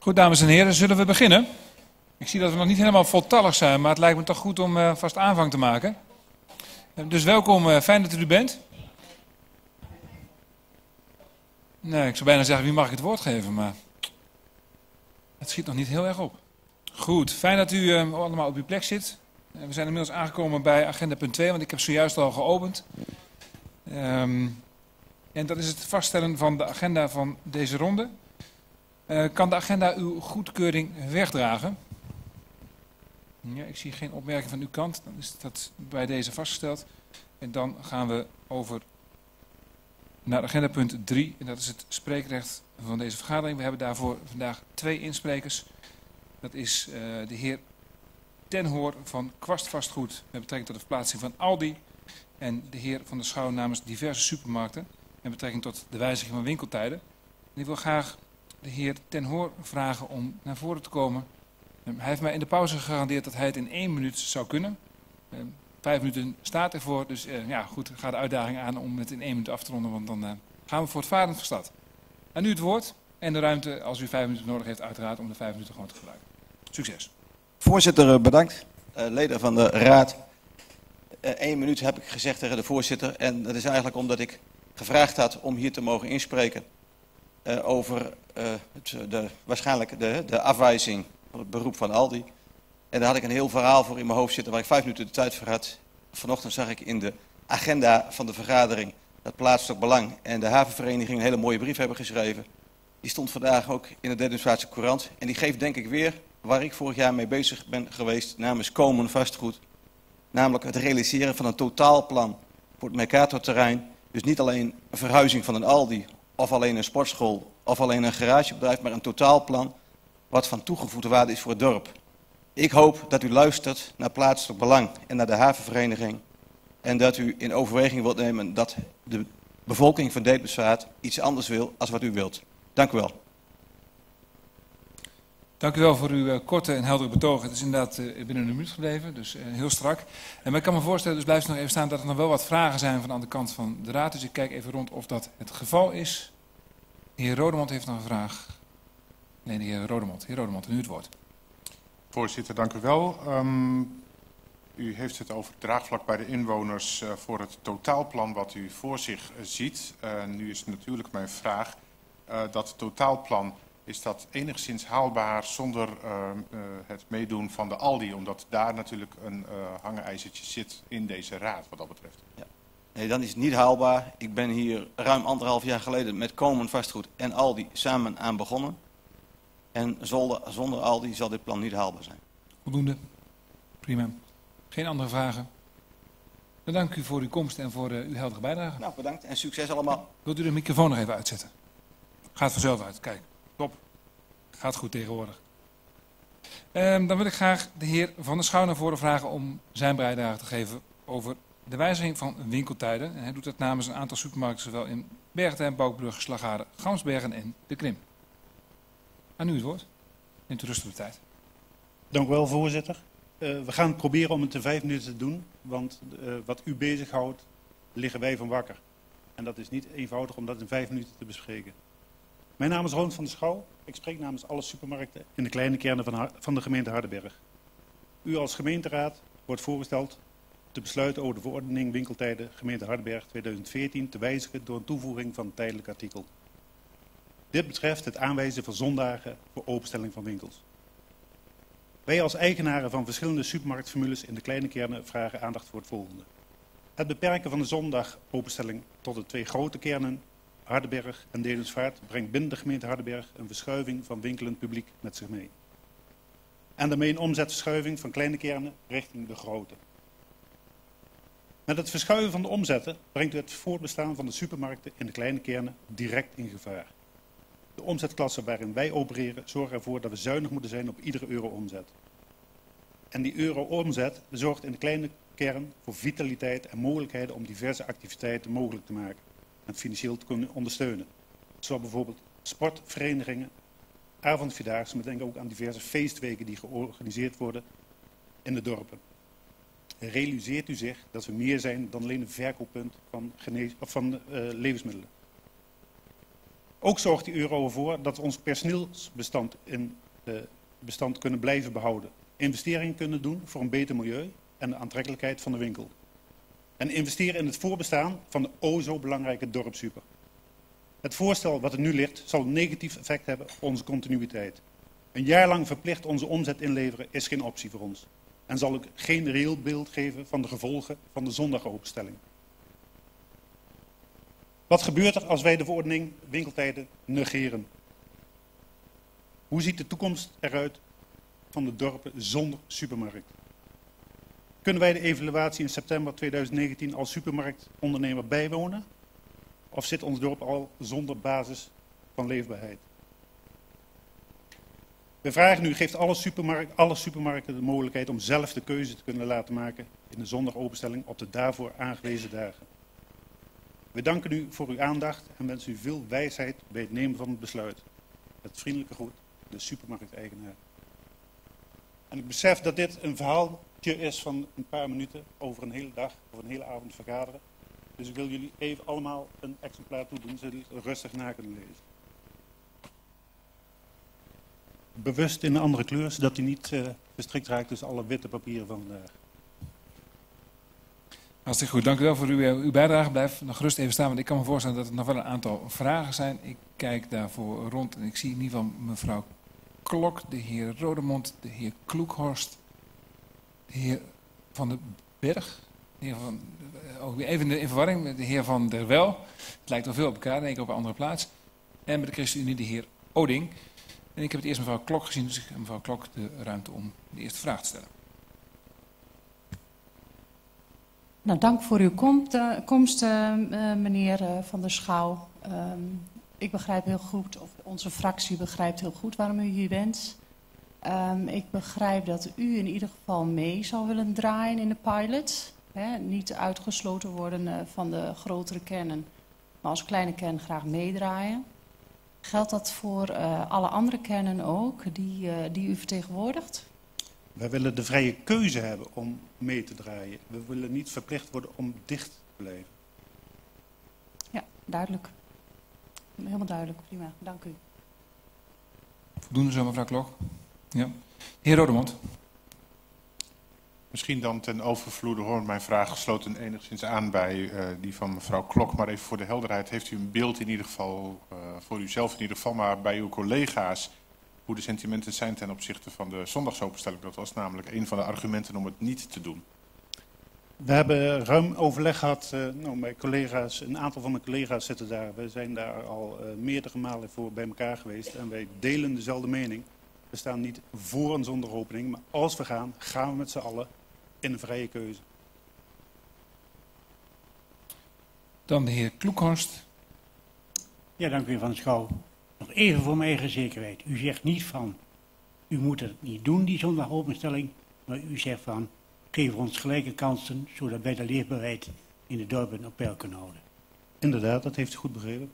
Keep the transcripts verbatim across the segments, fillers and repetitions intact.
Goed, dames en heren, zullen we beginnen? Ik zie dat we nog niet helemaal voltallig zijn, maar het lijkt me toch goed om uh, vast aanvang te maken. Uh, dus welkom, uh, fijn dat u er bent. Nee, ik zou bijna zeggen, wie mag ik het woord geven, maar het schiet nog niet heel erg op. Goed, fijn dat u uh, allemaal op uw plek zit. Uh, we zijn inmiddels aangekomen bij agenda punt twee, want ik heb zojuist al geopend. Um, en dat is het vaststellen van de agenda van deze ronde. Uh, kan de agenda uw goedkeuring wegdragen? Ja, ik zie geen opmerking van uw kant. Dan is dat bij deze vastgesteld. En dan gaan we over naar agenda punt drie. En dat is het spreekrecht van deze vergadering. We hebben daarvoor vandaag twee insprekers. Dat is uh, de heer Ten Hoor van Kwast Vastgoed met betrekking tot de verplaatsing van Aldi. En de heer Van der Schouw namens diverse supermarkten met betrekking tot de wijziging van winkeltijden. En ik wil graag de heer Ten Hoor vragen om naar voren te komen. Hij heeft mij in de pauze gegarandeerd dat hij het in één minuut zou kunnen. Uh, vijf minuten staat ervoor, dus uh, ja goed, ga de uitdaging aan om het in één minuut af te ronden, want dan uh, gaan we voortvarend van start. En nu het woord en de ruimte als u vijf minuten nodig heeft uiteraard om de vijf minuten gewoon te gebruiken. Succes. Voorzitter, bedankt. Uh, leden van de raad. Uh, Eén minuut heb ik gezegd tegen de voorzitter en dat is eigenlijk omdat ik gevraagd had om hier te mogen inspreken uh, over uh, het, de, waarschijnlijk de, de afwijzing van het beroep van Aldi. En daar had ik een heel verhaal voor in mijn hoofd zitten waar ik vijf minuten de tijd voor had. Vanochtend zag ik in de agenda van de vergadering dat Plaatselijk Belang en de havenvereniging een hele mooie brief hebben geschreven. Die stond vandaag ook in de Dedemsvaartse Courant en die geeft denk ik weer waar ik vorig jaar mee bezig ben geweest namens Komen Vastgoed. Namelijk het realiseren van een totaalplan voor het Mercator-terrein. Dus niet alleen een verhuizing van een Aldi of alleen een sportschool of alleen een garagebedrijf, maar een totaalplan wat van toegevoegde waarde is voor het dorp. Ik hoop dat u luistert naar Plaatselijk Belang en naar de havenvereniging. En dat u in overweging wilt nemen dat de bevolking van Dedemsvaart iets anders wil als wat u wilt. Dank u wel. Dank u wel voor uw uh, korte en heldere betoog. Het is inderdaad uh, binnen een minuut gebleven, dus uh, heel strak. En maar ik kan me voorstellen, dus blijft nog even staan, dat er nog wel wat vragen zijn van aan de kant van de raad. Dus ik kijk even rond of dat het geval is. De heer Rodemond heeft nog een vraag. Nee, de heer Rodemond. Heer Rodemond, nu het woord. Voorzitter, dank u wel. Um, u heeft het over het draagvlak bij de inwoners uh, voor het totaalplan wat u voor zich uh, ziet. Uh, nu is natuurlijk mijn vraag, uh, dat totaalplan, is dat enigszins haalbaar zonder uh, uh, het meedoen van de Aldi? Omdat daar natuurlijk een uh, hangijzertje zit in deze raad wat dat betreft. Ja. Nee, dan is het niet haalbaar. Ik ben hier ruim anderhalf jaar geleden met Komen Vastgoed en Aldi samen aan begonnen. En zonder, zonder Aldi zal dit plan niet haalbaar zijn. Voldoende. Prima. Geen andere vragen? Dan dank ik u voor uw komst en voor uh, uw heldere bijdrage. Nou, bedankt en succes allemaal. Wilt u de microfoon nog even uitzetten? Gaat vanzelf uit. Kijk, top. Gaat goed tegenwoordig. Um, dan wil ik graag de heer Van der Schouw naar voren vragen om zijn bijdrage te geven over de wijziging van winkeltijden. En hij doet dat namens een aantal supermarkten, zowel in Bergheim, Boukbrug, Slagharen, Gamsbergen en de Krim. Aan u het woord. Neemt u rust op de tijd. Dank u wel, voorzitter. Uh, we gaan proberen om het in vijf minuten te doen, want uh, wat u bezighoudt, liggen wij van wakker. En dat is niet eenvoudig om dat in vijf minuten te bespreken. Mijn naam is Ron van der Schouw. Ik spreek namens alle supermarkten in de kleine kernen van, van de gemeente Hardenberg. U als gemeenteraad wordt voorgesteld te besluiten over de verordening winkeltijden gemeente Hardenberg tweeduizend veertien te wijzigen door een toevoeging van een tijdelijk artikel. Dit betreft het aanwijzen van zondagen voor openstelling van winkels. Wij als eigenaren van verschillende supermarktformules in de kleine kernen vragen aandacht voor het volgende. Het beperken van de zondag openstelling tot de twee grote kernen, Hardenberg en Dedemsvaart, brengt binnen de gemeente Hardenberg een verschuiving van winkelend publiek met zich mee. En daarmee een omzetverschuiving van kleine kernen richting de grote. Met het verschuiven van de omzetten brengt u het voortbestaan van de supermarkten in de kleine kernen direct in gevaar. De omzetklassen waarin wij opereren zorgen ervoor dat we zuinig moeten zijn op iedere euro omzet. En die euro omzet zorgt in de kleine kern voor vitaliteit en mogelijkheden om diverse activiteiten mogelijk te maken en financieel te kunnen ondersteunen. Zoals bijvoorbeeld sportverenigingen, avondvierdaagse, maar denk ook aan diverse feestweken die georganiseerd worden in de dorpen. Realiseert u zich dat we meer zijn dan alleen een verkooppunt van, genees, of van uh, levensmiddelen. Ook zorgt die euro ervoor dat we ons personeelsbestand in uh, bestand kunnen blijven behouden. Investeringen kunnen doen voor een beter milieu en de aantrekkelijkheid van de winkel. En investeren in het voorbestaan van de o zo belangrijke dorpssuper. Het voorstel wat er nu ligt zal een negatief effect hebben op onze continuïteit. Een jaar lang verplicht onze omzet inleveren is geen optie voor ons. En zal ook geen reëel beeld geven van de gevolgen van de zondagopenstelling. Wat gebeurt er als wij de verordening winkeltijden negeren? Hoe ziet de toekomst eruit van de dorpen zonder supermarkt? Kunnen wij de evaluatie in september tweeduizend negentien als supermarktondernemer bijwonen? Of zit ons dorp al zonder basis van leefbaarheid? We vragen nu, geeft alle, supermarkt, alle supermarkten de mogelijkheid om zelf de keuze te kunnen laten maken in de zondagopenstelling op de daarvoor aangewezen dagen. We danken u voor uw aandacht en wensen u veel wijsheid bij het nemen van het besluit. Met vriendelijke groet, de supermarkteigenaar. En ik besef dat dit een verhaaltje is van een paar minuten over een hele dag of een hele avond vergaderen. Dus ik wil jullie even allemaal een exemplaar toedoen, zodat jullie het rustig na kunnen lezen. Bewust in een andere kleur, zodat hij niet uh, verstrikt raakt tussen alle witte papieren van vandaag. Hartstikke goed, dank u wel voor uw, uw bijdrage. Blijf nog gerust even staan, want ik kan me voorstellen dat er nog wel een aantal vragen zijn. Ik kijk daarvoor rond en ik zie in ieder geval mevrouw Klok, de heer Rodemond, de heer Kloekhorst, de heer Van den Berg, de heer van, ook weer even in verwarring, de heer Van der Wel. Het lijkt wel veel op elkaar, denk ik op een andere plaats. En bij de ChristenUnie de heer Oding. En ik heb het eerst mevrouw Klok gezien, dus ik heb mevrouw Klok de ruimte om de eerste vraag te stellen. Nou, dank voor uw komst, uh, komst uh, meneer uh, Van der Schouw. Um, ik begrijp heel goed, of onze fractie begrijpt heel goed waarom u hier bent. Um, ik begrijp dat u in ieder geval mee zou willen draaien in de pilot. Hè, niet uitgesloten worden uh, van de grotere kernen, maar als kleine kern graag meedraaien. Geldt dat voor uh, alle andere kernen ook, die, uh, die u vertegenwoordigt? Wij willen de vrije keuze hebben om mee te draaien. We willen niet verplicht worden om dicht te blijven. Ja, duidelijk. Helemaal duidelijk, prima. Dank u. Voldoende zo, mevrouw Klok. Ja. Heer Rodemond. Misschien dan ten overvloede hoort mijn vraag gesloten enigszins aan bij uh, die van mevrouw Klok. Maar even voor de helderheid, heeft u een beeld in ieder geval, uh, voor uzelf in ieder geval, maar bij uw collega's, hoe de sentimenten zijn ten opzichte van de zondagsopenstelling? Dat was namelijk een van de argumenten om het niet te doen. We hebben ruim overleg gehad, uh, nou, mijn collega's, een aantal van mijn collega's zitten daar. We zijn daar al uh, meerdere malen voor bij elkaar geweest en wij delen dezelfde mening. We staan niet voor een zondagopening, maar als we gaan, gaan we met z'n allen in een vrije keuze. Dan de heer Kloekhorst. Ja, dank u meneer Van der Schouw. Nog even voor mijn eigen zekerheid. U zegt niet van, u moet het niet doen, die zondagopenstelling. Maar u zegt van, geef ons gelijke kansen, zodat wij de leefbaarheid in de dorpen op peil kunnen houden. Inderdaad, dat heeft u goed begrepen.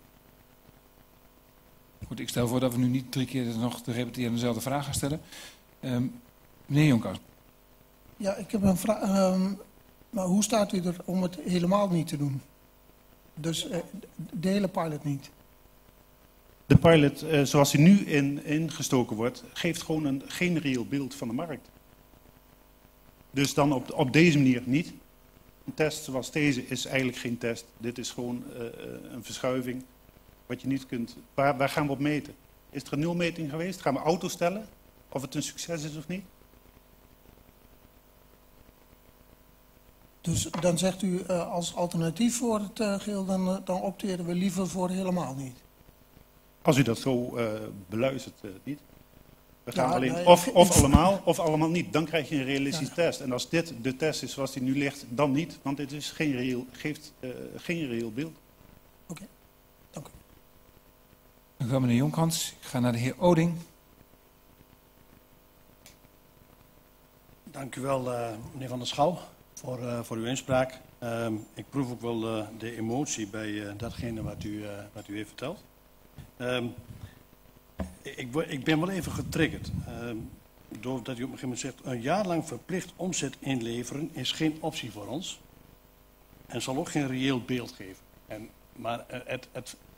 Goed, ik stel voor dat we nu niet drie keer nog te repeteren dezelfde vraag gaan stellen. Um, meneer Jonkers. Ja, ik heb een vraag. Um, maar hoe staat u er om het helemaal niet te doen? Dus uh, de hele pilot niet? De pilot, uh, zoals die nu in, ingestoken wordt, geeft gewoon een, geen reëel beeld van de markt. Dus dan op, op deze manier niet. Een test zoals deze is eigenlijk geen test. Dit is gewoon uh, een verschuiving. Wat je niet kunt. Waar, waar gaan we op meten? Is er een nulmeting geweest? Gaan we auto's tellen? Of het een succes is of niet? Dus dan zegt u uh, als alternatief voor het uh, geheel, dan, uh, dan opteren we liever voor helemaal niet. Als u dat zo uh, beluistert, uh, niet. We gaan Ja, alleen nee, of, ik, of ik, allemaal of allemaal niet. Dan krijg je een realistisch ja. test. En als dit de test is zoals die nu ligt, dan niet. Want dit is geen reëel, geeft uh, geen reëel beeld. Oké, okay. Dank u. Dank u wel, meneer Jonkans. Ik ga naar de heer Oding. Dank u wel, uh, meneer Van der Schouw, voor, uh, voor uw inspraak. Uh, ik proef ook wel uh, de emotie bij uh, datgene wat u, uh, wat u heeft verteld. Uh, ik, ik ben wel even getriggerd. Uh, doordat u op een gegeven moment zegt, een jaar lang verplicht omzet inleveren is geen optie voor ons. En zal ook geen reëel beeld geven. En, maar uh, het, het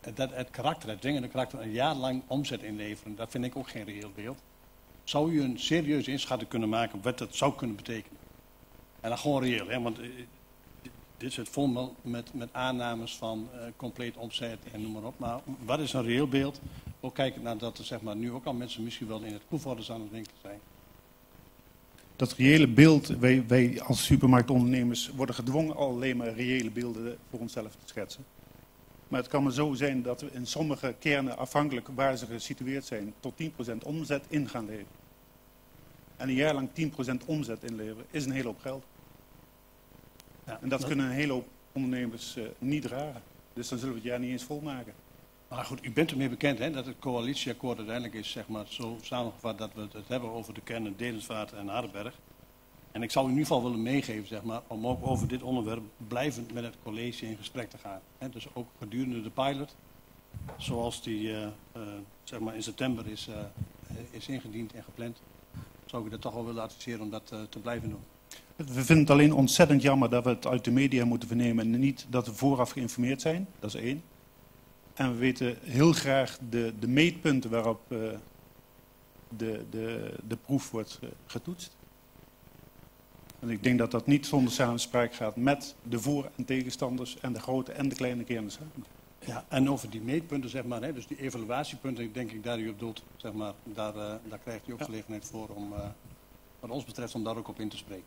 dat het karakter, het dwingende karakter, een jaar lang omzet inleveren, dat vind ik ook geen reëel beeld. Zou u een serieuze inschatting kunnen maken wat dat zou kunnen betekenen? En dan gewoon reëel, hè? Want uh, dit zit vol met, met aannames van uh, compleet omzet en noem maar op. Maar wat is een reëel beeld? Ook kijken naar dat er zeg maar, nu ook al mensen misschien wel in het Koevorders aan het winkelen zijn. Dat reële beeld, wij, wij als supermarktondernemers worden gedwongen alleen maar reële beelden voor onszelf te schetsen. Maar het kan maar zo zijn dat we in sommige kernen, afhankelijk waar ze gesitueerd zijn, tot tien procent omzet in gaan leveren. En een jaar lang tien procent omzet inleveren is een hele hoop geld. Ja, en dat, dat kunnen een hele hoop ondernemers uh, niet dragen. Dus dan zullen we het jaar niet eens volmaken. Maar goed, u bent ermee bekend hè, dat het coalitieakkoord uiteindelijk is zeg maar, zo samengevat dat we het hebben over de kernen Dedemsvaart en Hardenberg. En ik zou u in ieder geval willen meegeven zeg maar, om ook over dit onderwerp blijvend met het college in gesprek te gaan. Hè, dus ook gedurende de pilot, zoals die uh, uh, zeg maar in september is, uh, is ingediend en gepland, zou ik dat toch wel willen adviseren om dat uh, te blijven doen. We vinden het alleen ontzettend jammer dat we het uit de media moeten vernemen en niet dat we vooraf geïnformeerd zijn. Dat is één. En we weten heel graag de, de meetpunten waarop uh, de, de, de proef wordt uh, getoetst. En ik denk dat dat niet zonder samenspraak gaat met de voor- en tegenstanders en de grote en de kleine kerners. Ja, en over die meetpunten, zeg maar, hè, dus die evaluatiepunten, denk ik daar u op doelt, zeg maar, daar, uh, daar krijgt u ook gelegenheid voor om, uh, wat ons betreft, om daar ook op in te spreken.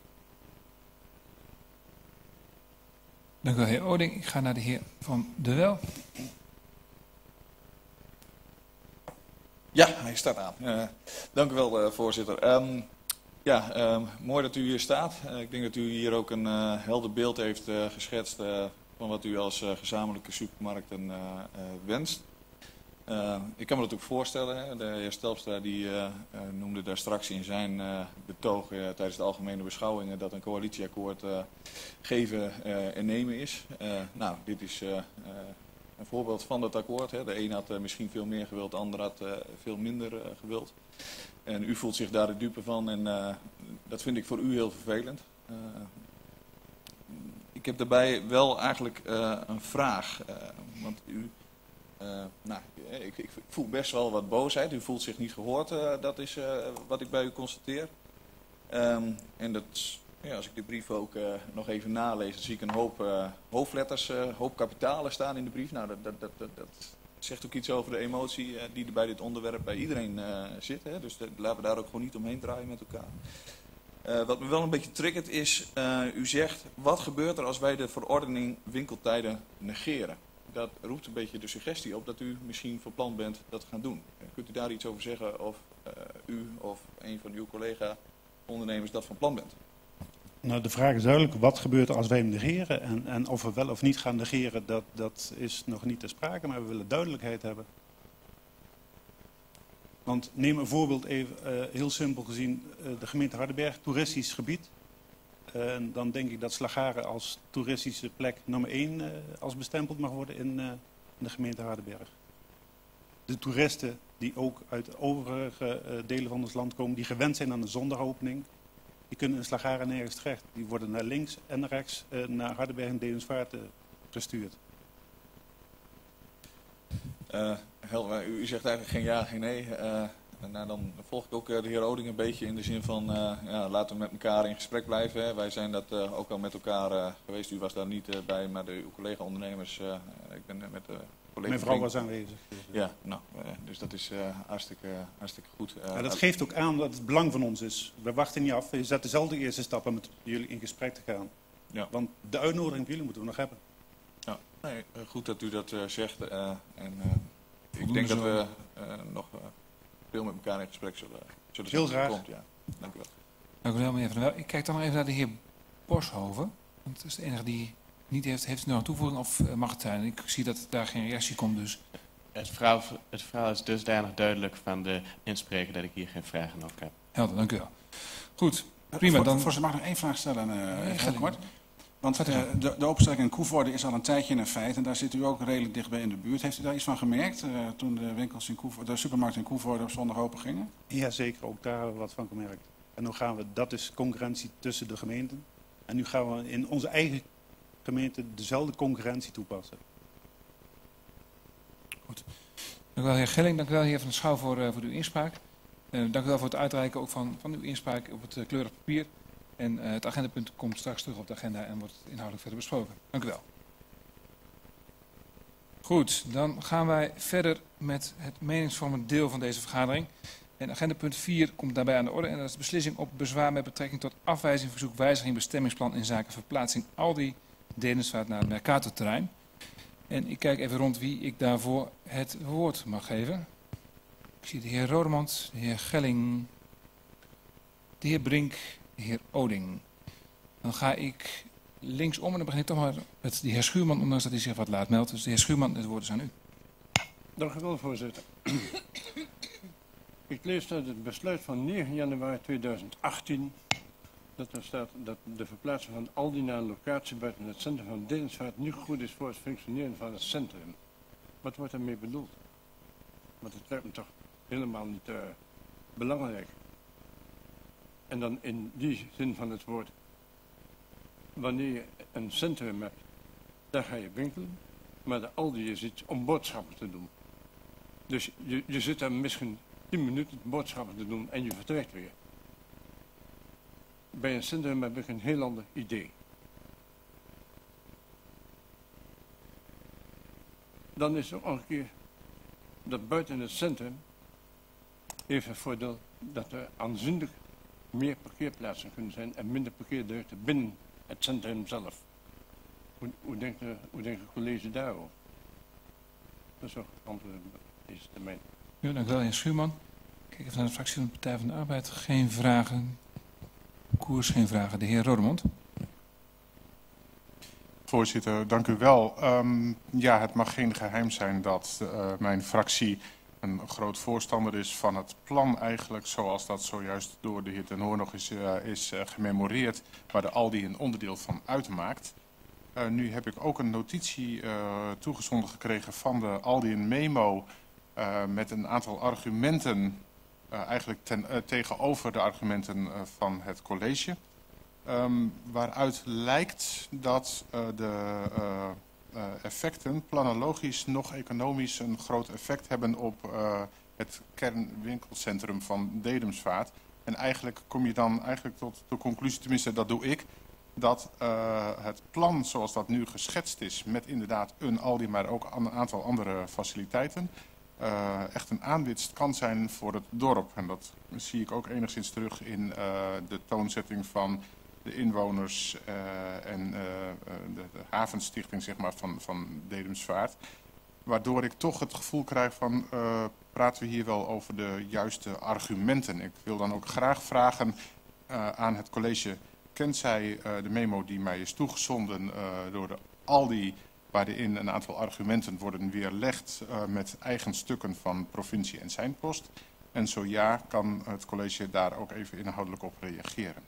Dank u wel, heer Ouding. Ik ga naar de heer Van de Wel. Ja, hij staat aan. Uh, dank u wel, uh, voorzitter. Um, ja, um, mooi dat u hier staat. Uh, ik denk dat u hier ook een uh, helder beeld heeft uh, geschetst uh, van wat u als uh, gezamenlijke supermarkten uh, uh, wenst. Uh, ik kan me dat ook voorstellen. Hè. De heer Stelpstra die, uh, uh, noemde daar straks in zijn uh, betoog uh, tijdens de algemene beschouwingen dat een coalitieakkoord uh, geven uh, en nemen is. Uh, nou, dit is uh, uh, een voorbeeld van dat akkoord. Hè. De een had uh, misschien veel meer gewild, de ander had uh, veel minder uh, gewild. En u voelt zich daar de dupe van en uh, dat vind ik voor u heel vervelend. Uh, ik heb daarbij wel eigenlijk uh, een vraag, uh, want u... Uh, nou, ik, ik voel best wel wat boosheid. U voelt zich niet gehoord. Uh, dat is uh, wat ik bij u constateer. Um, en dat, ja, als ik de brief ook uh, nog even nalees, dan zie ik een hoop uh, hoofdletters, uh, hoop kapitalen staan in de brief. Nou, dat, dat, dat, dat, dat zegt ook iets over de emotie uh, die er bij dit onderwerp bij iedereen uh, zit. Hè? Dus dat, laten we daar ook gewoon niet omheen draaien met elkaar. Uh, wat me wel een beetje triggert is, uh, u zegt, wat gebeurt er als wij de verordening winkeltijden negeren? Dat roept een beetje de suggestie op dat u misschien van plan bent dat te gaan doen. Kunt u daar iets over zeggen of uh, u of een van uw collega-ondernemers dat van plan bent? Nou, de vraag is duidelijk, wat gebeurt er als wij hem negeren? En, en of we wel of niet gaan negeren, dat, dat is nog niet ter sprake, maar we willen duidelijkheid hebben. Want neem een voorbeeld even, uh, heel simpel gezien, uh, de gemeente Hardenberg, toeristisch gebied. Uh, en dan denk ik dat Slagharen als toeristische plek nummer één uh, als bestempeld mag worden in, uh, in de gemeente Hardenberg. De toeristen die ook uit overige uh, delen van ons land komen, die gewend zijn aan de zondagopening, die kunnen in Slagharen nergens terecht. Die worden naar links en naar rechts uh, naar Hardenberg en Dedemsvaart uh, gestuurd. Uh, Helder, u zegt eigenlijk geen ja, geen nee. Uh, nou, dan volg ik ook uh, de heer Ouding een beetje in de zin van, uh, ja, laten we met elkaar in gesprek blijven. Hè. Wij zijn dat uh, ook al met elkaar uh, geweest. U was daar niet uh, bij, maar de, uw collega-ondernemers, uh, ik ben uh, met de collega... Mijn vrouw was aanwezig. Dus, uh. Ja, nou, uh, dus dat is uh, hartstikke, uh, hartstikke goed. Uh, ja, dat geeft ook aan dat het belang van ons is. We wachten niet af, je zet dezelfde eerste stappen met jullie in gesprek te gaan. Ja. Want de uitnodiging van jullie moeten we nog hebben. Ja, nee, goed dat u dat uh, zegt. Uh, en uh, ik denk dat we uh, nog uh, veel met elkaar in gesprek zullen, zullen Heel graag. Komt, ja. Dank u wel. Dank u wel, meneer Van der Wel. Ik kijk dan nog even naar de heer Borshoven. Want dat is de enige die niet heeft. Heeft u nog een toevoeging of uh, mag het zijn? Ik zie dat daar geen reactie komt, dus... Het verhaal, het verhaal is dusdanig duidelijk van de inspreker dat ik hier geen vragen over heb. Helder, dank u wel. Goed, prima. Dan... Voorzitter, mag ik nog één vraag stellen? Uh, even heel kort. Want uh, de, de openstelling in Koevoorde is al een tijdje in feit en daar zit u ook redelijk dichtbij in de buurt. Heeft u daar iets van gemerkt uh, toen de winkels in Koevoorde, de supermarkten in Koevoorde op zondag open gingen? Jazeker, ook daar hebben we wat van gemerkt. En nu gaan we, dat is concurrentie tussen de gemeenten. En nu gaan we in onze eigen gemeente dezelfde concurrentie toepassen. Goed. Dank u wel, heer Gelling. Dank u wel, heer Van der Schouw, voor, uh, voor uw inspraak. Uh, dank u wel voor het uitreiken ook van, van uw inspraak op het uh, kleurig papier. En uh, het agendapunt komt straks terug op de agenda en wordt inhoudelijk verder besproken. Dank u wel. Goed, dan gaan wij verder met het meningsvormend deel van deze vergadering. En agendapunt vier komt daarbij aan de orde en dat is de beslissing op bezwaar met betrekking tot afwijzing verzoek wijziging bestemmingsplan in zaken verplaatsing Aldi Dedemsvaart naar het Mercatorterrein. En ik kijk even rond wie ik daarvoor het woord mag geven. Ik zie de heer Rodemond, de heer Gelling, de heer Brink, de heer Oding. Dan ga ik linksom en dan begin ik toch maar met de heer Schuurman, ondanks dat hij zich wat laat meldt. Dus de heer Schuurman, het woord is aan u. Dank u wel, voorzitter. Ik lees uit het besluit van negen januari tweeduizend achttien dat er staat dat de verplaatsing van Aldi naar een locatie buiten het centrum van Dedemsvaart niet goed is voor het functioneren van het centrum. Wat wordt daarmee bedoeld? Want het lijkt me toch helemaal niet uh, belangrijk. En dan in die zin van het woord, wanneer je een centrum hebt, daar ga je winkelen, maar de Aldi is iets om boodschappen te doen. Dus je, je zit daar misschien tien minuten boodschappen te doen en je vertrekt weer. Bij een centrum heb ik een heel ander idee. Dan is er ook een keer dat buiten het centrum heeft het voordeel dat er aanzienlijk meer parkeerplaatsen kunnen zijn en minder parkeerdrukte binnen het centrum zelf. Hoe, hoe, denkt, de, hoe denkt het college daarover? Dat is ook antwoord op deze termijn. Ja, dank u wel, heer Schuurman. Kijk even naar de fractie van de Partij van de Arbeid. Geen vragen. Koers, geen vragen. De heer Rodemond. Voorzitter, dank u wel. Um, ja, het mag geen geheim zijn dat uh, mijn fractie een groot voorstander is van het plan eigenlijk, zoals dat zojuist door de heer Ten Hoorn nog is, uh, is uh, gememoreerd, waar de Aldi een onderdeel van uitmaakt. Uh, nu heb ik ook een notitie uh, toegezonden gekregen van de Aldi, een memo uh, met een aantal argumenten, uh, eigenlijk ten, uh, tegenover de argumenten uh, van het college. Um, waaruit lijkt dat uh, de uh, uh, effecten planologisch nog economisch een groot effect hebben op uh, het kernwinkelcentrum van Dedemsvaart. En eigenlijk kom je dan eigenlijk tot de conclusie, tenminste dat doe ik, dat uh, het plan zoals dat nu geschetst is met inderdaad een Aldi, maar ook een aantal andere faciliteiten, uh, echt een aanwinst kan zijn voor het dorp. En dat zie ik ook enigszins terug in uh, de toonzetting van de inwoners uh, en uh, de, de havenstichting zeg maar, van, van Dedemsvaart. Waardoor ik toch het gevoel krijg van, uh, praten we hier wel over de juiste argumenten. Ik wil dan ook graag vragen uh, aan het college, kent zij uh, de memo die mij is toegezonden uh, door de Aldi, waarin een aantal argumenten worden weerlegd uh, met eigen stukken van provincie en Seinpost? En zo ja, kan het college daar ook even inhoudelijk op reageren.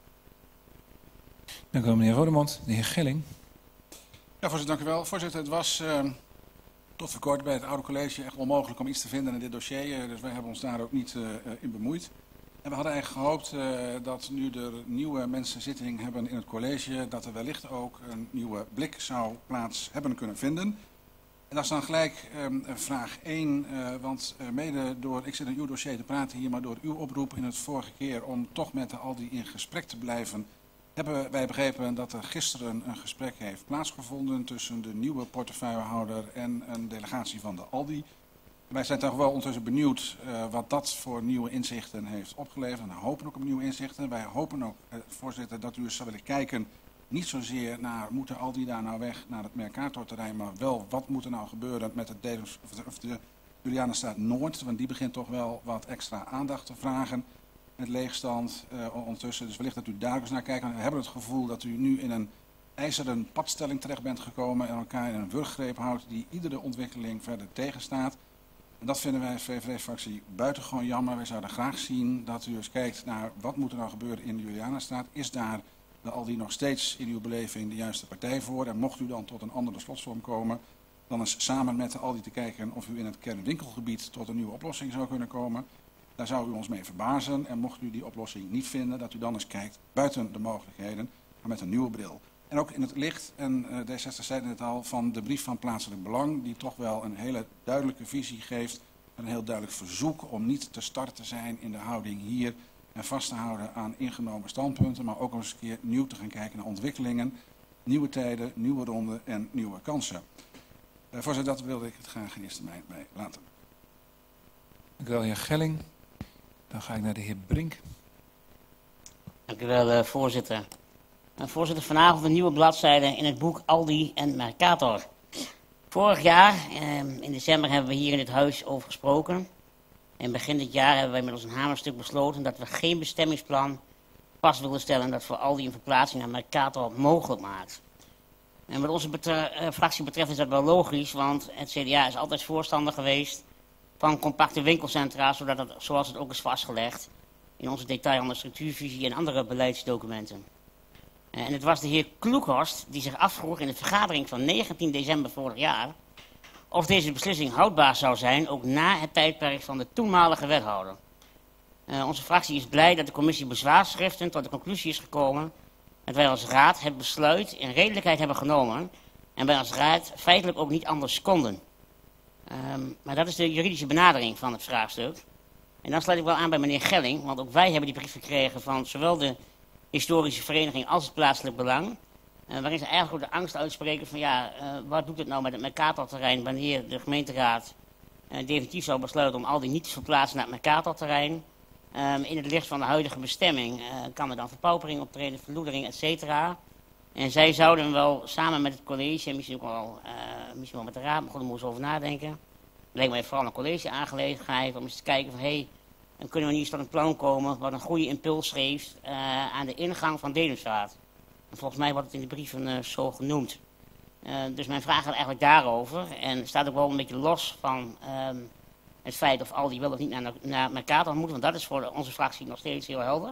Dank u wel, meneer Rodemond. De heer Gelling. Ja, voorzitter, dank u wel. Voorzitter, het was uh, tot voor kort bij het oude college echt onmogelijk om iets te vinden in dit dossier. Uh, dus wij hebben ons daar ook niet uh, in bemoeid. En we hadden eigenlijk gehoopt uh, dat nu er nieuwe mensen zitting hebben in het college, dat er wellicht ook een nieuwe blik zou plaats hebben kunnen vinden. En dat is dan gelijk um, vraag één, uh, want uh, mede door, ik zit in uw dossier te praten hier, maar door uw oproep in het vorige keer om toch met de Aldi in gesprek te blijven, hebben wij begrepen dat er gisteren een gesprek heeft plaatsgevonden tussen de nieuwe portefeuillehouder en een delegatie van de Aldi. Wij zijn toch wel ondertussen benieuwd uh, wat dat voor nieuwe inzichten heeft opgeleverd. We hopen ook op nieuwe inzichten. Wij hopen ook, uh, voorzitter, dat u eens zou willen kijken, niet zozeer naar, moet de Aldi daar nou weg naar het Mercatorterrein, maar wel, wat moet er nou gebeuren met het Dedems, of de, of de Julianenstraat Noord, want die begint toch wel wat extra aandacht te vragen. Met leegstand uh, ondertussen. Dus wellicht dat u daar eens naar kijkt. We hebben het gevoel dat u nu in een ijzeren padstelling terecht bent gekomen en elkaar in een wurggreep houdt die iedere ontwikkeling verder tegenstaat. En dat vinden wij als V V D-fractie buitengewoon jammer. Wij zouden graag zien dat u eens kijkt naar wat moet er nou gebeuren in de Julianenstraat. Is daar de Aldi nog steeds in uw beleving de juiste partij voor? En mocht u dan tot een andere slotsom komen, dan eens samen met de Aldi te kijken of u in het kernwinkelgebied tot een nieuwe oplossing zou kunnen komen. Daar zou u ons mee verbazen en mocht u die oplossing niet vinden, dat u dan eens kijkt buiten de mogelijkheden, maar met een nieuwe bril. En ook in het licht, en uh, D zestig zei het al, van de brief van plaatselijk belang, die toch wel een hele duidelijke visie geeft, en een heel duidelijk verzoek om niet te start te zijn in de houding hier en vast te houden aan ingenomen standpunten, maar ook eens een keer nieuw te gaan kijken naar ontwikkelingen, nieuwe tijden, nieuwe ronden en nieuwe kansen. Uh, voorzitter, dat wilde ik het graag in eerste termijn bij laten. Dank u wel, heer Gelling. Dan ga ik naar de heer Brink. Dank u wel, uh, voorzitter. Uh, voorzitter, vanavond een nieuwe bladzijde in het boek Aldi en Mercator. Vorig jaar, uh, in december, hebben we hier in dit huis over gesproken. En begin dit jaar hebben wij middels een hamerstuk besloten dat we geen bestemmingsplan vast wilden stellen dat voor Aldi een verplaatsing naar Mercator mogelijk maakt. En wat onze betre uh, fractie betreft is dat wel logisch, want het C D A is altijd voorstander geweest van compacte winkelcentra, zodat het, zoals het ook is vastgelegd in onze detailhandel structuurvisie en andere beleidsdocumenten. En het was de heer Kloekhorst die zich afvroeg in de vergadering van negentien december vorig jaar of deze beslissing houdbaar zou zijn, ook na het tijdperk van de toenmalige wethouder. Uh, onze fractie is blij dat de commissie bezwaarschriften tot de conclusie is gekomen dat wij als raad het besluit in redelijkheid hebben genomen en wij als raad feitelijk ook niet anders konden. Um, maar dat is de juridische benadering van het vraagstuk. En dan sluit ik wel aan bij meneer Gelling, want ook wij hebben die brief gekregen van zowel de historische vereniging als het plaatselijk belang. Uh, waarin ze eigenlijk ook de angst uitspreken van ja, uh, wat doet het nou met het Mercatorterrein wanneer de gemeenteraad uh, definitief zou besluiten om al die niet te verplaatsen naar het Mercatorterrein. Um, in het licht van de huidige bestemming uh, kan er dan verpaupering optreden, verloedering, et cetera. En zij zouden wel samen met het college, en misschien ook wel, uh, misschien wel met de raad, maar goed, daar moeten we over nadenken. Lijkt mij vooral een college-aangelegenheid om eens te kijken van hé, hey, dan kunnen we niet eens tot een plan komen wat een goede impuls geeft uh, aan de ingang van Dedemsvaart. En volgens mij wordt het in de brieven uh, zo genoemd. Uh, dus mijn vraag gaat eigenlijk daarover en staat ook wel een beetje los van um, het feit of Aldi wel of niet naar, naar Mercator moet, want dat is voor de, onze fractie nog steeds heel helder.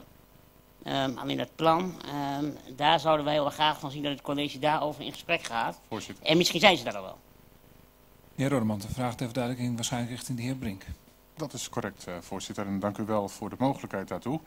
Um, alleen dat plan, um, daar zouden wij wel graag van zien dat het college daarover in gesprek gaat. Voorzitter. En misschien zijn ze daar al wel. Heer Rodemant, de vraag even duidelijk in, waarschijnlijk richting de heer Brink. Dat is correct, uh, voorzitter, en dank u wel voor de mogelijkheid daartoe.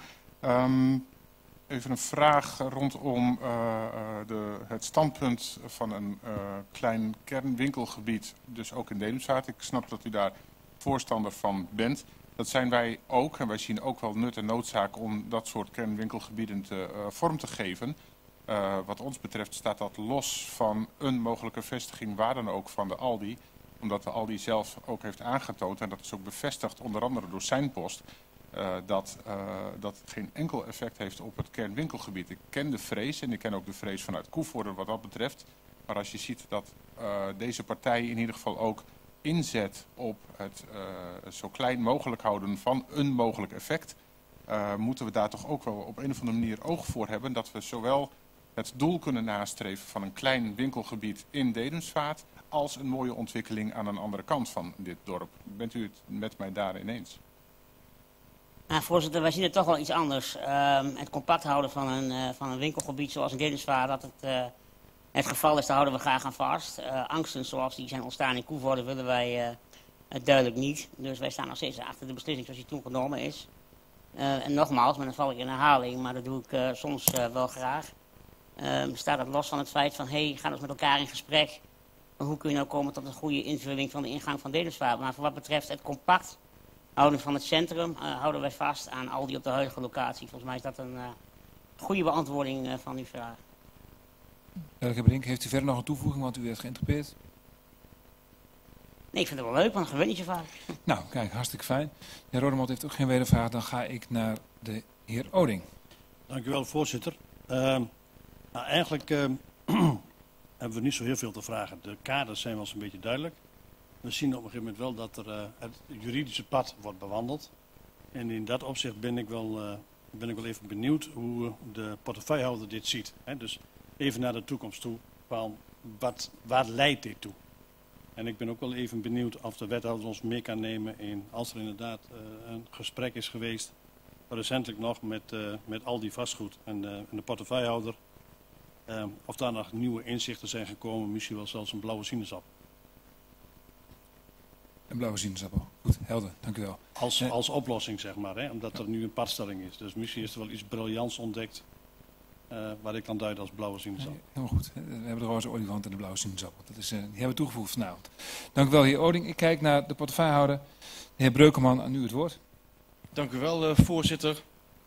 Um, even een vraag rondom uh, uh, de, het standpunt van een uh, klein kernwinkelgebied, dus ook in Dedemsvaart. Ik snap dat u daar voorstander van bent. Dat zijn wij ook, en wij zien ook wel nut en noodzaak om dat soort kernwinkelgebieden te, uh, vorm te geven. Uh, wat ons betreft staat dat los van een mogelijke vestiging, waar dan ook, van de Aldi. Omdat de Aldi zelf ook heeft aangetoond, en dat is ook bevestigd onder andere door Seinpost, uh, dat uh, dat geen enkel effect heeft op het kernwinkelgebied. Ik ken de vrees, en ik ken ook de vrees vanuit Koevoorde wat dat betreft. Maar als je ziet dat uh, deze partij in ieder geval ook inzet op het uh, zo klein mogelijk houden van een mogelijk effect, uh, moeten we daar toch ook wel op een of andere manier oog voor hebben dat we zowel het doel kunnen nastreven van een klein winkelgebied in Dedemsvaart als een mooie ontwikkeling aan een andere kant van dit dorp. Bent u het met mij daarin eens? Nou, voorzitter, wij zien het toch wel iets anders. Uh, het compact houden van een, uh, van een winkelgebied zoals in Dedemsvaart, dat het uh, het geval is, daar houden we graag aan vast. Uh, angsten zoals die zijn ontstaan in Koevoorde willen wij uh, duidelijk niet. Dus wij staan nog steeds achter de beslissing zoals die toen genomen is. Uh, en nogmaals, maar dan val ik in herhaling, maar dat doe ik uh, soms uh, wel graag. Uh, staat het los van het feit van, hé, hey, gaan we met elkaar in gesprek. Hoe kun je nou komen tot een goede invulling van de ingang van Dedemsvaart? Maar voor wat betreft het compact houden van het centrum, uh, houden wij vast aan Aldi op de huidige locatie. Volgens mij is dat een uh, goede beantwoording uh, van uw vraag. Heer Brink, heeft u verder nog een toevoeging, want u werd geïnterpreteerd? Nee, ik vind het wel leuk, want dan gewin je vaak. Nou, kijk, hartstikke fijn. De heer Rodemant heeft ook geen wedervraag. Dan ga ik naar de heer Oding. Dank u wel, voorzitter. Uh, nou, eigenlijk uh, hebben we niet zo heel veel te vragen. De kaders zijn wel eens een beetje duidelijk. We zien op een gegeven moment wel dat er uh, het juridische pad wordt bewandeld. En in dat opzicht ben ik wel, uh, ben ik wel even benieuwd hoe de portefeuillehouder dit ziet. Hè? Dus even naar de toekomst toe, van wat, waar leidt dit toe? En ik ben ook wel even benieuwd of de wethouder ons mee kan nemen in, als er inderdaad uh, een gesprek is geweest, recentelijk nog met, uh, met Aldi Vastgoed en, uh, en de portefeuillehouder, uh, of daar nog nieuwe inzichten zijn gekomen, misschien wel zelfs een blauwe sinaasappel. Een blauwe sinaasappel. Goed, helder, dank u wel. Als, als oplossing, zeg maar, hè? Omdat er nu een padstelling is. Dus misschien is er wel iets briljants ontdekt. uh, wat ik dan duid als blauwe sinaasappel. Helemaal goed. We hebben de roze olifant en de blauwe sinaasappel. Dat is, uh, die hebben we toegevoegd vanavond. Dank u wel, heer Oding. Ik kijk naar de portefeuillehouder. De heer Breukeman, aan u het woord. Dank u wel, uh, voorzitter.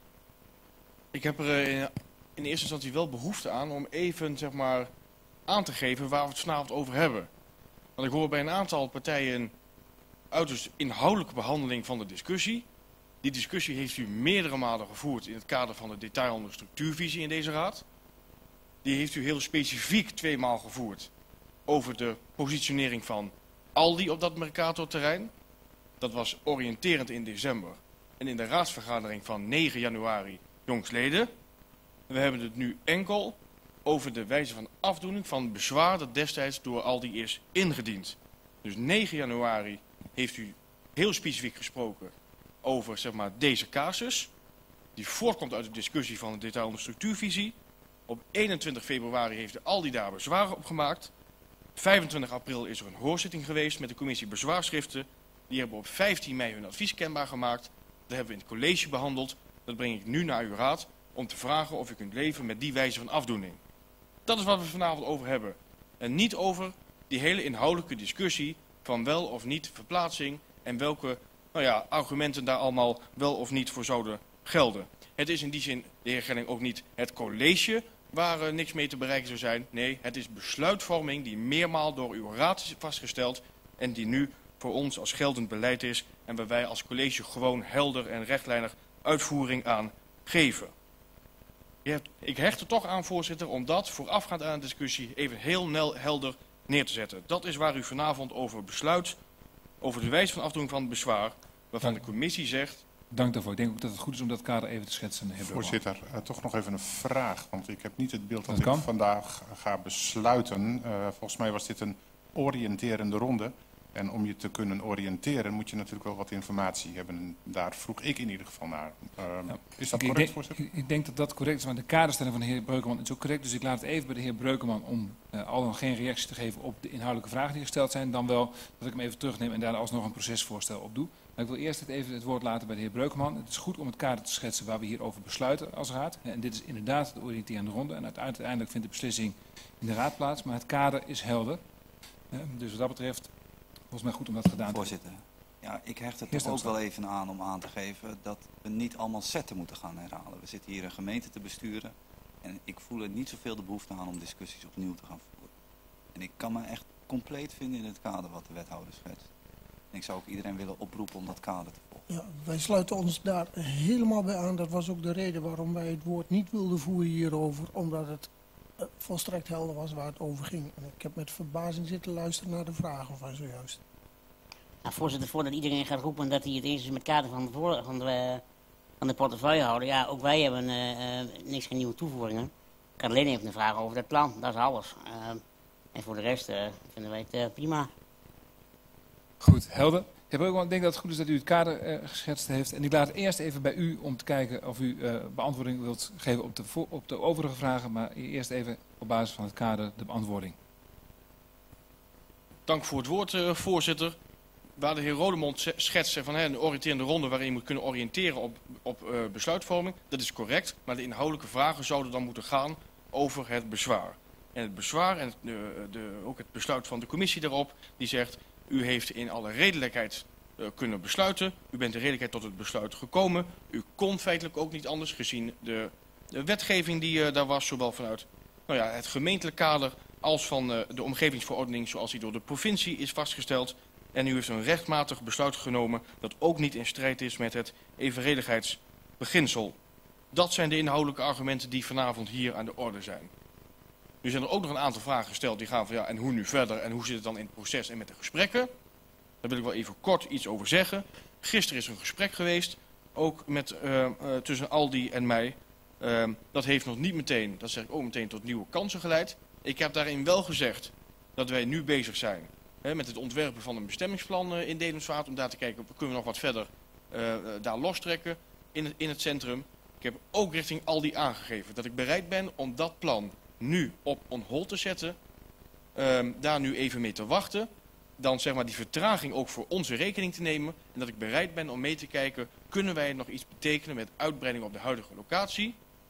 Ik heb er uh, in, in eerste instantie wel behoefte aan om even zeg maar, aan te geven waar we het vanavond over hebben. Want ik hoor bij een aantal partijen uiterst inhoudelijke behandeling van de discussie. Die discussie heeft u meerdere malen gevoerd in het kader van de detailhandel structuurvisie in deze raad. Die heeft u heel specifiek tweemaal gevoerd over de positionering van Aldi op dat Mercator-terrein. Dat was oriënterend in december en in de raadsvergadering van negen januari jongstleden. We hebben het nu enkel over de wijze van afdoening van bezwaar dat destijds door Aldi is ingediend. Dus negen januari heeft u heel specifiek gesproken over zeg maar, deze casus, die voortkomt uit de discussie van de detailhandel structuurvisie. Op eenentwintig februari heeft de Aldi daar bezwaren op gemaakt. vijfentwintig april is er een hoorzitting geweest met de commissie bezwaarschriften. Die hebben op vijftien mei hun advies kenbaar gemaakt. Dat hebben we in het college behandeld. Dat breng ik nu naar uw raad om te vragen of u kunt leven met die wijze van afdoening. Dat is wat we vanavond over hebben. En niet over die hele inhoudelijke discussie van wel of niet verplaatsing en welke nou ja, argumenten daar allemaal wel of niet voor zouden gelden. Het is in die zin, de heer Gelling, ook niet het college waar uh, niks mee te bereiken zou zijn. Nee, het is besluitvorming die meermaal door uw raad is vastgesteld en die nu voor ons als geldend beleid is en waar wij als college gewoon helder en rechtlijnig uitvoering aan geven. Ik hecht er toch aan, voorzitter, om dat voorafgaand aan de discussie even heel helder neer te zetten. Dat is waar u vanavond over besluit, over de wijze van afdoening van het bezwaar, waarvan Dank. de commissie zegt... Dank daarvoor. Ik denk ook dat het goed is om dat kader even te schetsen. Heer Voorzitter, uh, toch nog even een vraag, want ik heb niet het beeld dat, dat ik kan. vandaag ga besluiten. Uh, volgens mij was dit een oriënterende ronde. En om je te kunnen oriënteren moet je natuurlijk wel wat informatie hebben. En daar vroeg ik in ieder geval naar. Uh, Ja. Is dat ik, correct, denk, voorzitter? ik, ik denk dat dat correct is, maar de kaderstelling van de heer Breukeman is ook correct. Dus ik laat het even bij de heer Breukeman om uh, al dan geen reactie te geven op de inhoudelijke vragen die gesteld zijn. Dan wel dat ik hem even terugneem en daar alsnog een procesvoorstel op doe. Maar ik wil eerst het even het woord laten bij de heer Breukeman. Het is goed om het kader te schetsen waar we hier over besluiten als raad. En dit is inderdaad de oriënterende ronde. En uiteindelijk vindt de beslissing in de raad plaats. Maar het kader is helder. Uh, dus wat dat betreft... Volgens mij goed om dat gedaan te hebben. Voorzitter, ja, ik hecht er Eerst toch ook opstaan. wel even aan om aan te geven dat we niet allemaal zetten moeten gaan herhalen. We zitten hier een gemeente te besturen en ik voel er niet zoveel de behoefte aan om discussies opnieuw te gaan voeren. En ik kan me echt compleet vinden in het kader wat de wethouder schetst. En ik zou ook iedereen willen oproepen om dat kader te volgen. Ja, wij sluiten ons daar helemaal bij aan. Dat was ook de reden waarom wij het woord niet wilden voeren hierover. Omdat het uh, volstrekt helder was waar het over ging. En ik heb met verbazing zitten luisteren naar de vragen van zojuist. Nou, voorzitter, voordat iedereen gaat roepen dat hij het eens is met het kader van de, voor, van de, van de portefeuillehouder. Ja, ook wij hebben uh, uh, niks geen nieuwe toevoegingen. Ik had alleen even een vraag over dat plan, dat is alles. Uh, en voor de rest uh, vinden wij het uh, prima. Goed, helder. Ik heb ook wel- ik denk dat het goed is dat u het kader uh, geschetst heeft. En ik laat het eerst even bij u om te kijken of u uh, beantwoording wilt geven op de, vo- op de overige vragen. Maar eerst even op basis van het kader de beantwoording. Dank voor het woord, uh, voorzitter. Waar de heer Rodemond schetst van hè, een oriënterende ronde waarin je moet kunnen oriënteren op, op uh, besluitvorming, dat is correct. Maar de inhoudelijke vragen zouden dan moeten gaan over het bezwaar. En het bezwaar en het, de, de, ook het besluit van de commissie daarop, die zegt, u heeft in alle redelijkheid uh, kunnen besluiten. U bent in redelijkheid tot het besluit gekomen. U kon feitelijk ook niet anders gezien de, de wetgeving die uh, daar was, zowel vanuit nou ja, het gemeentelijk kader als van uh, de omgevingsverordening zoals die door de provincie is vastgesteld. En u heeft een rechtmatig besluit genomen dat ook niet in strijd is met het evenredigheidsbeginsel. Dat zijn de inhoudelijke argumenten die vanavond hier aan de orde zijn. Nu zijn er ook nog een aantal vragen gesteld die gaan van ja, en hoe nu verder en hoe zit het dan in het proces en met de gesprekken? Daar wil ik wel even kort iets over zeggen. Gisteren is er een gesprek geweest, ook met, uh, uh, tussen Aldi en mij. Uh, dat heeft nog niet meteen, dat zeg ik ook meteen, tot nieuwe kansen geleid. Ik heb daarin wel gezegd dat wij nu bezig zijn hè, met het ontwerpen van een bestemmingsplan uh, in Dedemsvaart. Om daar te kijken, kunnen we nog wat verder uh, daar lostrekken in het, in het centrum. Ik heb ook richting Aldi aangegeven dat ik bereid ben om dat plan nu op on hold te zetten. Uh, daar nu even mee te wachten. Dan zeg maar die vertraging ook voor onze rekening te nemen. En dat ik bereid ben om mee te kijken, kunnen wij nog iets betekenen met uitbreiding op de huidige locatie.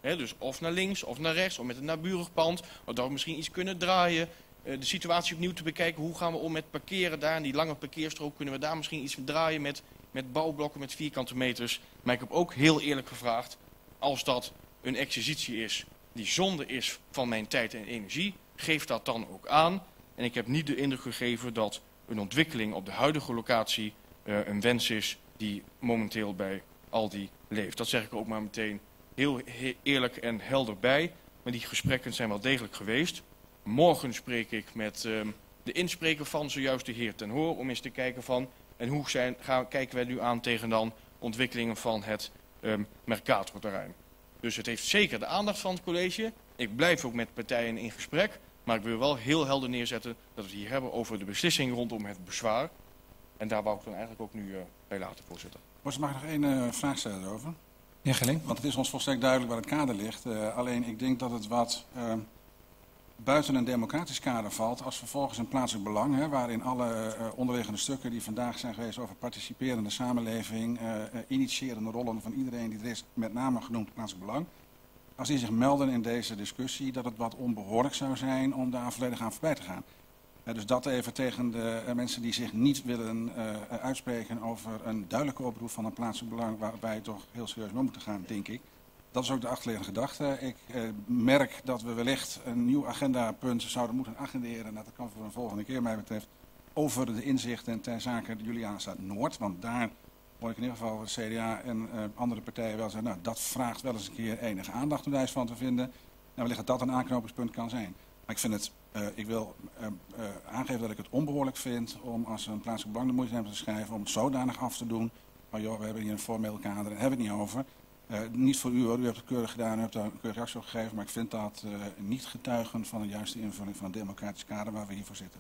He, dus of naar links of naar rechts, of met een naburig pand, of dat we misschien iets kunnen draaien. Uh, de situatie opnieuw te bekijken, hoe gaan we om met parkeren daar, in die lange parkeerstrook, kunnen we daar misschien iets draaien met, met bouwblokken, met vierkante meters. Maar ik heb ook heel eerlijk gevraagd, als dat een exercitie is die zonde is van mijn tijd en energie, geef dat dan ook aan. En ik heb niet de indruk gegeven dat een ontwikkeling op de huidige locatie uh, een wens is die momenteel bij Aldi leeft. Dat zeg ik ook maar meteen heel eerlijk en helder bij. Maar die gesprekken zijn wel degelijk geweest. Morgen spreek ik met um, de inspreker van zojuist de heer Ten Hoor om eens te kijken van en hoe zijn, gaan, kijken wij nu aan tegen dan ontwikkelingen van het um, Mercator-terrein. Dus het heeft zeker de aandacht van het college. Ik blijf ook met partijen in gesprek. Maar ik wil wel heel helder neerzetten dat we het hier hebben over de beslissing rondom het bezwaar. En daar wou ik dan eigenlijk ook nu uh, bij laten, voorzitter. Voorzitter, mag ik nog één uh, vraag stellen over? Ja, Gelling. Want het is ons volstrekt duidelijk waar het kader ligt. Uh, alleen ik denk dat het wat uh, buiten een democratisch kader valt als vervolgens een plaatselijk belang, hè, waarin alle uh, onderliggende stukken die vandaag zijn geweest over participerende samenleving, uh, uh, initiërende rollen van iedereen die er is, met name genoemd plaatselijk belang. Als die zich melden in deze discussie, dat het wat onbehoorlijk zou zijn om daar volledig aan voorbij te gaan. Uh, dus dat even tegen de uh, mensen die zich niet willen uh, uitspreken over een duidelijke oproep van een plaatselijk belang, waarbij je toch heel serieus mee moeten gaan, denk ik. Dat is ook de achterliggende gedachte. Ik uh, merk dat we wellicht een nieuw agendapunt zouden moeten agenderen, dat kan voor een volgende keer mij betreft, over de inzichten ten zake de Julianenstraat Noord. Want daar hoor ik in ieder geval het C D A en uh, andere partijen wel zeggen, nou dat vraagt wel eens een keer enige aandacht om daar iets van te vinden. En wellicht dat dat een aanknopingspunt kan zijn. Maar ik vind het, uh, ik wil uh, uh, aangeven dat ik het onbehoorlijk vind om als een plaatselijk belang de moeite hebben te schrijven om het zodanig af te doen. Maar joh, we hebben hier een formeel kader en hebben we het niet over. Uh, niet voor u hoor, u hebt het keurig gedaan, u hebt daar een keurige reactie op gegeven, maar ik vind dat uh, niet getuigen van de juiste invulling van het democratisch kader waar we hiervoor zitten.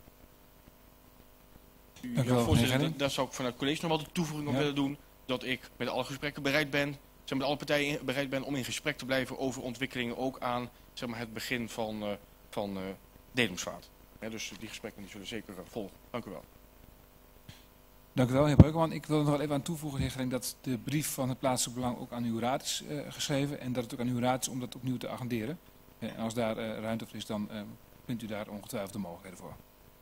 Ja, voorzitter, daar zou ik vanuit het college nog wel de toevoeging op ja. willen doen. Dat ik met alle gesprekken bereid ben, zeg met alle partijen bereid ben om in gesprek te blijven over ontwikkelingen ook aan zeg maar, het begin van, uh, van uh, Dedemsvaart. Ja, dus die gesprekken die zullen zeker uh, volgen. Dank u wel. Dank u wel, heer Breukelman. Ik wil er nog wel even aan toevoegen, heer Gelling, dat de brief van het plaatselijk belang ook aan uw raad is uh, geschreven. En dat het ook aan uw raad is om dat opnieuw te agenderen. Ja, en als daar uh, ruimte voor is, dan uh, vindt u daar ongetwijfeld de mogelijkheden voor.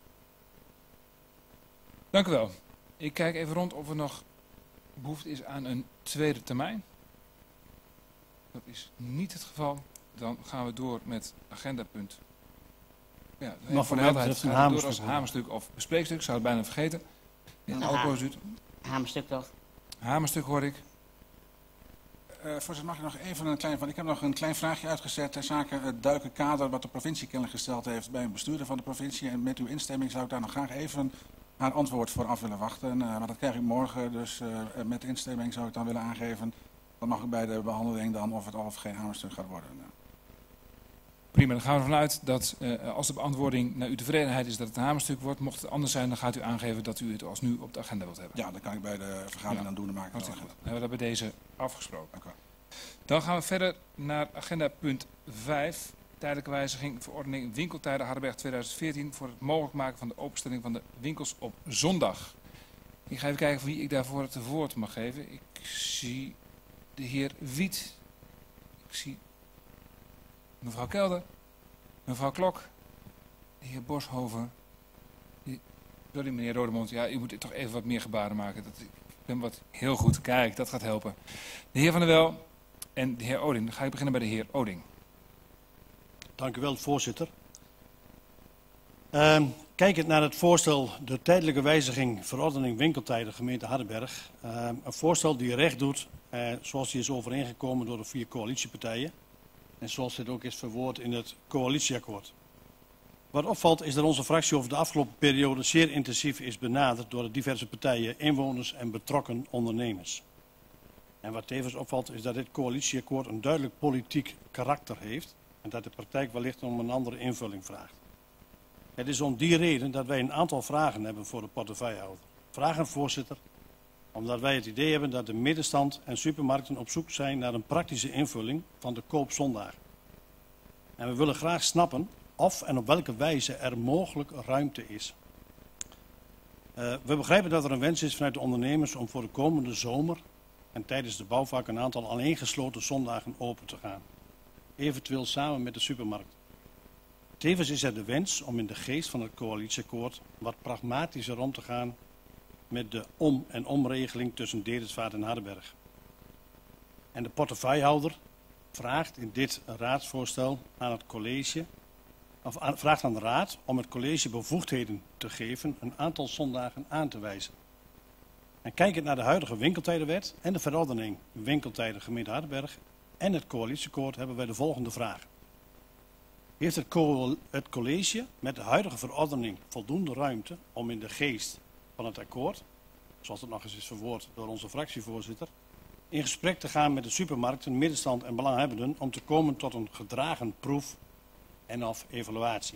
Dank u wel. Ik kijk even rond of er nog behoefte is aan een tweede termijn. Dat is niet het geval. Dan gaan we door met agendapunt. Ja, maar voor de helderheid gaat het door als hamerstuk of bespreekstuk. Ik zou het bijna vergeten. Ja, nou, hamerstuk toch? Hamerstuk hoor ik. Uh, voorzitter, mag ik nog even een klein... Want ik heb nog een klein vraagje uitgezet ter zake het duidelijke kader wat de provincie kennelijk gesteld heeft bij een bestuurder van de provincie. En met uw instemming zou ik daar nog graag even haar antwoord voor af willen wachten. Uh, maar dat krijg ik morgen, dus uh, met instemming zou ik dan willen aangeven. Dan mag ik bij de behandeling dan of het al of geen hamerstuk gaat worden. Uh. Prima, dan gaan we ervan uit dat uh, als de beantwoording naar uw tevredenheid is dat het een hamerstuk wordt. Mocht het anders zijn, dan gaat u aangeven dat u het als nu op de agenda wilt hebben. Ja, dat kan ik bij de vergadering ja. dan doen. Dan maak ik het goed. Dan hebben we dat bij deze afgesproken. Dank u wel. Dan gaan we verder naar agenda punt vijf. Tijdelijke wijziging verordening winkeltijden Hardenberg tweeduizend veertien voor het mogelijk maken van de openstelling van de winkels op zondag. Ik ga even kijken wie ik daarvoor het woord mag geven. Ik zie de heer Wiet. Ik zie mevrouw Kelder. Mevrouw Klok. De heer Boshoven. Sorry meneer Rodemond. Ja, u moet toch even wat meer gebaren maken. Dat, ik ben wat heel goed. Kijk, dat gaat helpen. De heer Van der Wel en de heer Oding. Dan ga ik beginnen bij de heer Oding. Dank u wel, voorzitter. Uh, kijkend naar het voorstel de tijdelijke wijziging verordening winkeltijden gemeente Hardenberg. Uh, een voorstel die recht doet, uh, zoals die is overeengekomen door de vier coalitiepartijen. En zoals dit ook is verwoord in het coalitieakkoord. Wat opvalt is dat onze fractie over de afgelopen periode zeer intensief is benaderd door de diverse partijen, inwoners en betrokken ondernemers. En wat tevens opvalt is dat dit coalitieakkoord een duidelijk politiek karakter heeft. En dat de praktijk wellicht om een andere invulling vraagt. Het is om die reden dat wij een aantal vragen hebben voor de portefeuillehouder. Vragen, voorzitter, omdat wij het idee hebben dat de middenstand en supermarkten op zoek zijn naar een praktische invulling van de koopzondagen. En we willen graag snappen of en op welke wijze er mogelijk ruimte is. Uh, we begrijpen dat er een wens is vanuit de ondernemers om voor de komende zomer en tijdens de bouwvak een aantal aaneengesloten zondagen open te gaan. eventueel samen met de supermarkt. Tevens is er de wens om in de geest van het coalitieakkoord wat pragmatischer om te gaan met de om- en omregeling tussen Dedemsvaart en Hardenberg. En de portefeuillehouder vraagt in dit raadsvoorstel aan het college, of aan, vraagt aan de raad om het college bevoegdheden te geven een aantal zondagen aan te wijzen. En kijkend naar de huidige winkeltijdenwet en de verordening winkeltijden gemeente Hardenberg en het coalitieakkoord hebben wij de volgende vraag. Heeft het, co het college met de huidige verordening voldoende ruimte om in de geest van het akkoord, zoals het nog eens is verwoord door onze fractievoorzitter, in gesprek te gaan met de supermarkten, middenstand en belanghebbenden om te komen tot een gedragen proef en of evaluatie?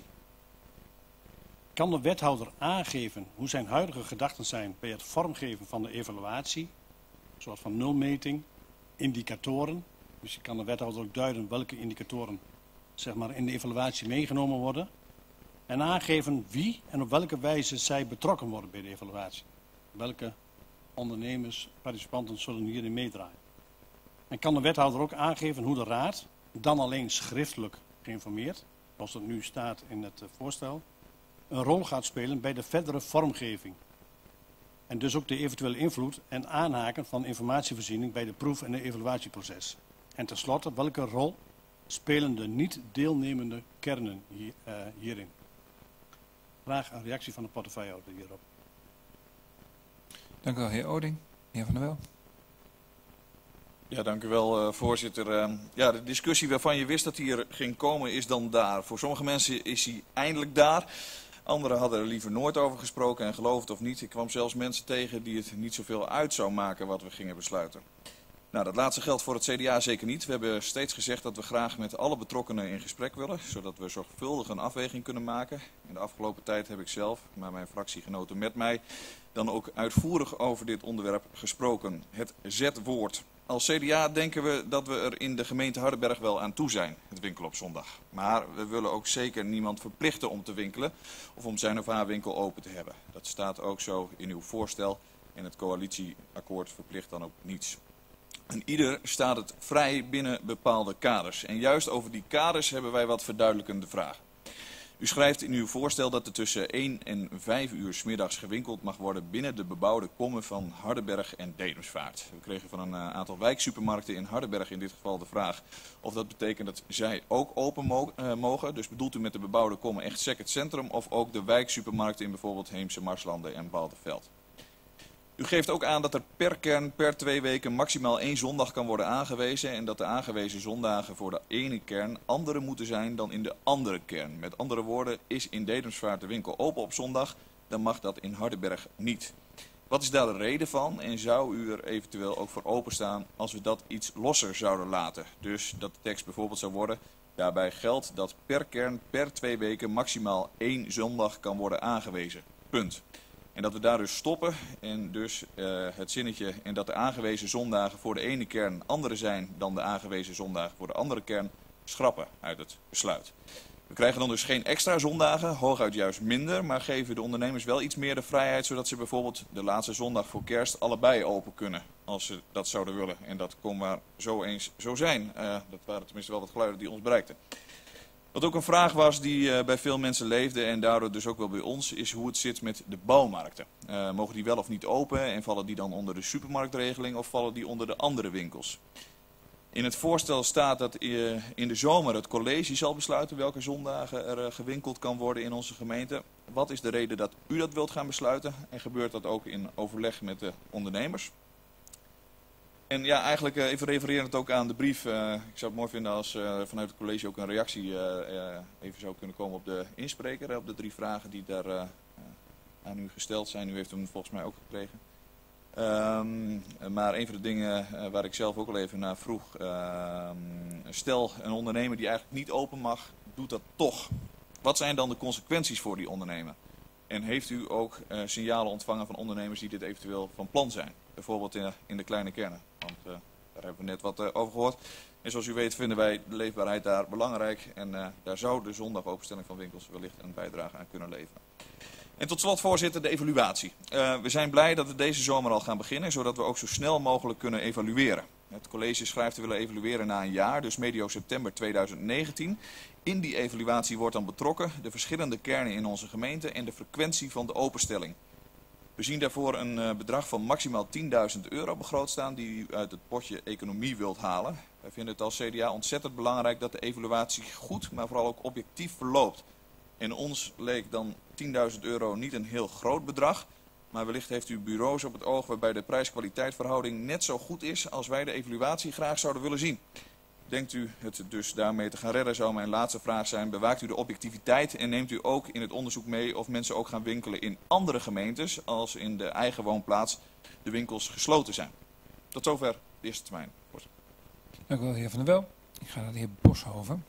Kan de wethouder aangeven hoe zijn huidige gedachten zijn bij het vormgeven van de evaluatie, zoals van nulmeting, indicatoren? Dus kan de wethouder ook duiden welke indicatoren zeg maar, in de evaluatie meegenomen worden. En aangeven wie en op welke wijze zij betrokken worden bij de evaluatie. Welke ondernemers, participanten zullen hierin meedraaien. En kan de wethouder ook aangeven hoe de raad, dan alleen schriftelijk geïnformeerd, zoals het nu staat in het voorstel, een rol gaat spelen bij de verdere vormgeving. En dus ook de eventuele invloed en aanhaken van informatievoorziening bij de proef- en de evaluatieproces. En tenslotte, welke rol spelen de niet deelnemende kernen hier, uh, hierin? Graag een reactie van de portefeuillehouder hierop. Dank u wel, heer Oding. Heer Van der Wel. Ja, dank u wel, uh, voorzitter. Uh, ja, de discussie waarvan je wist dat die er ging komen is dan daar. Voor sommige mensen is hij eindelijk daar. Anderen hadden er liever nooit over gesproken en geloof het of niet. Ik kwam zelfs mensen tegen die het niet zoveel uit zou maken wat we gingen besluiten. Nou, dat laatste geldt voor het C D A zeker niet. We hebben steeds gezegd dat we graag met alle betrokkenen in gesprek willen, zodat we zorgvuldig een afweging kunnen maken. In de afgelopen tijd heb ik zelf, maar mijn fractiegenoten met mij, dan ook uitvoerig over dit onderwerp gesproken. Het Z-woord. Als C D A denken we dat we er in de gemeente Hardenberg wel aan toe zijn, het winkelen op zondag. Maar we willen ook zeker niemand verplichten om te winkelen of om zijn of haar winkel open te hebben. Dat staat ook zo in uw voorstel en het coalitieakkoord verplicht dan ook niets. En ieder staat het vrij binnen bepaalde kaders. En juist over die kaders hebben wij wat verduidelijkende vragen. U schrijft in uw voorstel dat er tussen één en vijf uur 's middags gewinkeld mag worden binnen de bebouwde kommen van Hardenberg en Dedemsvaart. We kregen van een aantal wijksupermarkten in Hardenberg in dit geval de vraag of dat betekent dat zij ook open mo uh, mogen. Dus bedoelt u met de bebouwde kommen echt S E C het centrum of ook de wijksupermarkten in bijvoorbeeld Heemse Marslanden en Balderveld? U geeft ook aan dat er per kern per twee weken maximaal één zondag kan worden aangewezen en dat de aangewezen zondagen voor de ene kern andere moeten zijn dan in de andere kern. Met andere woorden, is in Dedemsvaart de winkel open op zondag, dan mag dat in Hardenberg niet. Wat is daar de reden van en zou u er eventueel ook voor openstaan als we dat iets losser zouden laten? Dus dat de tekst bijvoorbeeld zou worden, daarbij geldt dat per kern per twee weken maximaal één zondag kan worden aangewezen. Punt. En dat we daar dus stoppen en dus uh, het zinnetje en dat de aangewezen zondagen voor de ene kern andere zijn dan de aangewezen zondagen voor de andere kern schrappen uit het besluit. We krijgen dan dus geen extra zondagen, hooguit juist minder, maar geven de ondernemers wel iets meer de vrijheid zodat ze bijvoorbeeld de laatste zondag voor kerst allebei open kunnen als ze dat zouden willen. En dat kon maar zo eens zo zijn. Uh, dat waren tenminste wel wat geluiden die ons bereikten. Wat ook een vraag was die uh, bij veel mensen leefde en daardoor dus ook wel bij ons, is hoe het zit met de bouwmarkten. Uh, mogen die wel of niet open en vallen die dan onder de supermarktregeling of vallen die onder de andere winkels? In het voorstel staat dat uh, in de zomer het college zal besluiten welke zondagen er uh, gewinkeld kan worden in onze gemeente. Wat is de reden dat u dat wilt gaan besluiten en gebeurt dat ook in overleg met de ondernemers? En ja, eigenlijk uh, even refererend ook aan de brief. Uh, ik zou het mooi vinden als uh, vanuit het college ook een reactie uh, uh, even zou kunnen komen op de inspreker. Uh, op de drie vragen die daar uh, uh, aan u gesteld zijn. U heeft hem volgens mij ook gekregen. Um, maar een van de dingen uh, waar ik zelf ook al even naar vroeg. Uh, stel een ondernemer die eigenlijk niet open mag, doet dat toch. Wat zijn dan de consequenties voor die ondernemer? En heeft u ook uh, signalen ontvangen van ondernemers die dit eventueel van plan zijn? Bijvoorbeeld in, in de kleine kernen. Want uh, daar hebben we net wat uh, over gehoord. En zoals u weet vinden wij de leefbaarheid daar belangrijk. En uh, daar zou de zondagopenstelling van winkels wellicht een bijdrage aan kunnen leveren. En tot slot, voorzitter, de evaluatie. Uh, we zijn blij dat we deze zomer al gaan beginnen, zodat we ook zo snel mogelijk kunnen evalueren. Het college schrijft te willen evalueren na een jaar, dus medio september tweeduizend negentien. In die evaluatie wordt dan betrokken de verschillende kernen in onze gemeente en de frequentie van de openstelling. We zien daarvoor een uh, bedrag van maximaal tienduizend euro begroot staan die u uit het potje economie wilt halen. Wij vinden het als C D A ontzettend belangrijk dat de evaluatie goed, maar vooral ook objectief verloopt. En ons leek dan tienduizend euro niet een heel groot bedrag, maar wellicht heeft u bureaus op het oog waarbij de prijs-kwaliteitverhouding net zo goed is als wij de evaluatie graag zouden willen zien. Denkt u het dus daarmee te gaan redden, zou mijn laatste vraag zijn: bewaakt u de objectiviteit en neemt u ook in het onderzoek mee of mensen ook gaan winkelen in andere gemeentes als in de eigen woonplaats de winkels gesloten zijn? Tot zover de eerste termijn. Dank u wel, heer Van der Wel. Ik ga naar de heer Boshoven.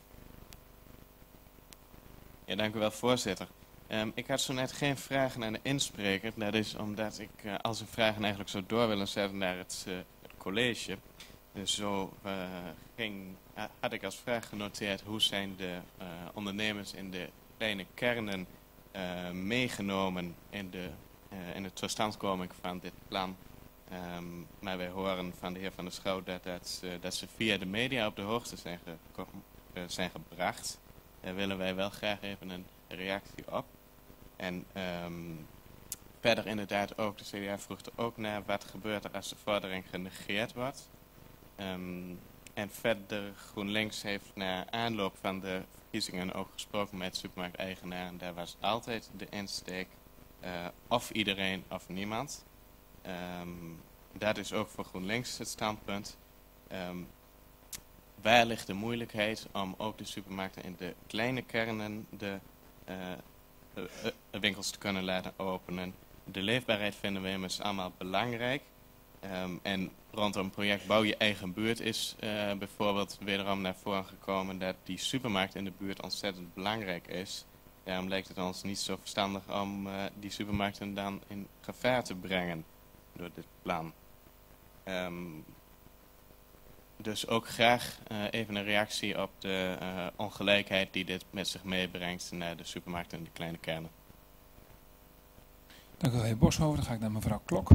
Ja, dank u wel, voorzitter. Um, ik had zo net geen vragen aan de inspreker. Dat is omdat ik uh, al zijn vragen eigenlijk zou door willen zetten naar het, uh, het college. Dus zo uh, ging, uh, had ik als vraag genoteerd hoe zijn de uh, ondernemers in de kleine kernen uh, meegenomen in de, uh, in de totstandkoming van dit plan. Um, maar wij horen van de heer Van der Schouw dat, dat, uh, dat ze via de media op de hoogte zijn, ge uh, zijn gebracht. Daar willen wij wel graag even een reactie op. En um, verder inderdaad ook, de C D A vroeg er ook naar wat gebeurt er als de vordering genegeerd wordt. Um, en verder GroenLinks heeft na aanloop van de verkiezingen ook gesproken met supermarkteigenaren. En daar was altijd de insteek uh, of iedereen of niemand. Um, dat is ook voor GroenLinks het standpunt. Um, waar ligt de moeilijkheid om ook de supermarkten in de kleine kernen de uh, uh, uh, winkels te kunnen laten openen? De leefbaarheid vinden we immers allemaal belangrijk. Um, en rondom het project Bouw je eigen buurt is uh, bijvoorbeeld wederom naar voren gekomen dat die supermarkt in de buurt ontzettend belangrijk is. Daarom lijkt het ons niet zo verstandig om uh, die supermarkten dan in gevaar te brengen door dit plan. Um, dus ook graag uh, even een reactie op de uh, ongelijkheid die dit met zich meebrengt naar de supermarkten en de kleine kernen. Dank u wel, heer Boshoven. Dan ga ik naar mevrouw Klok.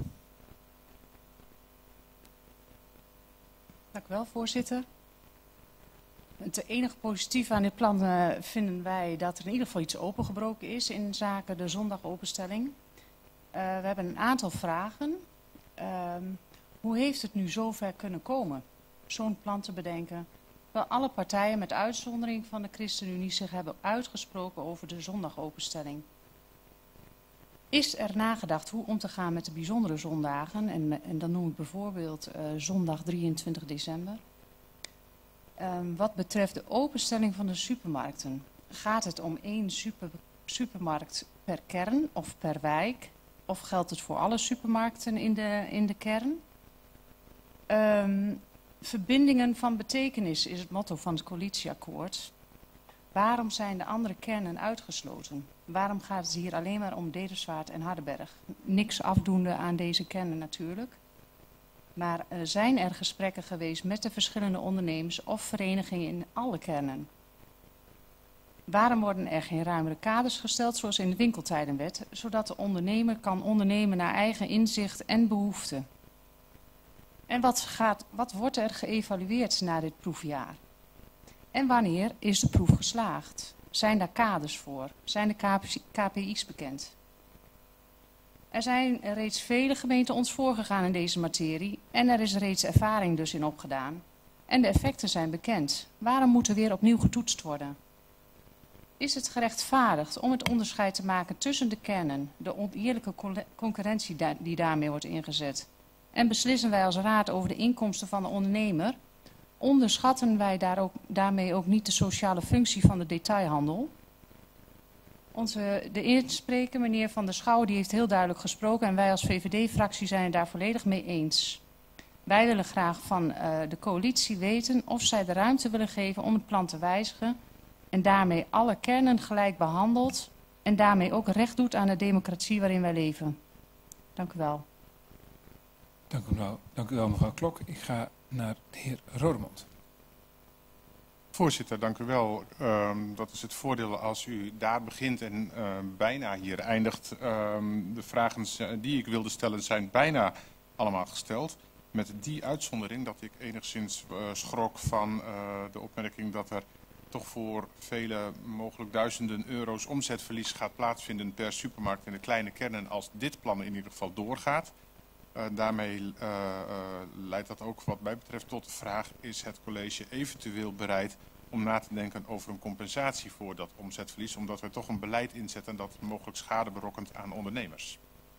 Dank u wel, voorzitter. Het enige positieve aan dit plan uh, vinden wij dat er in ieder geval iets opengebroken is in zaken de zondagopenstelling. Uh, we hebben een aantal vragen. Uh, hoe heeft het nu zover kunnen komen, zo'n plan te bedenken? Wel, alle partijen met uitzondering van de ChristenUnie zich hebben uitgesproken over de zondagopenstelling. Is er nagedacht hoe om te gaan met de bijzondere zondagen? En, en dan noem ik bijvoorbeeld uh, zondag drieëntwintig december. Um, wat betreft de openstelling van de supermarkten. Gaat het om één super, supermarkt per kern of per wijk? Of geldt het voor alle supermarkten in de, in de kern? Um, verbindingen van betekenis is het motto van het coalitieakkoord. Waarom zijn de andere kernen uitgesloten? Waarom gaat het hier alleen maar om Dedemswaard en Hardenberg? Niks afdoende aan deze kernen natuurlijk. Maar uh, zijn er gesprekken geweest met de verschillende ondernemers of verenigingen in alle kernen? Waarom worden er geen ruimere kaders gesteld zoals in de winkeltijdenwet, zodat de ondernemer kan ondernemen naar eigen inzicht en behoefte? En wat, gaat, wat wordt er geëvalueerd na dit proefjaar? En wanneer is de proef geslaagd? Zijn daar kaders voor? Zijn de K P I's bekend? Er zijn reeds vele gemeenten ons voorgegaan in deze materie en er is reeds ervaring dus in opgedaan. En de effecten zijn bekend. Waarom moet er weer opnieuw getoetst worden? Is het gerechtvaardigd om het onderscheid te maken tussen de kernen, de oneerlijke concurrentie die daarmee wordt ingezet? En beslissen wij als raad over de inkomsten van de ondernemer? Onderschatten wij daar ook, daarmee ook niet de sociale functie van de detailhandel? Onze, de inspreker, meneer Van der Schouw, die heeft heel duidelijk gesproken en wij als V V D-fractie zijn het daar volledig mee eens. Wij willen graag van uh, de coalitie weten of zij de ruimte willen geven om het plan te wijzigen en daarmee alle kernen gelijk behandelt en daarmee ook recht doet aan de democratie waarin wij leven. Dank u wel. Dank u wel, dank u wel mevrouw Klok. Ik ga naar de heer Rodemond. Voorzitter, dank u wel. Um, dat is het voordeel als u daar begint en uh, bijna hier eindigt. Um, de vragen die ik wilde stellen zijn bijna allemaal gesteld. Met die uitzondering dat ik enigszins uh, schrok van uh, de opmerking dat er toch voor vele, mogelijk duizenden euro's omzetverlies gaat plaatsvinden per supermarkt in de kleine kernen als dit plan in ieder geval doorgaat. Uh, daarmee uh, uh, leidt dat ook wat mij betreft tot de vraag, is het college eventueel bereid om na te denken over een compensatie voor dat omzetverlies, omdat we toch een beleid inzetten dat mogelijk schade berokkent aan ondernemers.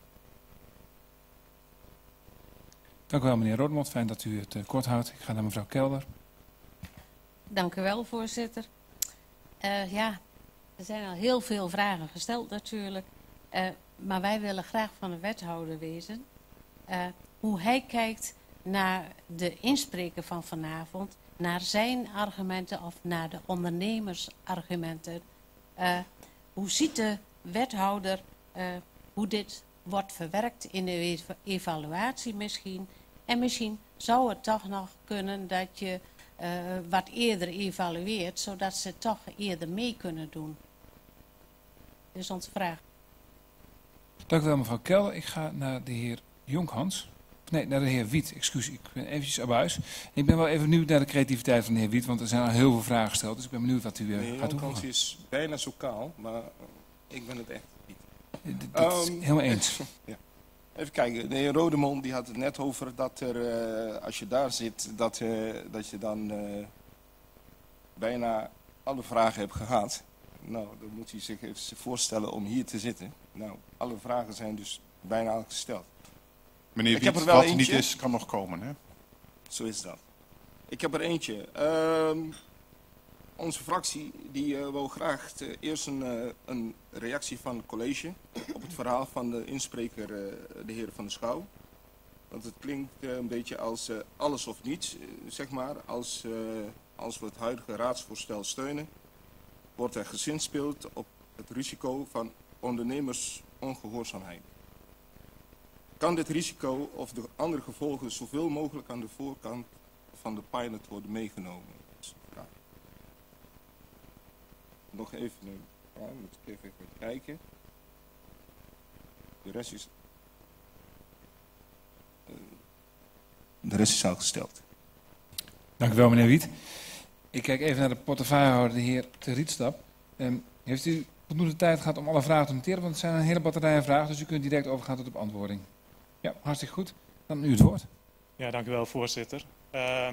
Dank u wel, meneer Rodemond. Fijn dat u het uh, kort houdt. Ik ga naar mevrouw Kelder. Dank u wel, voorzitter. Uh, ja, er zijn al heel veel vragen gesteld natuurlijk. Uh, maar wij willen graag van de wethouder weten uh, hoe hij kijkt naar de inspreker van vanavond, naar zijn argumenten of naar de ondernemersargumenten. Uh, hoe ziet de wethouder uh, hoe dit wordt verwerkt in de evaluatie misschien? En misschien zou het toch nog kunnen dat je uh, wat eerder evalueert, zodat ze toch eerder mee kunnen doen. Dat is onze vraag. Dank u wel, mevrouw Kelder. Ik ga naar de heer Jonkhans. Nee, naar de heer Wiet. Excuus, ik ben eventjes abuis. Ik ben wel even benieuwd naar de creativiteit van de heer Wiet, want er zijn al heel veel vragen gesteld. Dus ik ben benieuwd wat u uh, nee, gaat doen. Jonkhans is bijna zo kaal, maar ik ben het echt niet. Dat is um, helemaal eens. Ja. Even kijken, de heer Rodemond die had het net over dat er, uh, als je daar zit, dat, uh, dat je dan uh, bijna alle vragen hebt gehad. Nou, dan moet u zich even voorstellen om hier te zitten. Nou, alle vragen zijn dus bijna al gesteld. Meneer ik Wiet, heb er wel wat eentje. niet is, kan nog komen, hè? Zo is dat. Ik heb er eentje. Uh, onze fractie die uh, wil graag te, eerst een, uh, een reactie van het college op het verhaal van de inspreker, uh, de heer Van der Schouw. Want het klinkt uh, een beetje als uh, alles of niets, uh, zeg maar. Als, uh, als we het huidige raadsvoorstel steunen, wordt er gezinspeeld op het risico van ondernemersongehoorzaamheid. Kan dit risico of de andere gevolgen zoveel mogelijk aan de voorkant van de pilot worden meegenomen? Ja. Nog even een vraag, moet ik even kijken. De rest is, uh, de rest is al gesteld. Dank u wel, meneer Wiet. Ik kijk even naar de portefeuillehouder, de heer Te Rietstap. Um, heeft u voldoende tijd gehad om alle vragen te noteren? Want het zijn een hele batterij vragen, dus u kunt direct overgaan tot de beantwoording. Ja, hartstikke goed. Dan u het woord. Ja, dank u wel, voorzitter. Uh,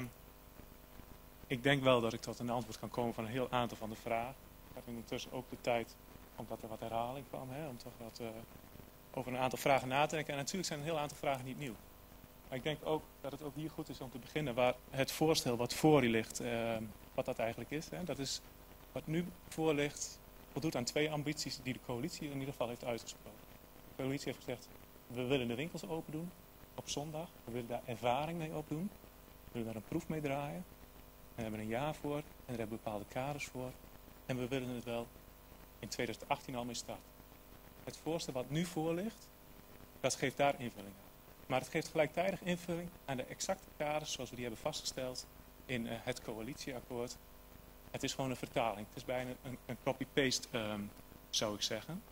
ik denk wel dat ik tot een antwoord kan komen van een heel aantal van de vragen. Ik heb ondertussen ook de tijd, omdat er wat herhaling kwam, hè, om toch wat uh, over een aantal vragen na te denken. En natuurlijk zijn een heel aantal vragen niet nieuw. Maar ik denk ook dat het ook hier goed is om te beginnen waar het voorstel wat voor u ligt, uh, wat dat eigenlijk is. Hè. Dat is wat nu voor ligt, voldoet aan twee ambities die de coalitie in ieder geval heeft uitgesproken. De coalitie heeft gezegd, we willen de winkels open doen op zondag. We willen daar ervaring mee opdoen. We willen daar een proef mee draaien. En we hebben een jaar voor. En er hebben we bepaalde kaders voor. En we willen het wel in tweeduizend achttien al mee starten. Het voorstel wat nu voor ligt, dat geeft daar invulling aan. Maar het geeft gelijktijdig invulling aan de exacte kaders zoals we die hebben vastgesteld in uh, het coalitieakkoord. Het is gewoon een vertaling. Het is bijna een, een copy-paste, um, zou ik zeggen.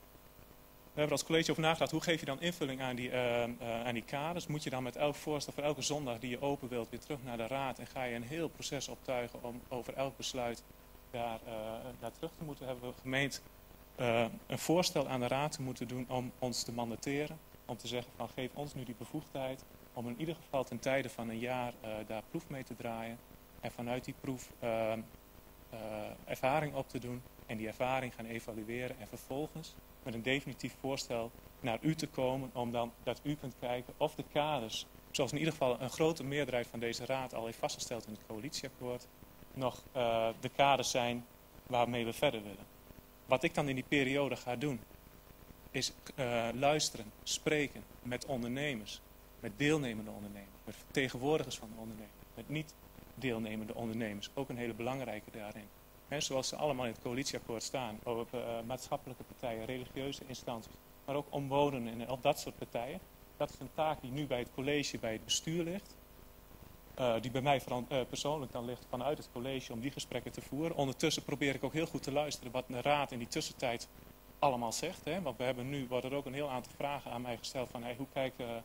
We hebben er als college over nagedacht, hoe geef je dan invulling aan die, uh, uh, aan die kaders? Moet je dan met elk voorstel voor elke zondag die je open wilt weer terug naar de raad en ga je een heel proces optuigen om over elk besluit daar uh, naar terug te moeten? Hebben we gemeend uh, een voorstel aan de raad te moeten doen om ons te mandateren. Om te zeggen van geef ons nu die bevoegdheid om in ieder geval ten tijde van een jaar uh, daar proef mee te draaien. En vanuit die proef uh, uh, ervaring op te doen en die ervaring gaan evalueren en vervolgens met een definitief voorstel naar u te komen, om dan dat u kunt kijken of de kaders, zoals in ieder geval een grote meerderheid van deze raad al heeft vastgesteld in het coalitieakkoord, nog uh, de kaders zijn waarmee we verder willen. Wat ik dan in die periode ga doen, is uh, luisteren, spreken met ondernemers, met deelnemende ondernemers, met vertegenwoordigers van de ondernemers, met niet deelnemende ondernemers, ook een hele belangrijke daarin. He, zoals ze allemaal in het coalitieakkoord staan, over uh, maatschappelijke partijen, religieuze instanties, maar ook omwonenden en al dat soort partijen. Dat is een taak die nu bij het college, bij het bestuur ligt. Uh, die bij mij uh, persoonlijk dan ligt vanuit het college om die gesprekken te voeren. Ondertussen probeer ik ook heel goed te luisteren wat de raad in die tussentijd allemaal zegt. Hè? Want we hebben nu, wordt er ook een heel aantal vragen aan mij gesteld van hey, hoe kijken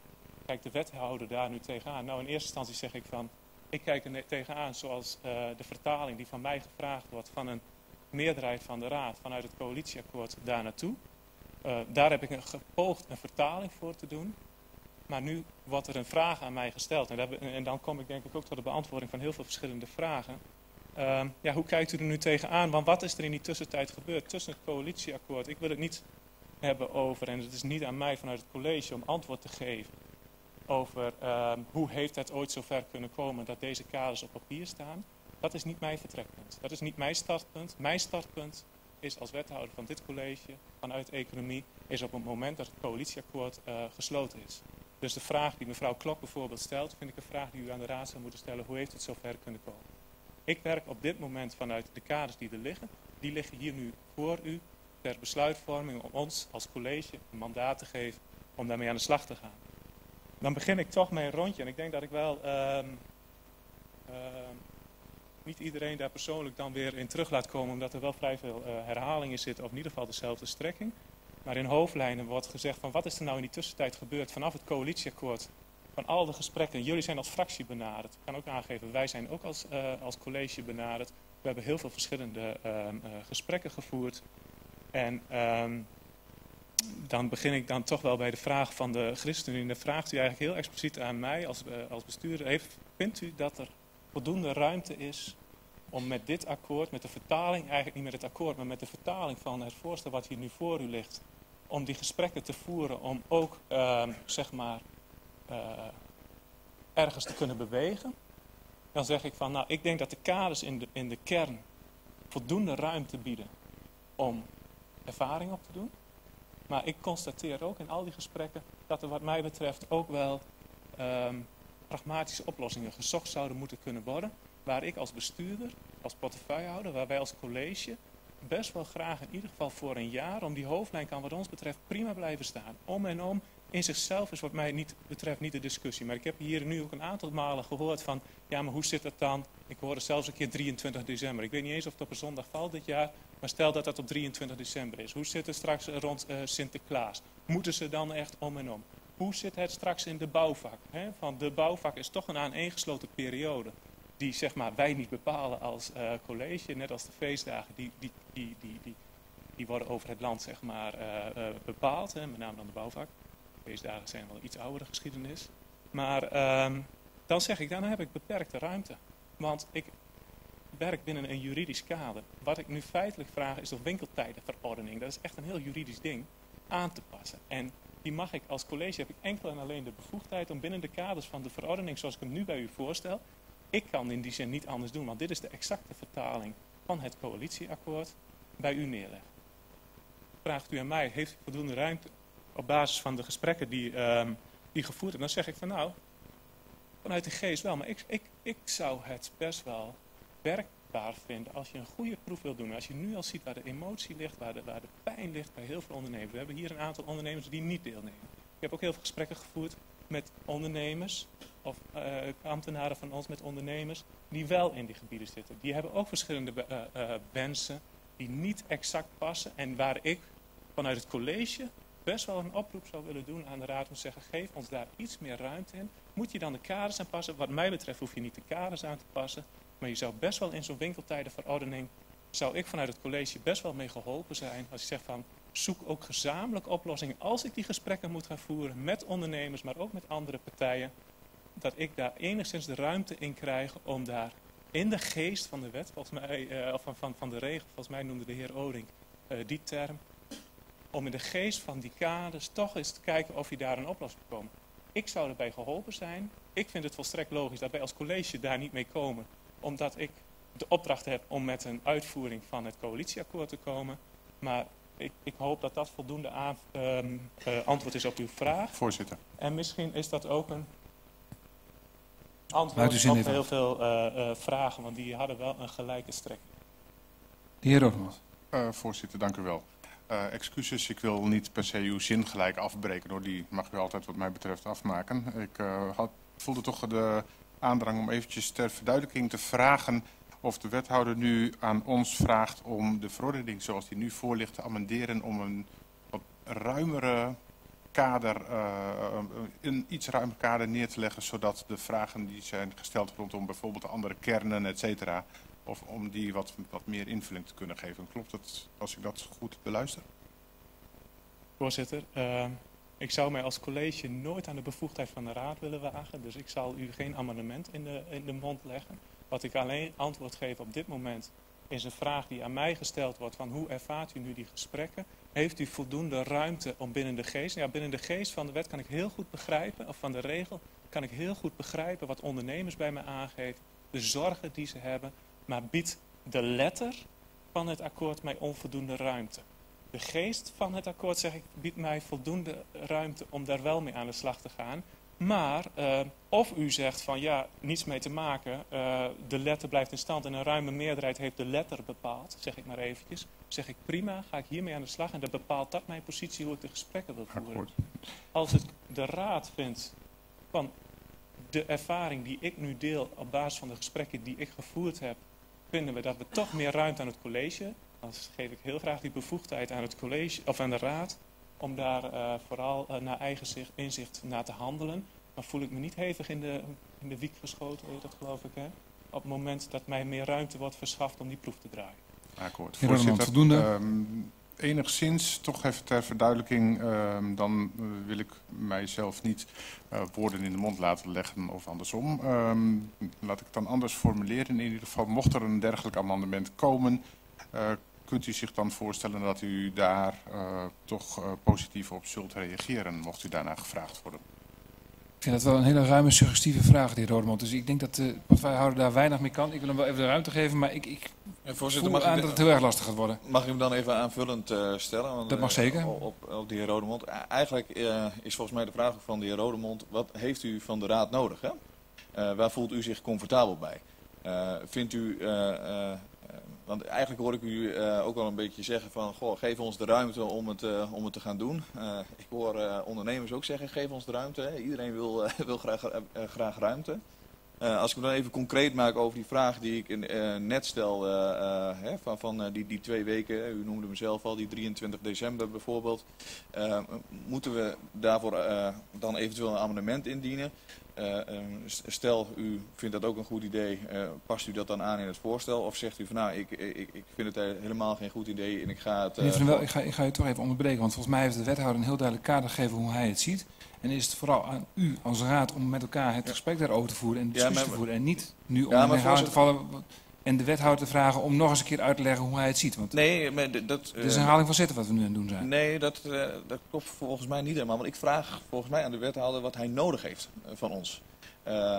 kijkt de wethouder daar nu tegenaan? Nou, in eerste instantie zeg ik van, ik kijk er tegenaan zoals uh, de vertaling die van mij gevraagd wordt van een meerderheid van de raad vanuit het coalitieakkoord daar naartoe. Uh, daar heb ik een gepoogd een vertaling voor te doen. Maar nu wordt er een vraag aan mij gesteld. En, dat, en dan kom ik denk ik ook tot de beantwoording van heel veel verschillende vragen. Uh, ja, hoe kijkt u er nu tegenaan? Want wat is er in die tussentijd gebeurd tussen het coalitieakkoord? Ik wil het niet hebben over, en het is niet aan mij vanuit het college om antwoord te geven over uh, hoe heeft het ooit zover kunnen komen dat deze kaders op papier staan. Dat is niet mijn vertrekpunt. Dat is niet mijn startpunt. Mijn startpunt is als wethouder van dit college, vanuit economie, is op het moment dat het coalitieakkoord uh, gesloten is. Dus de vraag die mevrouw Klok bijvoorbeeld stelt, vind ik een vraag die u aan de raad zou moeten stellen. Hoe heeft het zover kunnen komen? Ik werk op dit moment vanuit de kaders die er liggen. Die liggen hier nu voor u ter besluitvorming om ons als college een mandaat te geven om daarmee aan de slag te gaan. Dan begin ik toch met een rondje en ik denk dat ik wel um, uh, niet iedereen daar persoonlijk dan weer in terug laat komen, omdat er wel vrij veel uh, herhalingen zitten, of in ieder geval dezelfde strekking. Maar in hoofdlijnen wordt gezegd van wat is er nou in die tussentijd gebeurd vanaf het coalitieakkoord, van al de gesprekken. Jullie zijn als fractie benaderd. Ik kan ook aangeven, wij zijn ook als, uh, als college benaderd. We hebben heel veel verschillende uh, uh, gesprekken gevoerd. En um, dan begin ik dan toch wel bij de vraag van de ChristenUnie. De vraagt u eigenlijk heel expliciet aan mij als, uh, als bestuurder. Heeft, vindt u dat er voldoende ruimte is om met dit akkoord, met de vertaling, eigenlijk niet met het akkoord, maar met de vertaling van het voorstel wat hier nu voor u ligt, om die gesprekken te voeren, om ook, uh, zeg maar, uh, ergens te kunnen bewegen? Dan zeg ik van, nou, ik denk dat de kaders in de, in de kern voldoende ruimte bieden om ervaring op te doen. Maar ik constateer ook in al die gesprekken dat er wat mij betreft ook wel um, pragmatische oplossingen gezocht zouden moeten kunnen worden. Waar ik als bestuurder, als portefeuillehouder, waar wij als college best wel graag in ieder geval voor een jaar, om die hoofdlijn kan wat ons betreft prima blijven staan. Om en om. In zichzelf is wat mij niet betreft niet de discussie. Maar ik heb hier nu ook een aantal malen gehoord van, ja, maar hoe zit het dan? Ik hoorde zelfs een keer drieëntwintig december. Ik weet niet eens of het op een zondag valt dit jaar, maar stel dat dat op drieëntwintig december is. Hoe zit het straks rond uh, Sinterklaas? Moeten ze dan echt om en om? Hoe zit het straks in de bouwvak? Hè? Van de bouwvak is toch een aaneengesloten periode die, zeg maar, wij niet bepalen als uh, college, net als de feestdagen, die, die, die, die, die, die worden over het land, zeg maar, uh, uh, bepaald, hè? Met name dan de bouwvak. Feestdagen zijn wel iets oudere geschiedenis. Maar um, dan zeg ik, dan heb ik beperkte ruimte. Want ik werk binnen een juridisch kader. Wat ik nu feitelijk vraag is de winkeltijdenverordening. Dat is echt een heel juridisch ding aan te passen. En die mag ik als college, heb ik enkel en alleen de bevoegdheid om binnen de kaders van de verordening zoals ik hem nu bij u voorstel. Ik kan in die zin niet anders doen, want dit is de exacte vertaling van het coalitieakkoord bij u neerleggen. Vraagt u aan mij, heeft u voldoende ruimte op basis van de gesprekken die, um, die gevoerd hebben? Dan zeg ik van nou, vanuit de geest wel, maar ik, ik, ik zou het best wel werkbaar vinden als je een goede proef wil doen. Als je nu al ziet waar de emotie ligt, waar de, waar de pijn ligt bij heel veel ondernemers. We hebben hier een aantal ondernemers die niet deelnemen. Ik heb ook heel veel gesprekken gevoerd met ondernemers of uh, ambtenaren van ons met ondernemers die wel in die gebieden zitten. Die hebben ook verschillende uh, uh, wensen die niet exact passen en waar ik vanuit het college best wel een oproep zou willen doen aan de raad om te zeggen, geef ons daar iets meer ruimte in. Moet je dan de kaders aanpassen? Wat mij betreft hoef je niet de kaders aan te passen, maar je zou best wel in zo'n winkeltijdenverordening, zou ik vanuit het college best wel mee geholpen zijn als je zegt van, zoek ook gezamenlijk oplossingen. Als ik die gesprekken moet gaan voeren met ondernemers, maar ook met andere partijen, dat ik daar enigszins de ruimte in krijg om daar in de geest van de wet, volgens mij, uh, of van, van, van de regel, volgens mij noemde de heer Oding uh, die term, om in de geest van die kaders toch eens te kijken of je daar een oplossing komt. Ik zou erbij geholpen zijn. Ik vind het volstrekt logisch dat wij als college daar niet mee komen, omdat ik de opdracht heb om met een uitvoering van het coalitieakkoord te komen. Maar ik, ik hoop dat dat voldoende aan, um, uh, antwoord is op uw vraag. Voorzitter. En misschien is dat ook een antwoord op heel veel uh, uh, vragen, want die hadden wel een gelijke strekking. De heer Roodmans. Uh, voorzitter, dank u wel. Uh, excuses, ik wil niet per se uw zin gelijk afbreken, hoor. Die mag u altijd wat mij betreft afmaken. Ik uh, had, voelde toch de aandrang om eventjes ter verduidelijking te vragen of de wethouder nu aan ons vraagt om de verordening zoals die nu voor ligt te amenderen om een wat ruimere kader, uh, een iets ruimer kader neer te leggen, zodat de vragen die zijn gesteld rondom bijvoorbeeld de andere kernen, et cetera, of om die wat, wat meer invulling te kunnen geven. Klopt het als ik dat goed beluister? Voorzitter, uh, ik zou mij als college nooit aan de bevoegdheid van de raad willen wagen, dus ik zal u geen amendement in de, in de mond leggen. Wat ik alleen antwoord geef op dit moment is een vraag die aan mij gesteld wordt van hoe ervaart u nu die gesprekken? Heeft u voldoende ruimte om binnen de geest? Ja, binnen de geest van de wet kan ik heel goed begrijpen, of van de regel, kan ik heel goed begrijpen wat ondernemers bij me aangeven, de zorgen die ze hebben, maar biedt de letter van het akkoord mij onvoldoende ruimte. De geest van het akkoord, zeg ik, biedt mij voldoende ruimte om daar wel mee aan de slag te gaan. Maar uh, of u zegt van ja, niets mee te maken, uh, de letter blijft in stand en een ruime meerderheid heeft de letter bepaald, zeg ik maar eventjes, zeg ik prima, ga ik hiermee aan de slag en dat bepaalt dat mijn positie hoe ik de gesprekken wil voeren. Akkoord. Als het de raad vindt van de ervaring die ik nu deel op basis van de gesprekken die ik gevoerd heb, vinden we dat we toch meer ruimte aan het college, dan geef ik heel graag die bevoegdheid aan het college of aan de raad, om daar uh, vooral uh, naar eigen zicht, inzicht naar te handelen. Maar voel ik me niet hevig in de, in de wiek geschoten, weet je dat geloof ik, hè? Op het moment dat mij meer ruimte wordt verschaft om die proef te draaien. Akkoord. Voorzitter, voldoende. Um, enigszins, toch even ter verduidelijking, um, dan uh, wil ik mijzelf niet uh, woorden in de mond laten leggen of andersom. Um, laat ik het dan anders formuleren. In ieder geval, mocht er een dergelijk amendement komen, uh, kunt u zich dan voorstellen dat u daar uh, toch uh, positief op zult reageren, mocht u daarna gevraagd worden? Ik vind dat wel een hele ruime, suggestieve vraag, de heer Rodemond. Dus ik denk dat de portefeuillehouder daar weinig mee kan. Ik wil hem wel even de ruimte geven, maar ik, ik ja, voorzitter, voel mag aan ik dat het heel erg lastig gaat worden. Mag ik hem dan even aanvullend uh, stellen? Want, dat mag zeker. Uh, op, op de heer Rodemond. Eigenlijk uh, is volgens mij de vraag van de heer Rodemond, wat heeft u van de raad nodig? Hè? Uh, waar voelt u zich comfortabel bij? Uh, vindt u... Uh, uh, Want eigenlijk hoor ik u uh, ook wel een beetje zeggen van, goh, geef ons de ruimte om het, uh, om het te gaan doen. Uh, ik hoor uh, ondernemers ook zeggen, geef ons de ruimte. Hè. Iedereen wil, uh, wil graag, uh, graag ruimte. Uh, als ik me dan even concreet maak over die vraag die ik uh, net stel, uh, uh, hè, van, van uh, die, die twee weken, u noemde mezelf al, die drieëntwintig december bijvoorbeeld. Uh, moeten we daarvoor uh, dan eventueel een amendement indienen? Uh, stel, u vindt dat ook een goed idee, uh, past u dat dan aan in het voorstel? Of zegt u van nou, ik, ik, ik vind het helemaal geen goed idee en ik ga het... Uh, wel, ik, ga, ik ga u toch even onderbreken, want volgens mij heeft de wethouder een heel duidelijk kader gegeven hoe hij het ziet. En is het vooral aan u als raad om met elkaar het gesprek daarover te voeren en de discussie ja, maar, te voeren. En niet nu om ja, in herhaling te vallen en de wethouder te vragen om nog eens een keer uit te leggen hoe hij het ziet. Want nee, maar dat... Uh, het is een herhaling van zitten wat we nu aan het doen zijn. Nee, dat, uh, dat klopt volgens mij niet helemaal. Want ik vraag volgens mij aan de wethouder wat hij nodig heeft uh, van ons. Uh, uh,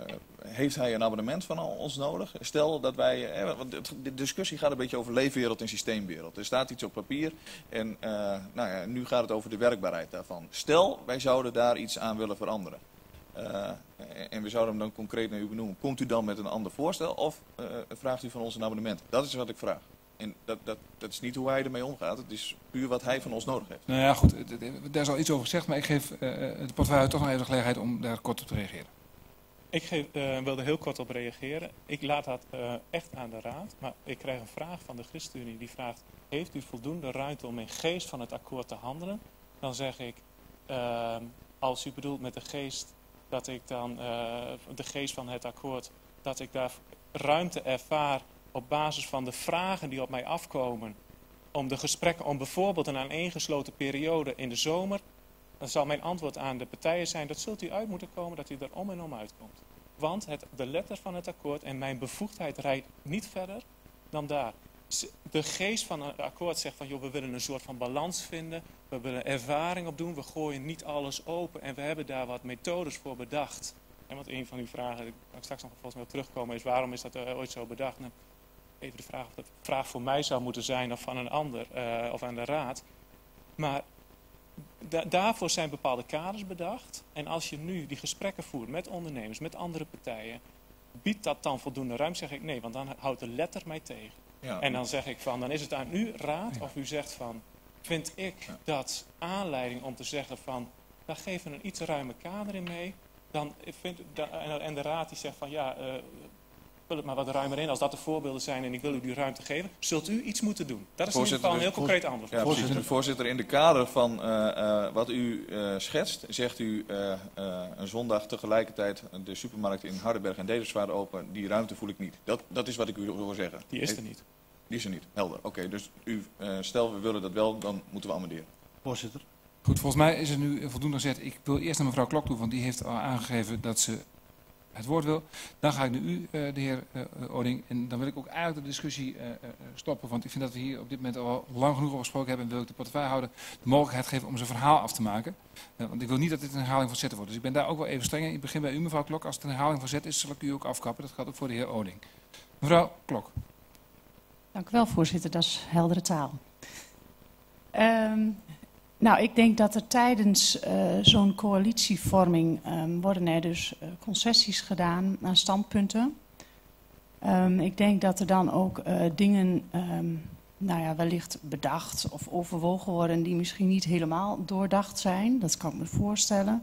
heeft hij een abonnement van ons nodig? Stel dat wij... Eh, want de discussie gaat een beetje over leefwereld en systeemwereld. Er staat iets op papier en uh, nou ja, nu gaat het over de werkbaarheid daarvan. Stel, wij zouden daar iets aan willen veranderen. Uh, en we zouden hem dan concreet naar u benoemen. Komt u dan met een ander voorstel of uh, vraagt u van ons een abonnement? Dat is wat ik vraag. En dat, dat, dat is niet hoe hij ermee omgaat. Het is puur wat hij van ons nodig heeft. Nou ja, goed. Daar is al iets over gezegd, maar ik geef uh, de portefeuillehouder toch nog even de gelegenheid om daar kort op te reageren. Ik geef, uh, wilde heel kort op reageren. Ik laat dat uh, echt aan de raad. Maar ik krijg een vraag van de ChristenUnie die vraagt... heeft u voldoende ruimte om in geest van het akkoord te handelen? Dan zeg ik, uh, als u bedoelt met de geest... dat ik dan uh, de geest van het akkoord... dat ik daar ruimte ervaar op basis van de vragen die op mij afkomen... om de gesprekken, om bijvoorbeeld een aaneengesloten periode in de zomer... dan zal mijn antwoord aan de partijen zijn... dat zult u uit moeten komen dat u er om en om uitkomt. Want het, de letter van het akkoord en mijn bevoegdheid rijdt niet verder dan daar. De geest van het akkoord zegt van... joh, we willen een soort van balans vinden. We willen ervaring opdoen. We gooien niet alles open. En we hebben daar wat methodes voor bedacht. En wat een van uw vragen, waar ik straks nog volgens mij op terugkomen... is waarom is dat uh, ooit zo bedacht? Nou, even de vraag of dat een vraag voor mij zou moeten zijn... of van een ander, uh, of aan de raad. Maar... Da daarvoor zijn bepaalde kaders bedacht. En als je nu die gesprekken voert met ondernemers, met andere partijen... biedt dat dan voldoende ruimte? Zeg ik nee, want dan houdt de letter mij tegen. Ja. En dan zeg ik van, dan is het aan u, raad, ja. of u zegt van... vind ik ja. dat aanleiding om te zeggen van... daar geven we een iets ruimer kader in mee... Dan vind, da, en de raad die zegt van ja... Uh, vul het maar wat ruimer in. Als dat de voorbeelden zijn en ik wil u die ruimte geven, zult u iets moeten doen. Dat is in ieder geval een heel concreet antwoord. Ja, voorzitter, voorzitter, in de kader van uh, uh, wat u uh, schetst, zegt u uh, uh, een zondag tegelijkertijd de supermarkt in Hardenberg en Dedemsvaart open. Die ruimte voel ik niet. Dat, dat is wat ik u hoor zeggen. Die is er niet. Die is er niet, helder. Oké, okay, dus u, uh, stel we willen dat wel, dan moeten we amenderen. Voorzitter. Goed, volgens mij is er nu voldoende gezegd. Ik wil eerst naar mevrouw Klok toe, want die heeft al aangegeven dat ze het woord wil. Dan ga ik naar u, uh, de heer uh, Oording. En dan wil ik ook eigenlijk de discussie uh, uh, stoppen. Want ik vind dat we hier op dit moment al lang genoeg over gesproken hebben. En wil ik de portefeuillehouder de mogelijkheid geven om zijn verhaal af te maken. Uh, want ik wil niet dat dit een herhaling van zetten wordt. Dus ik ben daar ook wel even streng in. Ik begin bij u, mevrouw Klok. Als het een herhaling van zet is, zal ik u ook afkappen. Dat geldt ook voor de heer Oording. Mevrouw Klok. Dank u wel, voorzitter. Dat is heldere taal. Um, nou, ik denk dat er tijdens uh, zo'n coalitievorming um, worden er dus uh, concessies gedaan aan standpunten. Um, ik denk dat er dan ook uh, dingen, um, nou ja, wellicht bedacht of overwogen worden die misschien niet helemaal doordacht zijn. Dat kan ik me voorstellen.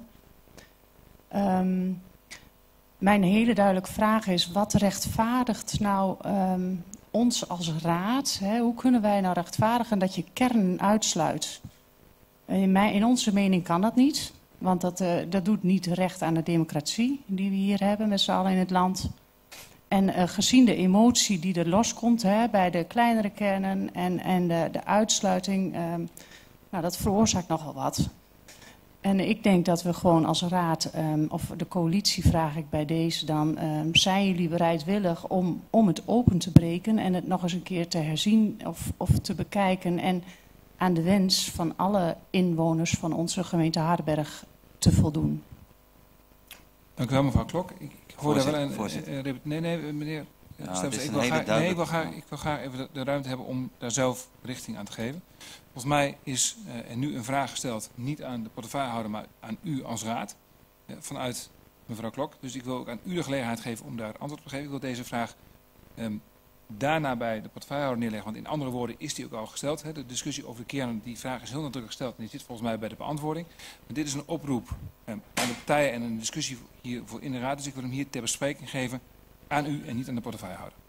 Um, mijn hele duidelijke vraag is, wat rechtvaardigt nou um, ons als raad? Hè? Hoe kunnen wij nou rechtvaardigen dat je kern uitsluit? In, mijn, in onze mening kan dat niet, want dat, uh, dat doet niet recht aan de democratie die we hier hebben met z'n allen in het land. En uh, gezien de emotie die er loskomt hè, bij de kleinere kernen en, en de, de uitsluiting, uh, nou, dat veroorzaakt nogal wat. En ik denk dat we gewoon als raad, um, of de coalitie vraag ik bij deze dan, um, zijn jullie bereidwillig om, om het open te breken en het nog eens een keer te herzien of, of te bekijken en aan de wens van alle inwoners van onze gemeente Hardenberg te voldoen. Dank u wel, mevrouw Klok. Ik, ik hoor daar wel een... Voorzitter. Uh, nee, nee, meneer... Ja, Stel, dit is ik, een wil hele graag, nee, ik, wil graag, duidelijke- ik wil graag even de, de ruimte hebben om daar zelf richting aan te geven. Volgens mij is uh, er nu een vraag gesteld, niet aan de portefeuillehouder, maar aan u als raad, uh, vanuit mevrouw Klok. Dus ik wil ook aan u de gelegenheid geven om daar antwoord op te geven. Ik wil deze vraag um, daarna bij de portefeuillehouder neerleggen, want in andere woorden is die ook al gesteld. Hè. De discussie over de kern, die vraag is heel nadrukkelijk gesteld en die zit volgens mij bij de beantwoording. Maar dit is een oproep um, aan de partijen en een discussie hiervoor in de raad. Dus ik wil hem hier ter bespreking geven aan u en niet aan de portefeuillehouder.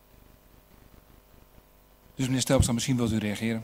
Dus meneer Stelpstra, misschien wilt u reageren.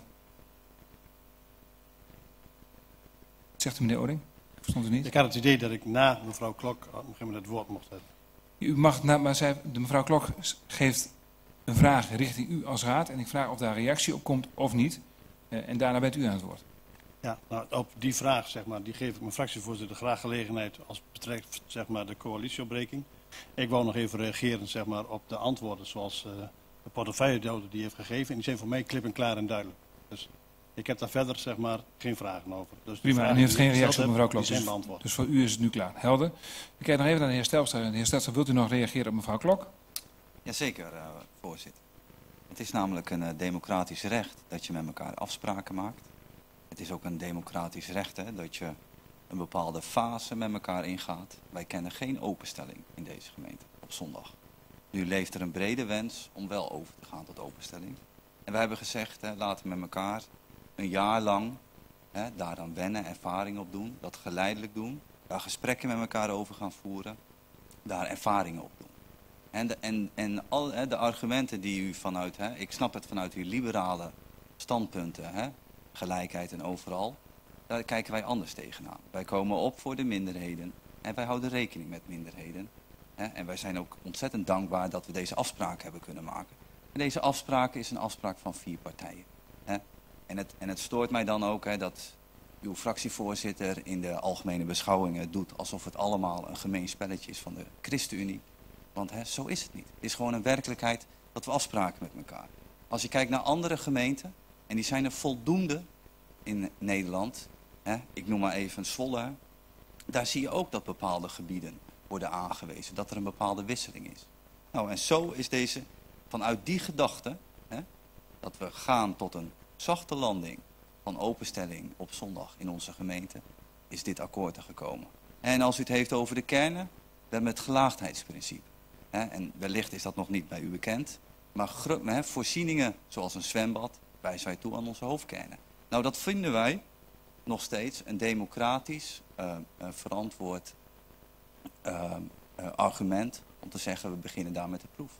Wat zegt u, meneer Oording? Ik verstond u niet. Ik had het idee dat ik na mevrouw Klok op een gegeven moment het woord mocht hebben. U mag, na, maar zij, de mevrouw Klok geeft een vraag richting u als raad en ik vraag of daar reactie op komt of niet. Uh, en daarna bent u aan het woord. Ja, nou, op die vraag, zeg maar, die geef ik mijn fractievoorzitter graag gelegenheid als het betreft, zeg maar, de coalitieopbreking. Ik wou nog even reageren, zeg maar, op de antwoorden zoals uh, de portefeuillehouder die heeft gegeven. En die zijn voor mij klip en klaar en duidelijk. Dus ik heb daar verder, zeg maar, geen vragen over. Dus prima, en u heeft geen reactie op mevrouw Klok. Die zijn Dus, beantwoord. dus voor u is het nu klaar. Helder. Ik kijk nog even naar de heer Stelpstra. De heer Stelpstra, wilt u nog reageren op mevrouw Klok? Jazeker, uh, voorzitter. Het is namelijk een uh, democratisch recht dat je met elkaar afspraken maakt. Het is ook een democratisch recht hè, dat je een bepaalde fase met elkaar ingaat. Wij kennen geen openstelling in deze gemeente op zondag. Nu leeft er een brede wens om wel over te gaan tot openstelling. En wij hebben gezegd, hè, laten we met elkaar een jaar lang hè, daaraan wennen, ervaring op doen, dat geleidelijk doen, daar gesprekken met elkaar over gaan voeren, daar ervaringen op doen. En de, en, en al hè, de argumenten die u vanuit, hè, ik snap het vanuit uw liberale standpunten, hè, gelijkheid en overal, daar kijken wij anders tegenaan. Wij komen op voor de minderheden en wij houden rekening met minderheden. Hè, en wij zijn ook ontzettend dankbaar dat we deze afspraak hebben kunnen maken. En deze afspraak is een afspraak van vier partijen. Hè. En, het, en het stoort mij dan ook hè, dat uw fractievoorzitter in de algemene beschouwingen doet alsof het allemaal een gemeen spelletje is van de ChristenUnie. Want hè, zo is het niet. Het is gewoon een werkelijkheid dat we afspraken met elkaar. Als je kijkt naar andere gemeenten, en die zijn er voldoende in Nederland, hè, ik noem maar even Zwolle, daar zie je ook dat bepaalde gebieden worden aangewezen, dat er een bepaalde wisseling is. Nou, en zo is deze, vanuit die gedachte, hè, dat we gaan tot een zachte landing van openstelling op zondag in onze gemeente, is dit akkoord er gekomen. En als u het heeft over de kernen, we hebben het gelaagdheidsprincipe. Hè, en wellicht is dat nog niet bij u bekend, maar hè, voorzieningen zoals een zwembad wijzen wij toe aan onze hoofdkernen. Nou, dat vinden wij nog steeds een democratisch, uh, uh, verantwoord uh, uh, argument om te zeggen we beginnen daar met de proef.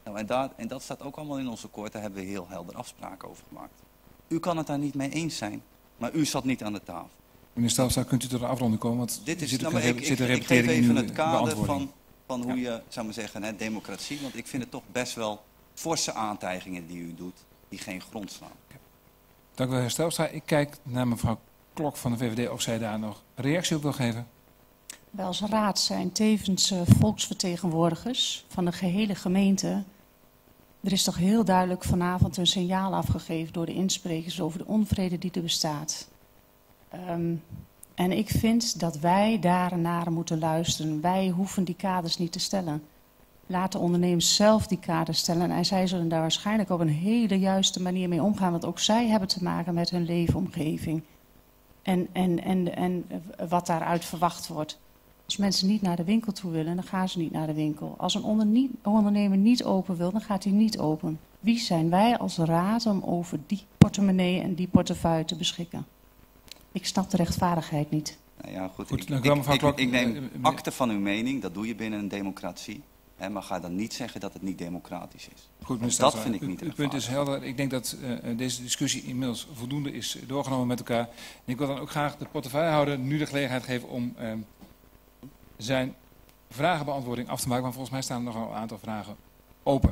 Nou, en, daar, en dat staat ook allemaal in onze akkoord. Daar hebben we heel helder afspraken over gemaakt. U kan het daar niet mee eens zijn, maar u zat niet aan de tafel. Meneer Stelstra, kunt u tot een afronding komen? Want Dit is, zit nou, ook maar een, ik, zit een ik, ik geef repetering even in uw het kader beantwoording. van, van hoe Ja. je, zou maar zeggen, hè, democratie. Want ik vind het toch best wel forse aantijgingen die u doet, die geen grond slaan. Dank u wel, heer Stelstra. Ik kijk naar mevrouw Klok van de V V D of zij daar nog reactie op wil geven. Wij als raad zijn tevens uh, volksvertegenwoordigers van de gehele gemeente. Er is toch heel duidelijk vanavond een signaal afgegeven door de insprekers over de onvrede die er bestaat. Um, en ik vind dat wij daarnaar moeten luisteren. Wij hoeven die kaders niet te stellen. Laat de ondernemers zelf die kaders stellen. En zij zullen daar waarschijnlijk op een hele juiste manier mee omgaan. Want ook zij hebben te maken met hun leefomgeving. En, en, en, en wat daaruit verwacht wordt. Als mensen niet naar de winkel toe willen, dan gaan ze niet naar de winkel. Als een onderne- ondernemer niet open wil, dan gaat hij niet open. Wie zijn wij als raad om over die portemonnee en die portefeuille te beschikken? Ik snap de rechtvaardigheid niet. Nou ja, goed. Goed, ik, dank u wel, ik, mevrouw ik, Klok. ik neem Eh, eh, akte van uw mening, dat doe je binnen een democratie. Hè, maar ga dan niet zeggen dat het niet democratisch is. Goed, Want meneer dat Stelstra, vind ik uw- niet Uw punt is helder. Ik denk dat uh, deze discussie inmiddels voldoende is doorgenomen met elkaar. En ik wil dan ook graag de portefeuillehouder nu de gelegenheid geven om uh, zijn vragenbeantwoording af te maken. Want volgens mij staan er nog een aantal vragen open.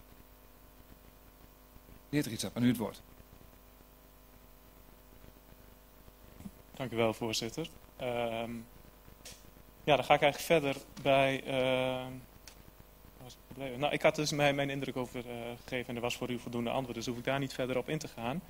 De heer Drietsap, aan u het woord. Dank u wel, voorzitter. Um, ja, dan ga ik eigenlijk verder bij... Uh, wat was het probleem? Nou, ik had dus mijn, mijn indruk over uh, gegeven en er was voor u voldoende antwoord, dus hoef ik daar niet verder op in te gaan.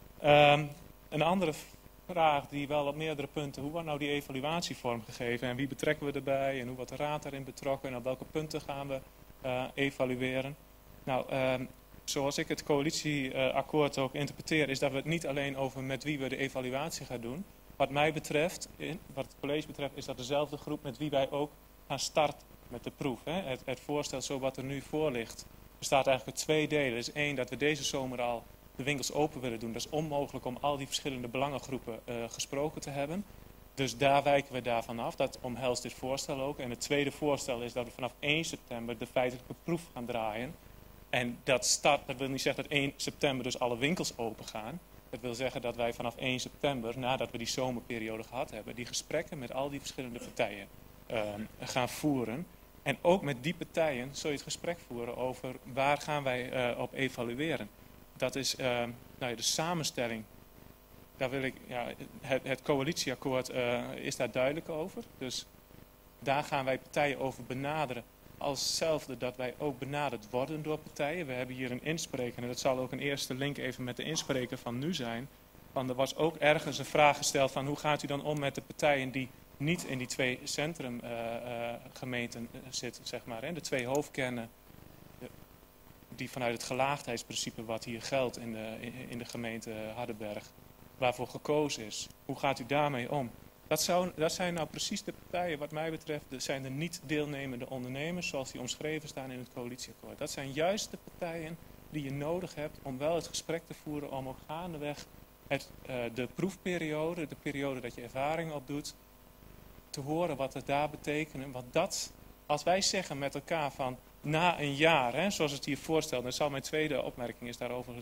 Um, een andere vraag die wel op meerdere punten, hoe wordt nou die evaluatie vormgegeven en wie betrekken we erbij en hoe wordt de raad daarin betrokken en op welke punten gaan we uh, evalueren? Nou, um, zoals ik het coalitieakkoord ook interpreteer, is dat we het niet alleen over met wie we de evaluatie gaan doen. Wat mij betreft, wat het college betreft, is dat dezelfde groep met wie wij ook gaan starten met de proef. Hè. Het, het voorstel zo wat er nu voor ligt, bestaat eigenlijk uit twee delen. Er is één, dat we deze zomer al de winkels open willen doen. Dat is onmogelijk om al die verschillende belangengroepen uh, gesproken te hebben. Dus daar wijken we daarvan af. Dat omhelst dit voorstel ook. En het tweede voorstel is dat we vanaf één september de feitelijke proef gaan draaien. En dat, start, dat wil niet zeggen dat één september dus alle winkels open gaan. Dat wil zeggen dat wij vanaf één september, nadat we die zomerperiode gehad hebben, die gesprekken met al die verschillende partijen uh, gaan voeren. En ook met die partijen zul je het gesprek voeren over waar gaan wij uh, op evalueren. Dat is uh, nou ja, de samenstelling. Daar wil ik, ja, het, het coalitieakkoord uh, is daar duidelijk over. Dus daar gaan wij partijen over benaderen. Als hetzelfde dat wij ook benaderd worden door partijen. We hebben hier een inspreker en dat zal ook een eerste link even met de inspreker van nu zijn. Want er was ook ergens een vraag gesteld van hoe gaat u dan om met de partijen die niet in die twee centrumgemeenten uh, uh, zitten, zeg maar. Hè? De twee hoofdkernen de, die vanuit het gelaagdheidsprincipe wat hier geldt in de, in de gemeente Hardenberg, waarvoor gekozen is. Hoe gaat u daarmee om? Dat, zou, dat zijn nou precies de partijen, wat mij betreft, de, zijn de niet deelnemende ondernemers, zoals die omschreven staan in het coalitieakkoord. Dat zijn juist de partijen die je nodig hebt om wel het gesprek te voeren, om ook gaandeweg het, uh, de proefperiode, de periode dat je ervaring opdoet, te horen wat het daar betekent. Want dat, als wij zeggen met elkaar van na een jaar, hè, zoals het hier voorstelt, dat zal mijn tweede opmerking is daarover,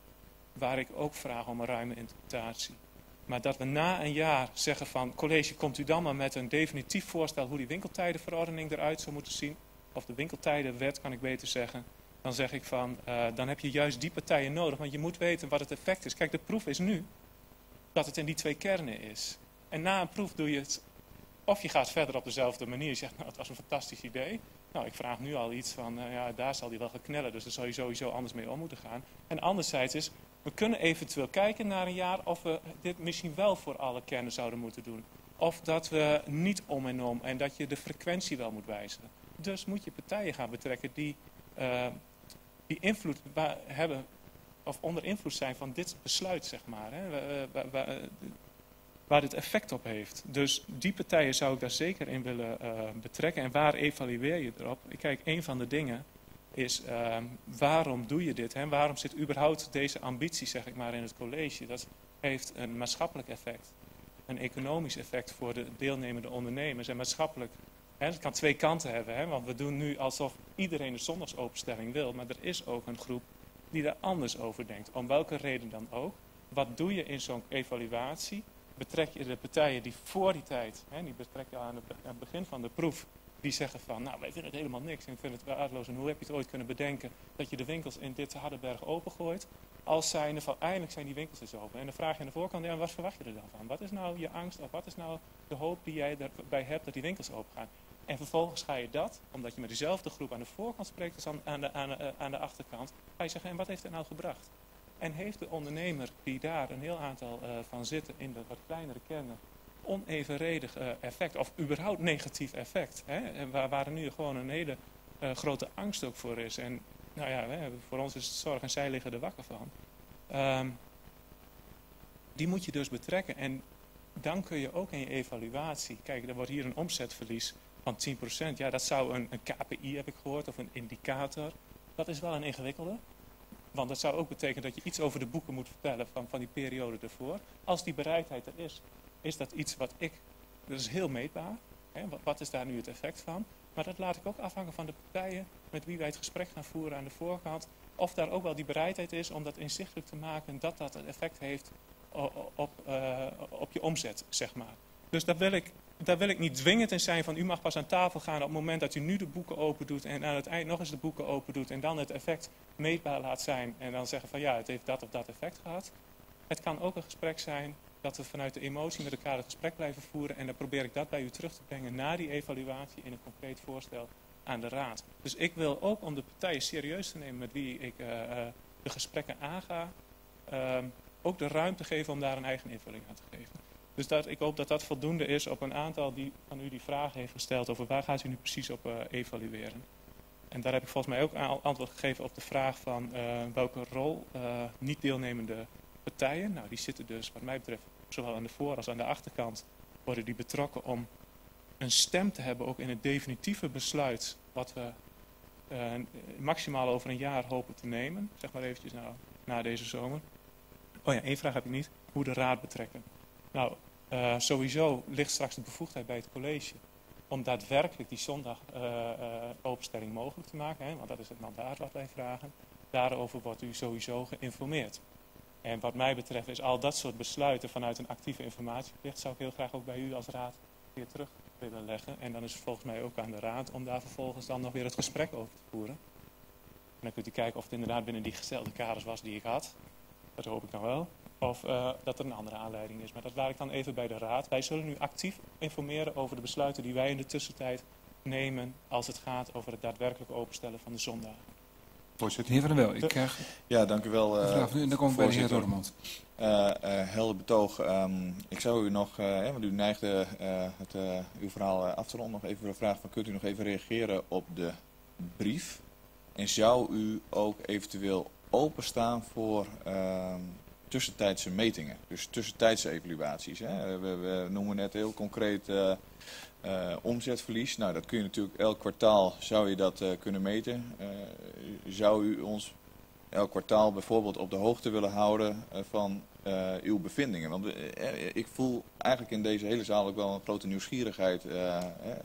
waar ik ook vraag om een ruime interpretatie. Maar dat we na een jaar zeggen van, college, komt u dan maar met een definitief voorstel hoe die winkeltijdenverordening eruit zou moeten zien. Of de winkeltijdenwet, kan ik beter zeggen. Dan zeg ik van, uh, dan heb je juist die partijen nodig. Want je moet weten wat het effect is. Kijk, de proef is nu dat het in die twee kernen is. En na een proef doe je het, of je gaat verder op dezelfde manier. Je zegt, nou, het was een fantastisch idee. Nou, ik vraag nu al iets van, uh, ja, daar zal die wel gaan knellen. Dus daar zal je sowieso anders mee om moeten gaan. En anderzijds is, we kunnen eventueel kijken naar een jaar of we dit misschien wel voor alle kernen zouden moeten doen. Of dat we niet om en om en dat je de frequentie wel moet wijzigen. Dus moet je partijen gaan betrekken die, uh, die invloed hebben of onder invloed zijn van dit besluit, zeg maar. Hè, waar, waar, waar dit effect op heeft. Dus die partijen zou ik daar zeker in willen uh, betrekken. En waar evalueer je erop? Kijk, een van de dingen is uh, waarom doe je dit? Hè? Waarom zit überhaupt deze ambitie, zeg ik maar, in het college? Dat heeft een maatschappelijk effect, een economisch effect voor de deelnemende ondernemers en maatschappelijk Hè, het kan twee kanten hebben, hè, want we doen nu alsof iedereen de zondagsopenstelling wil, maar er is ook een groep die daar anders over denkt. Om welke reden dan ook. Wat doe je in zo'n evaluatie? Betrek je de partijen die voor die tijd, hè, die betrek je aan, de, aan het begin van de proef, die zeggen van, nou wij vinden het helemaal niks en ik vind het waardeloos. En hoe heb je het ooit kunnen bedenken dat je de winkels in dit Hardenberg opengooit? Als zijnde van, eindelijk zijn die winkels dus open. En dan vraag je aan de voorkant, ja, wat verwacht je er dan van? Wat is nou je angst of wat is nou de hoop die jij erbij hebt dat die winkels open gaan? En vervolgens ga je dat, omdat je met diezelfde groep aan de voorkant spreekt als aan, aan, de, aan, de, aan de achterkant, ga je zeggen, en wat heeft het nou gebracht? En heeft de ondernemer die daar een heel aantal uh, van zitten in de wat kleinere kernen, onevenredig uh, effect of überhaupt negatief effect, hè? Waar, waar er nu gewoon een hele uh, grote angst ook voor is. En nou ja, hè, voor ons is het zorg en zij liggen er wakker van. Um, die moet je dus betrekken en dan kun je ook in je evaluatie, kijk, er wordt hier een omzetverlies van tien procent. Ja, dat zou een, een K P I, heb ik gehoord, of een indicator. Dat is wel een ingewikkelde. Want dat zou ook betekenen dat je iets over de boeken moet vertellen van, van die periode ervoor. Als die bereidheid er is, is dat iets wat ik, dat is heel meetbaar. Hè, wat, wat is daar nu het effect van? Maar dat laat ik ook afhangen van de partijen met wie wij het gesprek gaan voeren aan de voorkant. Of daar ook wel die bereidheid is om dat inzichtelijk te maken dat dat een effect heeft op, op, uh, op je omzet, zeg maar. Dus daar wil ik, daar wil ik niet dwingend in zijn van u mag pas aan tafel gaan op het moment dat u nu de boeken open doet en aan het eind nog eens de boeken open doet en dan het effect meetbaar laat zijn en dan zeggen van ja, het heeft dat of dat effect gehad. Het kan ook een gesprek zijn dat we vanuit de emotie met elkaar het gesprek blijven voeren en dan probeer ik dat bij u terug te brengen na die evaluatie in een concreet voorstel aan de raad. Dus ik wil ook om de partijen serieus te nemen met wie ik uh, uh, de gesprekken aanga, uh, ook de ruimte geven om daar een eigen invulling aan te geven. Dus dat, ik hoop dat dat voldoende is op een aantal die, van u die vragen heeft gesteld over waar gaat u nu precies op uh, evalueren. En daar heb ik volgens mij ook antwoord gegeven op de vraag van uh, welke rol uh, niet deelnemende partijen, nou die zitten dus wat mij betreft zowel aan de voor- als aan de achterkant, worden die betrokken om een stem te hebben ook in het definitieve besluit wat we uh, maximaal over een jaar hopen te nemen. Zeg maar eventjes nou, na deze zomer. Oh ja, één vraag heb ik niet. Hoe de raad betrekken. Nou, uh, sowieso ligt straks de bevoegdheid bij het college om daadwerkelijk die zondag uh, uh, openstelling mogelijk te maken. Hè, want dat is het mandaat wat wij vragen. Daarover wordt u sowieso geïnformeerd. En wat mij betreft is al dat soort besluiten vanuit een actieve informatieplicht zou ik heel graag ook bij u als raad weer terug willen leggen. En dan is het volgens mij ook aan de raad om daar vervolgens dan nog weer het gesprek over te voeren. En dan kunt u kijken of het inderdaad binnen die gestelde kaders was die ik had. Dat hoop ik nou wel. Of uh, dat er een andere aanleiding is. Maar dat laat ik dan even bij de raad. Wij zullen nu actief informeren over de besluiten die wij in de tussentijd nemen als het gaat over het daadwerkelijk openstellen van de zondagen. Voorzitter. Heer Van der Wel, ik krijg... Ja, dank u wel. Uh, vraag, dan kom ik bij de heer Rodemond. Uh, uh, helder betoog. Um, ik zou u nog, uh, want u neigde uh, het, uh, uw verhaal uh, af te ronden, nog even de vraag van kunt u nog even reageren op de brief? En zou u ook eventueel openstaan voor uh, tussentijdse metingen, dus tussentijdse evaluaties? Hè? We, we noemen net heel concreet uh, uh, omzetverlies. Nou, dat kun je natuurlijk elk kwartaal zou je dat uh, kunnen meten. Uh, zou u ons elk kwartaal bijvoorbeeld op de hoogte willen houden uh, van uh, uw bevindingen? Want uh, ik voel eigenlijk in deze hele zaal ook wel een grote nieuwsgierigheid. Uh, uh,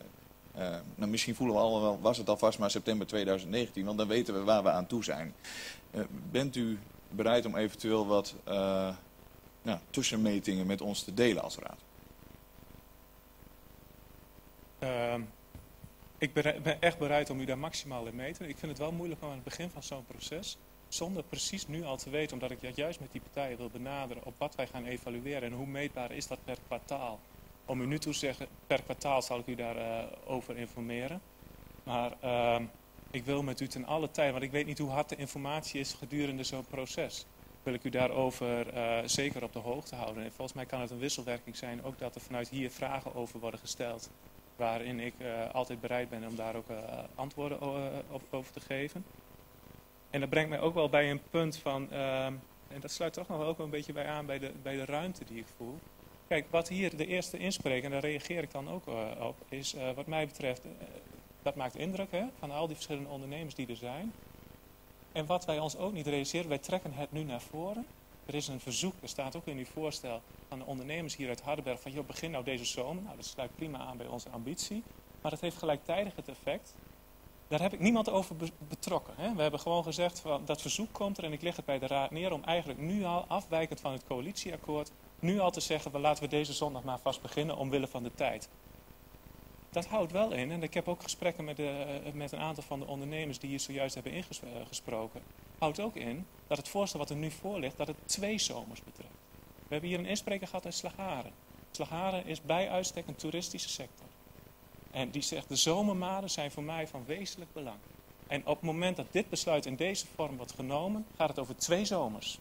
uh, nou, misschien voelen we allemaal wel, was het alvast maar september tweeduizend negentien, want dan weten we waar we aan toe zijn. Uh, bent u bereid om eventueel wat uh, nou, tussenmetingen met ons te delen als raad? Uh, ik ben, ben echt bereid om u daar maximaal in mee te doen. Ik vind het wel moeilijk om aan het begin van zo'n proces, zonder precies nu al te weten, omdat ik dat juist met die partijen wil benaderen, op wat wij gaan evalueren en hoe meetbaar is dat per kwartaal. Om u nu toe te zeggen, per kwartaal zal ik u daarover uh, informeren. Maar uh, ik wil met u ten alle tijde, want ik weet niet hoe hard de informatie is gedurende zo'n proces, wil ik u daarover uh, zeker op de hoogte houden. En volgens mij kan het een wisselwerking zijn, ook dat er vanuit hier vragen over worden gesteld, waarin ik uh, altijd bereid ben om daar ook uh, antwoorden uh, op, over te geven. En dat brengt mij ook wel bij een punt van, uh, en dat sluit toch nog wel ook wel een beetje bij aan bij de, bij de ruimte die ik voel. Kijk, wat hier de eerste inspreek, en daar reageer ik dan ook uh, op, is uh, wat mij betreft, uh, dat maakt indruk hè, van al die verschillende ondernemers die er zijn. En wat wij ons ook niet realiseren, wij trekken het nu naar voren. Er is een verzoek, er staat ook in uw voorstel van de ondernemers hier uit Hardenberg van joh, begin nou deze zomer. Nou, dat sluit prima aan bij onze ambitie. maar het heeft gelijktijdig het effect. Daar heb ik niemand over be betrokken. Hè. We hebben gewoon gezegd, van, dat verzoek komt er en ik leg het bij de raad neer om eigenlijk nu al, afwijkend van het coalitieakkoord, nu al te zeggen, we laten we deze zondag maar vast beginnen omwille van de tijd. Dat houdt wel in, en ik heb ook gesprekken met, de, met een aantal van de ondernemers die hier zojuist hebben ingesproken, houdt ook in dat het voorstel wat er nu voor ligt, dat het twee zomers betreft. We hebben hier een inspreker gehad uit Slagharen. Slagharen is bij uitstek een toeristische sector. En die zegt, de zomermaanden zijn voor mij van wezenlijk belang. En op het moment dat dit besluit in deze vorm wordt genomen, gaat het over twee zomers.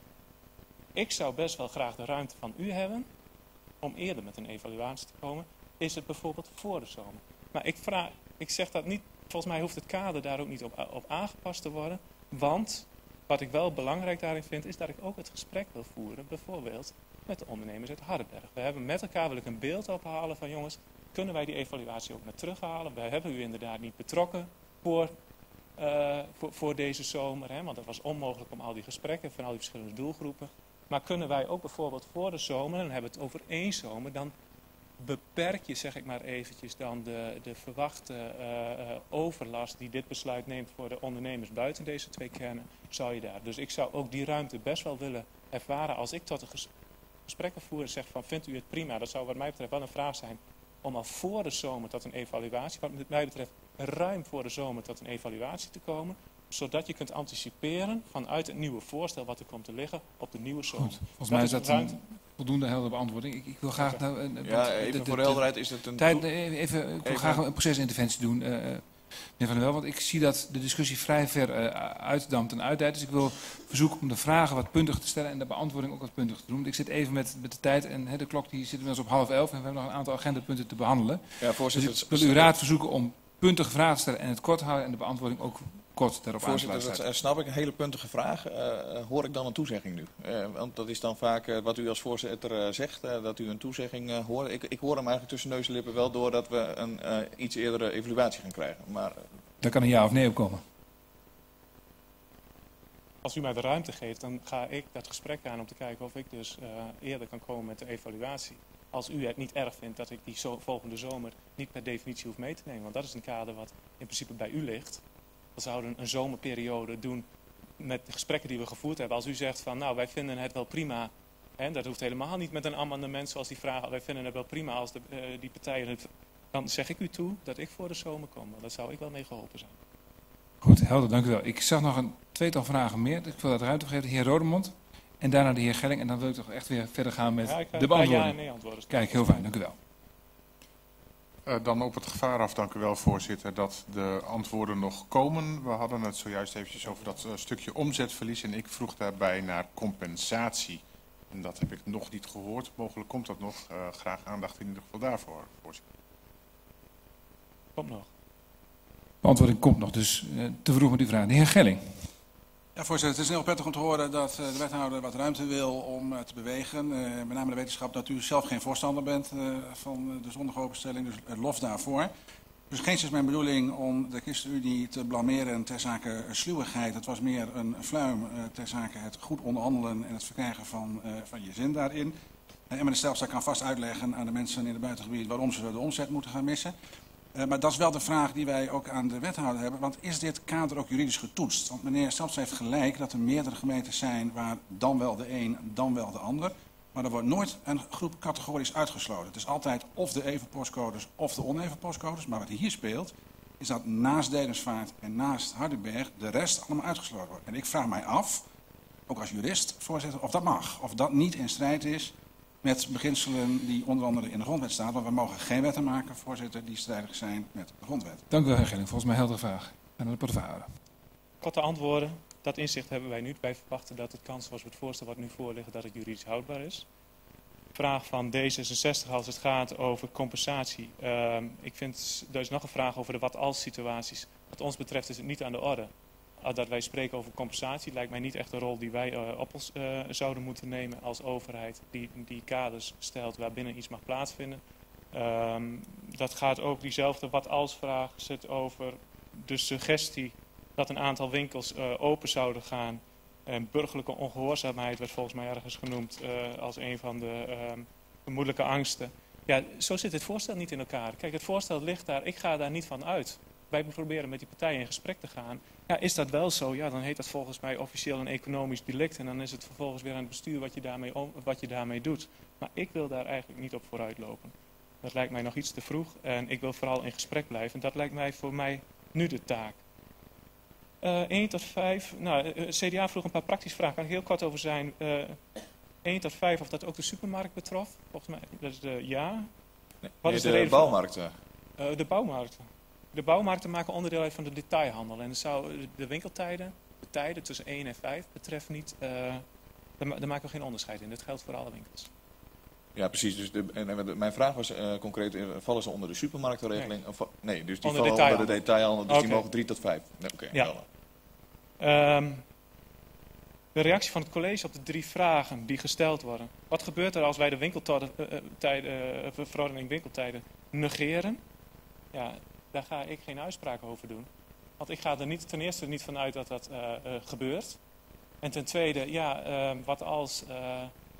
Ik zou best wel graag de ruimte van u hebben om eerder met een evaluatie te komen. Is het bijvoorbeeld voor de zomer? Maar ik, vraag, ik zeg dat niet, volgens mij hoeft het kader daar ook niet op, op aangepast te worden. Want wat ik wel belangrijk daarin vind, is dat ik ook het gesprek wil voeren, bijvoorbeeld met de ondernemers uit Hardenberg. We hebben met elkaar, wil ik een beeld ophalen van jongens, kunnen wij die evaluatie ook naar terughalen? Wij hebben u inderdaad niet betrokken voor, uh, voor, voor deze zomer, hè, want dat was onmogelijk om al die gesprekken van al die verschillende doelgroepen. Maar kunnen wij ook bijvoorbeeld voor de zomer, en dan hebben we het over één zomer, dan beperk je, zeg ik maar eventjes, dan de, de verwachte uh, uh, overlast die dit besluit neemt voor de ondernemers buiten deze twee kernen, zou je daar. Dus ik zou ook die ruimte best wel willen ervaren als ik tot de ges gesprekken voer en zeg van, vindt u het prima? Dat zou wat mij betreft wel een vraag zijn om al voor de zomer tot een evaluatie, wat mij betreft ruim voor de zomer tot een evaluatie te komen, zodat je kunt anticiperen vanuit het nieuwe voorstel wat er komt te liggen op de nieuwe zomer. Goed, volgens mij is dat een voldoende heldere beantwoording. Ik, ik wil graag... Okay. Nou, uh, ja, even de, de, voor de helderheid is het een... Tijd, even, ik wil even. graag een procesinterventie doen, uh, meneer Van der Wel, want ik zie dat de discussie vrij ver uh, uitdampt en uitdijt. Dus ik wil verzoeken om de vragen wat puntig te stellen en de beantwoording ook wat puntig te doen. Want ik zit even met, met de tijd en he, de klok die zit inmiddels op half elf en we hebben nog een aantal agendapunten te behandelen. Ja, voorzitter, dus ik wil uw raad verzoeken om puntige vragen te stellen en het kort houden en de beantwoording ook kort daarop Voorzitter, dat uh, snap ik. Een hele puntige vraag. Uh, hoor ik dan een toezegging nu? Uh, want dat is dan vaak uh, wat u als voorzitter uh, zegt, uh, dat u een toezegging uh, hoort. Ik, ik hoor hem eigenlijk tussen neus en lippen wel door dat we een uh, iets eerdere evaluatie gaan krijgen. Maar, uh, daar kan een ja of nee op komen. Als u mij de ruimte geeft, dan ga ik dat gesprek aan om te kijken of ik dus uh, eerder kan komen met de evaluatie. Als u het niet erg vindt dat ik die zo volgende zomer niet per definitie hoef mee te nemen. Want dat is een kader wat in principe bij u ligt. We zouden een zomerperiode doen met de gesprekken die we gevoerd hebben. Als u zegt van, nou, wij vinden het wel prima. En dat hoeft helemaal niet met een amendement zoals die vragen. Wij vinden het wel prima als de, uh, die partijen het... Dan zeg ik u toe dat ik voor de zomer kom. Want daar zou ik wel mee geholpen zijn. Goed, helder, dank u wel. Ik zag nog een tweetal vragen meer. Ik wil dat ruimte geven. De heer Rodemond en daarna de heer Gelling. En dan wil ik toch echt weer verder gaan met ja, ik, de beantwoording. Ja en nee antwoorden. Kijk, heel fijn, dank u wel. Uh, dan op het gevaar af, dank u wel voorzitter, dat de antwoorden nog komen. We hadden het zojuist eventjes over dat uh, stukje omzetverlies en ik vroeg daarbij naar compensatie. En dat heb ik nog niet gehoord. Mogelijk komt dat nog. Uh, graag aandacht in ieder geval daarvoor, voorzitter. Komt nog. Beantwoording komt nog, dus uh, te vroeg met uw vraag. De heer Gelling. Ja, voorzitter, het is heel prettig om te horen dat uh, de wethouder wat ruimte wil om uh, te bewegen. Uh, met name de wetenschap dat u zelf geen voorstander bent uh, van de zondagopenstelling, dus uh, lof daarvoor. Dus geen is mijn bedoeling om de ChristenUnie te blameren ter zake sluwigheid. Het was meer een fluim uh, ter zake het goed onderhandelen en het verkrijgen van, uh, van je zin daarin. Uh, en meneer Stelstra kan vast uitleggen aan de mensen in het buitengebied waarom ze de omzet moeten gaan missen. Uh, maar dat is wel de vraag die wij ook aan de wethouder hebben. Want is dit kader ook juridisch getoetst? Want meneer Stelstra heeft gelijk dat er meerdere gemeentes zijn waar dan wel de een, dan wel de ander. Maar er wordt nooit een groep categorisch uitgesloten. Het is altijd of de even postcodes of de oneven postcodes. Maar wat hier speelt, is dat naast Dedemsvaart en naast Hardenberg de rest allemaal uitgesloten wordt. En ik vraag mij af, ook als jurist, voorzitter, of dat mag. Of dat niet in strijd is met beginselen die onder andere in de grondwet staan. Want we mogen geen wetten maken, voorzitter, die strijdig zijn met de grondwet. Dank u wel, heer Gelling. Volgens mij heldere vraag. En de portefeuille. Korte antwoorden. Dat inzicht hebben wij nu. Wij verwachten dat het kans zoals we het voorstel wat nu voor liggen, dat het juridisch houdbaar is. Vraag van D zesenzestig als het gaat over compensatie. Uh, ik vind, er is nog een vraag over de wat-als situaties. Wat ons betreft is het niet aan de orde. Uh, dat wij spreken over compensatie lijkt mij niet echt een rol die wij uh, op ons uh, zouden moeten nemen als overheid. Die, die kaders stelt waarbinnen iets mag plaatsvinden. Uh, dat gaat ook diezelfde wat-als vraag zit over de suggestie dat een aantal winkels uh, open zouden gaan. En burgerlijke ongehoorzaamheid werd volgens mij ergens genoemd uh, als een van de uh, vermoedelijke angsten. Ja, zo zit het voorstel niet in elkaar. Kijk, het voorstel ligt daar, ik ga daar niet van uit. Wij proberen met die partijen in gesprek te gaan. Ja, is dat wel zo? Ja, dan heet dat volgens mij officieel een economisch delict. En dan is het vervolgens weer aan het bestuur wat je daarmee, wat je daarmee doet. Maar ik wil daar eigenlijk niet op vooruitlopen. Dat lijkt mij nog iets te vroeg. En ik wil vooral in gesprek blijven. Dat lijkt mij voor mij nu de taak. Uh, één tot vijf. Nou, uh, C D A vroeg een paar praktische vragen. Daar kan ik heel kort over zijn. Uh, één tot vijf, of dat ook de supermarkt betrof. Volgens mij, dat is de ja. Nee, Wat nee, is de, de reden bouwmarkten. Van, uh, de bouwmarkten. De bouwmarkten maken onderdeel uit van de detailhandel. En zou de winkeltijden, de tijden tussen één en vijf, betreft niet, uh, daar, daar maken we geen onderscheid in. Dat geldt voor alle winkels. Ja, precies. Dus de, en, en mijn vraag was uh, concreet, vallen ze onder de supermarktenregeling? Nee, of, nee dus die onder vallen onder de detailhandel, dus okay. die mogen drie tot vijf. Nee, Oké, okay, ja. Um, de reactie van het college op de drie vragen die gesteld worden. Wat gebeurt er als wij de winkeltijden, uh, uh, verordening winkeltijden negeren? Ja, daar ga ik geen uitspraak over doen. Want ik ga er niet, ten eerste niet vanuit dat dat uh, uh, gebeurt. En ten tweede, ja, uh, wat als... Uh,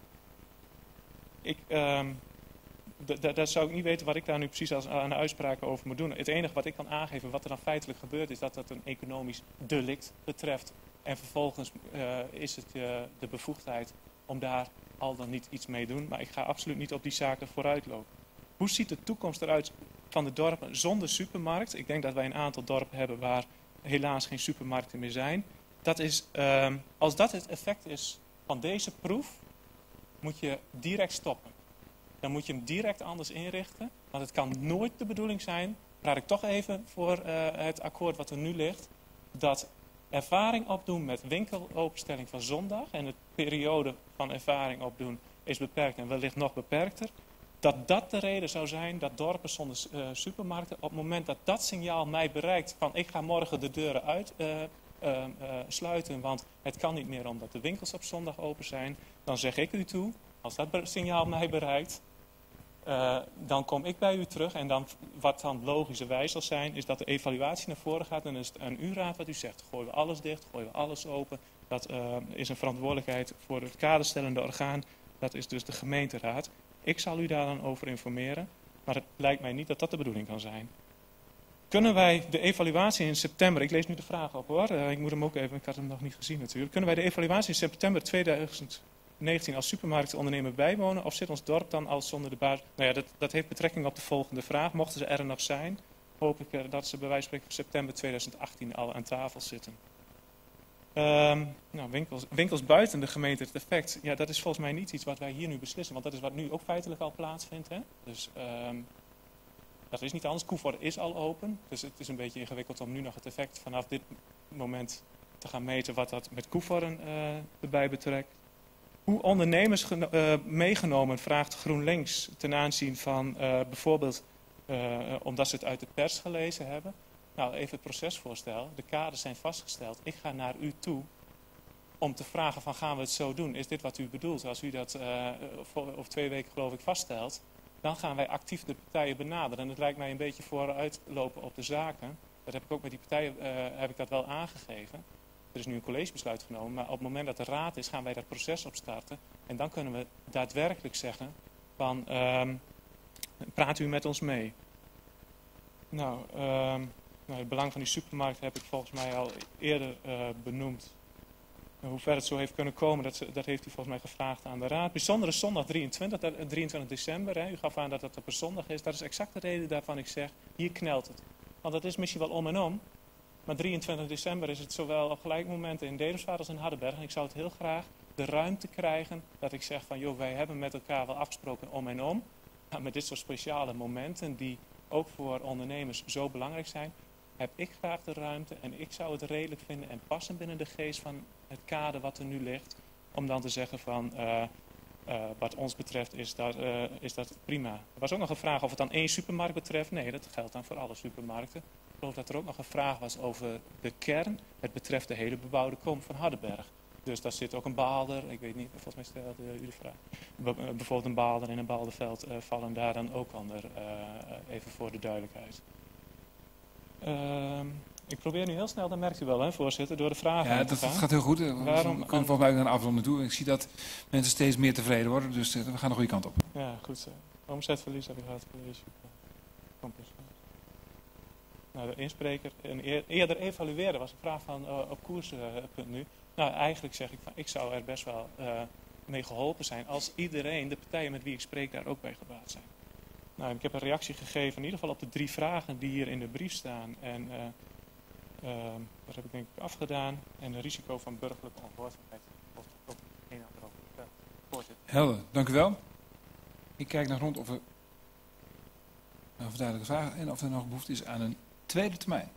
ik, um, daar zou ik niet weten wat ik daar nu precies als, aan de uitspraken over moet doen. Het enige wat ik kan aangeven, wat er dan feitelijk gebeurt, is dat het een economisch delict betreft. En vervolgens uh, is het uh, de bevoegdheid om daar al dan niet iets mee te doen. Maar ik ga absoluut niet op die zaken vooruitlopen. Hoe ziet de toekomst eruit van de dorpen zonder supermarkt? Ik denk dat wij een aantal dorpen hebben waar helaas geen supermarkten meer zijn. Dat is, uh, als dat het effect is van deze proef, moet je direct stoppen. Dan moet je hem direct anders inrichten. Want het kan nooit de bedoeling zijn, praat ik toch even voor uh, het akkoord wat er nu ligt, dat ervaring opdoen met winkelopenstelling van zondag en de periode van ervaring opdoen is beperkt en wellicht nog beperkter. Dat dat de reden zou zijn dat dorpen zonder uh, supermarkten, op het moment dat dat signaal mij bereikt van ik ga morgen de deuren uit uh, uh, uh, sluiten, want het kan niet meer omdat de winkels op zondag open zijn, dan zeg ik u toe, als dat signaal mij bereikt, uh, dan kom ik bij u terug en dan, wat dan logischerwijs zal zijn, is dat de evaluatie naar voren gaat en dan is het aan uw raad wat u zegt. Gooien we alles dicht, gooien we alles open. Dat uh, is een verantwoordelijkheid voor het kaderstellende orgaan, dat is dus de gemeenteraad. Ik zal u daar dan over informeren, maar het lijkt mij niet dat dat de bedoeling kan zijn. Kunnen wij de evaluatie in september, ik lees nu de vraag op hoor, uh, ik moet hem ook even, ik had hem nog niet gezien natuurlijk. Kunnen wij de evaluatie in september tweeduizend negentien als supermarktondernemer bijwonen of zit ons dorp dan al zonder de basis? Nou ja, dat, dat heeft betrekking op de volgende vraag. Mochten ze er nog zijn, hoop ik uh, dat ze bij wijze van spreken voor september tweeduizend achttien al aan tafel zitten. Um, nou, winkels, winkels buiten de gemeente, het effect, ja, dat is volgens mij niet iets wat wij hier nu beslissen, want dat is wat nu ook feitelijk al plaatsvindt. Hè? Dus um, dat is niet anders. Koevoorde is al open, dus het is een beetje ingewikkeld om nu nog het effect vanaf dit moment te gaan meten wat dat met Koevoorde uh, erbij betrekt. Hoe ondernemers uh, meegenomen, vraagt GroenLinks ten aanzien van uh, bijvoorbeeld, uh, omdat ze het uit de pers gelezen hebben. Nou, even het procesvoorstel. De kaders zijn vastgesteld. Ik ga naar u toe om te vragen van gaan we het zo doen? Is dit wat u bedoelt? Als u dat uh, over twee weken geloof ik vaststelt, dan gaan wij actief de partijen benaderen. En het lijkt mij een beetje vooruitlopen op de zaken. Dat heb ik ook met die partijen uh, heb ik dat wel aangegeven. Er is nu een collegebesluit genomen, maar op het moment dat de raad is, gaan wij dat proces opstarten. En dan kunnen we daadwerkelijk zeggen van, um, praat u met ons mee. Nou, um, nou, het belang van die supermarkt heb ik volgens mij al eerder uh, benoemd. Hoe ver het zo heeft kunnen komen, dat, dat heeft u volgens mij gevraagd aan de raad. Bijzondere zondag drieëntwintig, drieëntwintig december, hè. U gaf aan dat het op een zondag is. Dat is exact de reden daarvan ik zeg, hier knelt het. Want dat is misschien wel om en om. Maar drieëntwintig december is het zowel op gelijk momenten in Dedemsvaart als in Hardenberg. En ik zou het heel graag de ruimte krijgen dat ik zeg van, joh, wij hebben met elkaar wel afgesproken om en om. Maar met dit soort speciale momenten die ook voor ondernemers zo belangrijk zijn, heb ik graag de ruimte en ik zou het redelijk vinden en passen binnen de geest van het kader wat er nu ligt. Om dan te zeggen van, uh, uh, wat ons betreft is dat, uh, is dat prima. Er was ook nog een vraag of het dan één supermarkt betreft. Nee, dat geldt dan voor alle supermarkten. Ik geloof dat er ook nog een vraag was over de kern. Het betreft de hele bebouwde kom van Hardenberg. Dus daar zit ook een Baalder, ik weet niet, volgens mij stelde u de vraag. Be- bijvoorbeeld een Baalder en een Baalderveld uh, vallen daar dan ook onder, uh, even voor de duidelijkheid. Uh, Ik probeer nu heel snel, dat merkt u wel, hè, voorzitter, door de vragen Ja, heen dat, te gaan. dat gaat heel goed. We Waarom, kunnen volgens mij ook naar de afronden toe. Ik zie dat mensen steeds meer tevreden worden, dus uh, we gaan de goede kant op. Ja, goed zo. Omzetverlies heb ik gehad, college. Campus. Nou, de inspreker. En eer, eerder evalueren was een vraag van uh, op koers uh, punt nu. Nou, eigenlijk zeg ik van, ik zou er best wel uh, mee geholpen zijn als iedereen, de partijen met wie ik spreek, daar ook bij gebaat zijn. Nou, ik heb een reactie gegeven in ieder geval op de drie vragen die hier in de brief staan. En uh, uh, dat heb ik denk ik afgedaan. En een risico van burgerlijke ongehoorzaamheid. Of ook een ander over verteld. Voorzitter. Helder, dank u wel. Ik kijk naar rond of er een verduidelijke vragen en of er nog behoefte is aan een tweede termijn.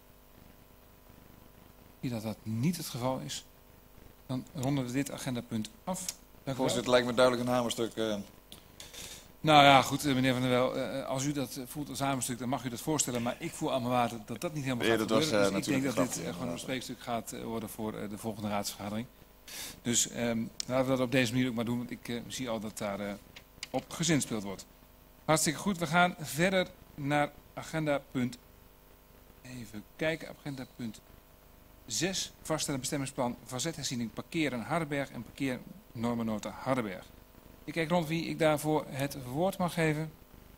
Zie dat dat niet het geval is, dan ronden we dit agendapunt af. Dank u Voorzitter, wel. lijkt me duidelijk een hamerstuk. Uh... Nou ja, goed, meneer Van der Wel, uh, als u dat uh, voelt als hamerstuk, dan mag u dat voorstellen. Maar ik voel aan mijn water dat dat niet helemaal Ja, gaat dat was, gebeuren. uh, Dus ik denk dat natuurlijk dit een uh, gewoon een grap, spreekstuk gaat uh, worden voor uh, de volgende raadsvergadering. Dus um, laten we dat op deze manier ook maar doen, want ik uh, zie al dat daar uh, op gezinspeeld wordt. Hartstikke goed, we gaan verder naar agenda punt, even kijken, agenda punt zes. Vaststellen bestemmingsplan facetherziening parkeren Hardenberg en parkeernormennota Hardenberg. Ik kijk rond wie ik daarvoor het woord mag geven.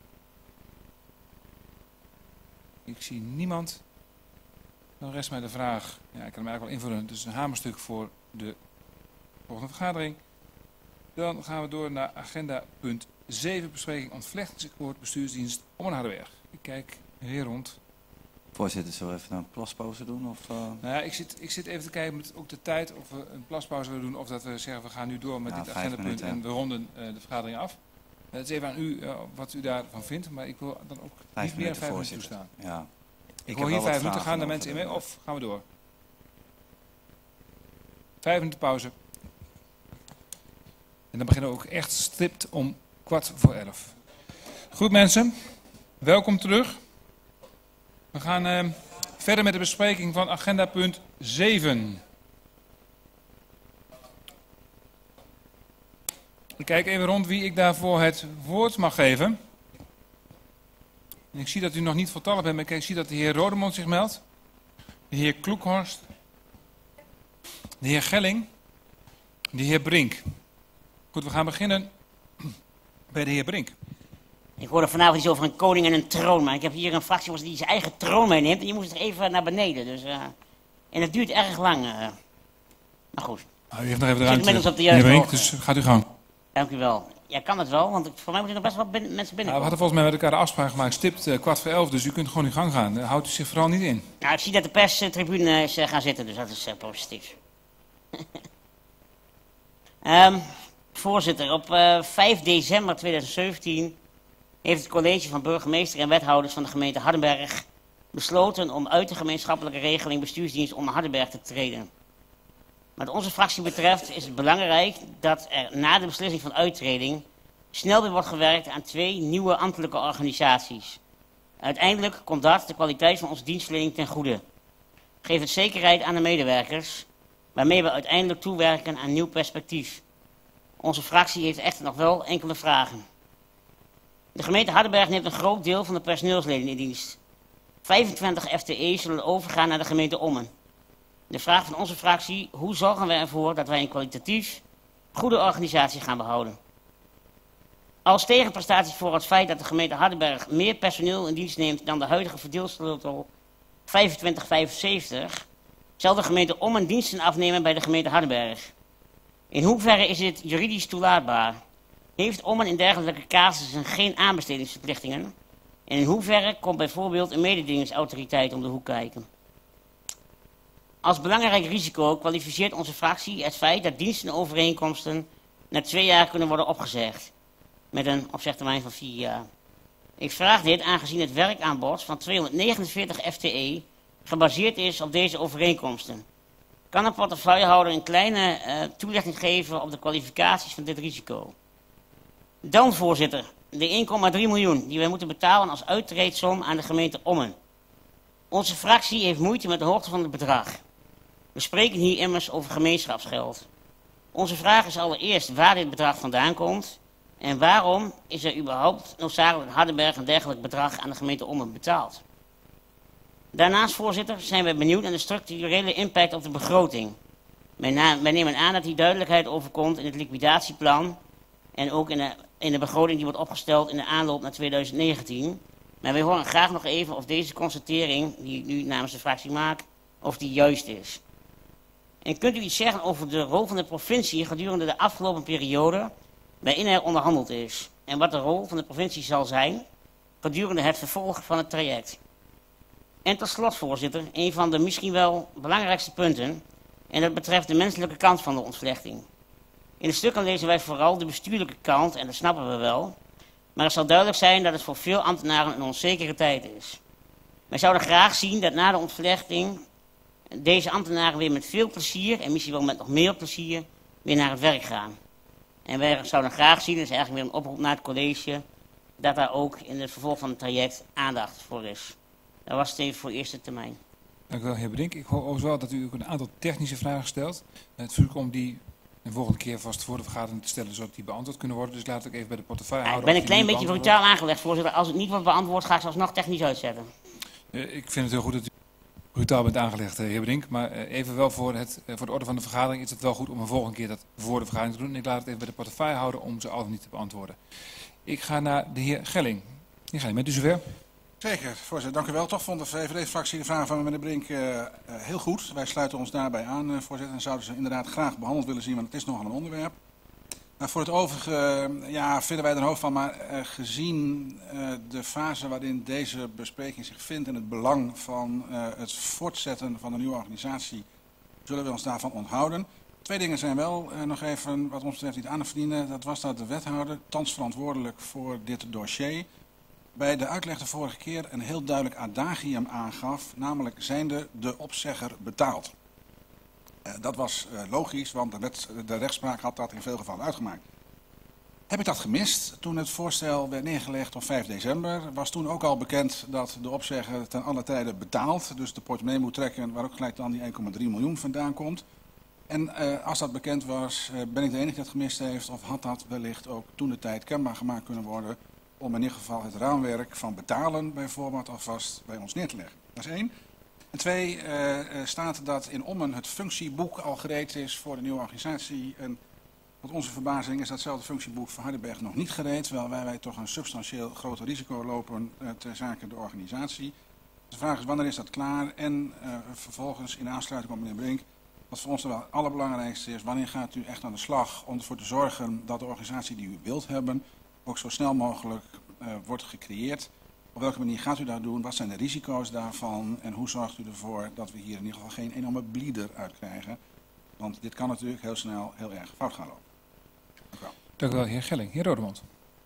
Ik zie niemand. Dan rest mij de vraag, ja, ik kan hem eigenlijk wel invullen, dus een hamerstuk voor de volgende vergadering. Dan gaan we door naar agenda punt zeven, bespreking ontvlechtingsakkoord bestuursdienst Om en Hardenberg. Ik kijk weer rond. Voorzitter, zullen we even een plaspauze doen? Of, uh... Nou ja, ik zit, ik zit even te kijken met ook de tijd of we een plaspauze willen doen of dat we zeggen we gaan nu door met Ja, dit vijf agendapunt minuten, en we ronden uh, de vergadering af. Uh, het is even aan u uh, wat u daarvan vindt, maar ik wil dan ook Vijf niet meer dan minuten, vijf minuten voorzitter. toestaan. Ja. Ik, Ik wil heb hier wel vijf wat minuten, gaan vragen de mensen in over mee de- of gaan we door? Vijf minuten pauze. En dan beginnen we ook echt stipt om kwart voor elf. Goed mensen, welkom terug. We gaan uh, verder met de bespreking van agenda punt zeven. Ik kijk even rond wie ik daarvoor het woord mag geven. En ik zie dat u nog niet voltallig bent, maar ik zie dat de heer Rodemond zich meldt. De heer Kloekhorst. De heer Gelling. De heer Brink. Goed, we gaan beginnen bij de heer Brink. Ik hoorde vanavond iets over een koning en een troon, maar ik heb hier een fractie die zijn eigen troon meeneemt en die moest er even naar beneden. Dus, uh, en het duurt erg lang. Uh. Maar goed. Nou, u heeft nog even de Ik zit ruimte, inmiddels op de meneer juiste Brink, hoogte. dus gaat u gang. Dank u wel. Ja, kan het wel, want ik- voor mij moeten er best wel bin- mensen Nou, we binnenkomen. hadden volgens mij met elkaar de afspraak gemaakt, stipt uh, kwart voor elf, dus u kunt gewoon uw gang gaan. Uh, houdt u zich vooral niet in. Nou, ik zie dat de perstribune is uh, gaan zitten, dus dat is uh, positief. um, voorzitter, op uh, vijf december tweeduizend zeventien heeft het college van burgemeester en wethouders van de gemeente Hardenberg besloten om uit de gemeenschappelijke regeling bestuursdienst Om en Hardenberg te treden. Wat onze fractie betreft is het belangrijk dat er na de beslissing van uittreding snel weer wordt gewerkt aan twee nieuwe ambtelijke organisaties. Uiteindelijk komt dat de kwaliteit van onze dienstverlening ten goede. Geeft het zekerheid aan de medewerkers, waarmee we uiteindelijk toewerken aan nieuw perspectief. Onze fractie heeft echter nog wel enkele vragen. De gemeente Hardenberg neemt een groot deel van de personeelsleden in dienst. vijfentwintig F T E zullen overgaan naar de gemeente Ommen. De vraag van onze fractie, hoe zorgen we ervoor dat wij een kwalitatief goede organisatie gaan behouden? Als tegenprestatie voor het feit dat de gemeente Hardenberg meer personeel in dienst neemt dan de huidige verdeelsleutel vijfentwintig vijfenzeventig, zal de gemeente Ommen diensten afnemen bij de gemeente Hardenberg. In hoeverre is dit juridisch toelaatbaar? Heeft Ommen in dergelijke casussen geen aanbestedingsverplichtingen? En in hoeverre komt bijvoorbeeld een mededingingsautoriteit om de hoek kijken? Als belangrijk risico kwalificeert onze fractie het feit dat dienstenovereenkomsten na twee jaar kunnen worden opgezegd. Met een opzegtermijn van vier jaar. Ik vraag dit aangezien het werkaanbod van tweehonderdnegenenveertig F T E gebaseerd is op deze overeenkomsten. Kan een portefeuillehouder een kleine uh, toelichting geven op de kwalificaties van dit risico? Dan, voorzitter, de één komma drie miljoen die wij moeten betalen als uittreedsom aan de gemeente Ommen. Onze fractie heeft moeite met de hoogte van het bedrag. We spreken hier immers over gemeenschapsgeld. Onze vraag is allereerst waar dit bedrag vandaan komt en waarom is er überhaupt noodzakelijk Hardenberg een dergelijk bedrag aan de gemeente Ommen betaald. Daarnaast, voorzitter, zijn we benieuwd naar de structurele impact op de begroting. Wij, na, wij nemen aan dat die duidelijkheid overkomt in het liquidatieplan en ook in de, in de begroting die wordt opgesteld in de aanloop naar tweeduizend negentien. Maar wij horen graag nog even of deze constatering, die ik nu namens de fractie maak, of die juist is. En kunt u iets zeggen over de rol van de provincie gedurende de afgelopen periode waarin er onderhandeld is? En wat de rol van de provincie zal zijn gedurende het vervolg van het traject? En tot slot, voorzitter, een van de misschien wel belangrijkste punten, en dat betreft de menselijke kant van de ontvlechting. In de stukken lezen wij vooral de bestuurlijke kant, en dat snappen we wel, maar het zal duidelijk zijn dat het voor veel ambtenaren een onzekere tijd is. Wij zouden graag zien dat na de ontvlechting deze ambtenaren weer met veel plezier, en misschien wel met nog meer plezier, weer naar het werk gaan. En wij zouden graag zien, dat is eigenlijk weer een oproep naar het college, dat daar ook in het vervolg van het traject aandacht voor is. Dat was het even voor eerste termijn. Dank u wel, heer Brink. Ik hoor overigens wel dat u ook een aantal technische vragen stelt. Het verzoek om die de volgende keer vast voor de vergadering te stellen, zodat die beantwoord kunnen worden. Dus laat ik even bij de portefeuille Ja, ik houden. ben een klein beetje brutaal aangelegd, voorzitter. Als het niet wordt beantwoord, ga ik zelfs nog technisch uitzetten. Uh, ik vind het heel goed dat u brutaal bent aangelegd, heer Brink. Maar uh, even wel voor, het, uh, voor de orde van de vergadering is het wel goed om een volgende keer dat voor de vergadering te doen. En ik laat het even bij de portefeuille houden om ze al niet te beantwoorden. Ik ga naar de heer Gelling. Heer Gelling, bent u zover? Zeker, voorzitter. Dank u wel. Toch vond de V V D-fractie de vraag van meneer Brink uh, uh, heel goed. Wij sluiten ons daarbij aan, uh, voorzitter. En zouden ze inderdaad graag behandeld willen zien, want het is nogal een onderwerp. Maar voor het overige uh, ja, vinden wij er een hoofd van. Maar uh, gezien uh, de fase waarin deze bespreking zich vindt en het belang van uh, het voortzetten van de nieuwe organisatie, zullen we ons daarvan onthouden. Twee dingen zijn wel uh, nog even wat ons betreft niet aan te verdienen. Dat was dat de wethouder, thans verantwoordelijk voor dit dossier, bij de uitleg de vorige keer een heel duidelijk adagium aangaf, namelijk zijnde de opzegger betaald. Uh, dat was uh, logisch, want de, wet, de rechtspraak had dat in veel gevallen uitgemaakt. Heb ik dat gemist toen het voorstel werd neergelegd op vijf december? Was toen ook al bekend dat de opzegger ten alle tijde betaalt, dus de portemonnee moet trekken, waar ook gelijk dan die één komma drie miljoen vandaan komt. En uh, als dat bekend was, uh, ben ik de enige die dat gemist heeft, of had dat wellicht ook toen de tijd kenbaar gemaakt kunnen worden, om in ieder geval het raamwerk van betalen bijvoorbeeld alvast bij ons neer te leggen. Dat is één. En twee, uh, staat dat in Ommen het functieboek al gereed is voor de nieuwe organisatie. En tot onze verbazing is datzelfde functieboek voor Hardenberg nog niet gereed, terwijl wij, wij toch een substantieel groter risico lopen uh, ter zake de organisatie. De vraag is, wanneer is dat klaar? En uh, vervolgens in aansluiting op meneer Brink, wat voor ons wel het allerbelangrijkste is, wanneer gaat u echt aan de slag om ervoor te zorgen dat de organisatie die u wilt hebben ook zo snel mogelijk uh, wordt gecreëerd? Op welke manier gaat u dat doen? Wat zijn de risico's daarvan? En hoe zorgt u ervoor dat we hier in ieder geval geen enorme blieder uit krijgen? Want dit kan natuurlijk heel snel heel erg fout gaan lopen. Dank u wel. Dank u wel, heer Gelling. Heer Rodemond.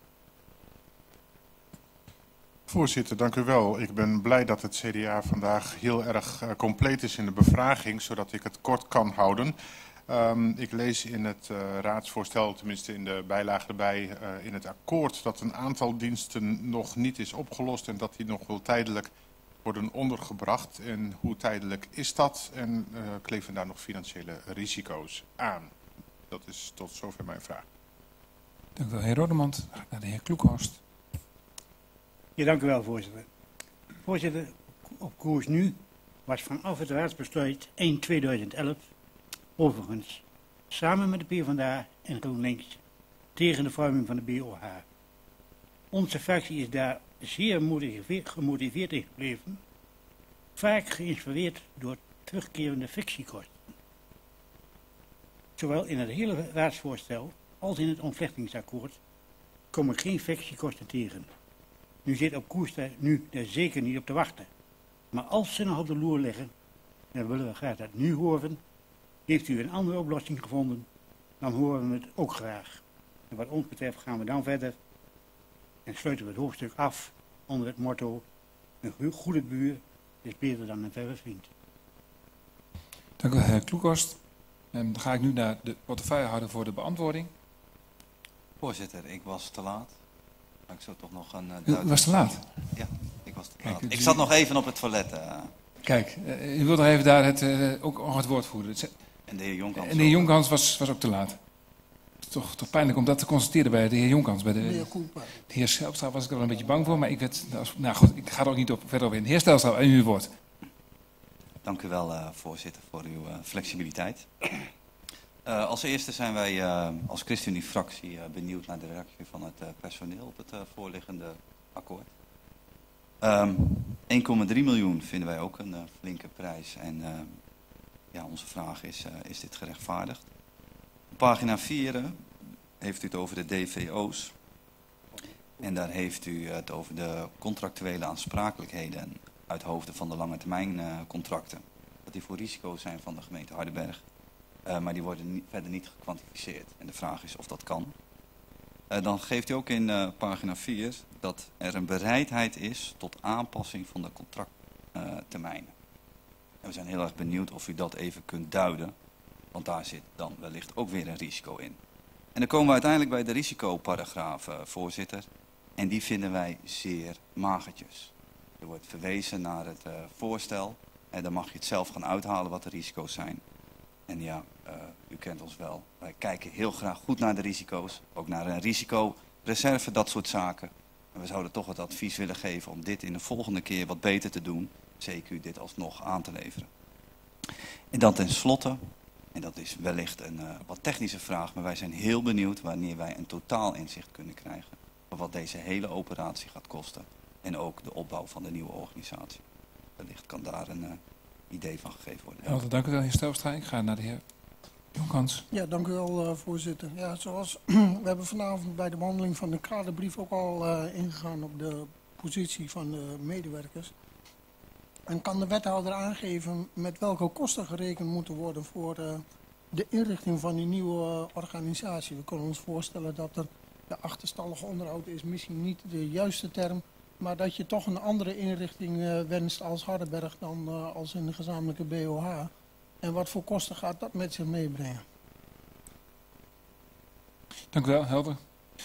Voorzitter, dank u wel. Ik ben blij dat het C D A vandaag heel erg uh, compleet is in de bevraging, zodat ik het kort kan houden. Um, ik lees in het uh, raadsvoorstel, tenminste in de bijlage erbij, uh, in het akkoord, dat een aantal diensten nog niet is opgelost en dat die nog wel tijdelijk worden ondergebracht. En hoe tijdelijk is dat? En uh, kleven daar nog financiële risico's aan? Dat is tot zover mijn vraag. Dank u wel, heer Rodemond. Naar de heer Kloekhorst. Ja, dank u wel, voorzitter. Voorzitter, op koers nu was vanaf het raadsbesluit eind tweeduizend elf overigens samen met de PvdA en GroenLinks tegen de vorming van de B O H. Onze fractie is daar zeer gemotiveerd in gebleven, vaak geïnspireerd door terugkerende fictiekosten. Zowel in het hele raadsvoorstel als in het ontvlechtingsakkoord kom ik geen fictiekosten tegen. Nu zit op koers daar nu daar zeker niet op te wachten. Maar als ze nog op de loer liggen, dan willen we graag dat nu horen. Heeft u een andere oplossing gevonden, dan horen we het ook graag. En wat ons betreft gaan we dan verder en sluiten we het hoofdstuk af onder het motto: een goede buur is beter dan een verre vriend. Dank u wel, heer Kloekhorst. En dan ga ik nu naar de portefeuillehouder voor de beantwoording. Voorzitter, ik was te laat. Maar ik zou toch nog een... Uh, u was te laat? Ja, ik was te Kijk, laat. dus Ik zat u... nog even op het toilet. Uh... Kijk, uh, u wilt nog even daar het, uh, ook, ook het woord voeren. En de heer Jonkans. En de heer Jonkans was, was ook te laat. Het is toch, toch pijnlijk om dat te constateren bij de heer Jonkans. Bij de, de, heer de heer Zijlstra was ik er wel een beetje bang voor, maar ik werd... Nou goed, ik ga er ook niet op, verder op in. De heer Zijlstra, en u het woord. Dank u wel, uh, voorzitter, voor uw uh, flexibiliteit. Uh, als eerste zijn wij uh, als ChristenUnie-fractie uh, benieuwd naar de reactie van het uh, personeel op het uh, voorliggende akkoord. Um, één komma drie miljoen vinden wij ook een uh, flinke prijs en uh, ja, onze vraag is, uh, is dit gerechtvaardigd? Op pagina vier uh, heeft u het over de D V O's en daar heeft u het over de contractuele aansprakelijkheden uit hoofde van de lange termijn uh, contracten. Dat die voor risico's zijn van de gemeente Hardenberg. Uh, maar die worden niet, verder niet gekwantificeerd. En de vraag is of dat kan. Uh, dan geeft u ook in uh, pagina vier dat er een bereidheid is tot aanpassing van de contracttermijnen. Uh, en we zijn heel erg benieuwd of u dat even kunt duiden. Want daar zit dan wellicht ook weer een risico in. En dan komen we uiteindelijk bij de risicoparagraaf, uh, voorzitter. En die vinden wij zeer magertjes. Er wordt verwezen naar het uh, voorstel. En dan mag je het zelf gaan uithalen wat de risico's zijn. En ja, uh, u kent ons wel. Wij kijken heel graag goed naar de risico's. Ook naar een risicoreserve, dat soort zaken. En we zouden toch het advies willen geven om dit in de volgende keer wat beter te doen. Zeker u dit alsnog aan te leveren. En dan tenslotte, en dat is wellicht een uh, wat technische vraag, maar wij zijn heel benieuwd wanneer wij een totaal inzicht kunnen krijgen van wat deze hele operatie gaat kosten. En ook de opbouw van de nieuwe organisatie. Wellicht kan daar een uh, idee van gegeven worden. Ja, dank u wel, heer Stelstra. Ik ga naar de heer Jonkans. Ja, dank u wel, uh, voorzitter. Ja, zoals we hebben vanavond bij de behandeling van de kaderbrief ook al uh, ingegaan op de positie van de medewerkers. En kan de wethouder aangeven met welke kosten gerekend moeten worden voor uh, de inrichting van die nieuwe uh, organisatie? We kunnen ons voorstellen dat er de achterstallige onderhoud is misschien niet de juiste term, maar dat je toch een andere inrichting uh, wenst als Hardenberg dan uh, als in de gezamenlijke B O H. En wat voor kosten gaat dat met zich meebrengen? Dank u wel, helder.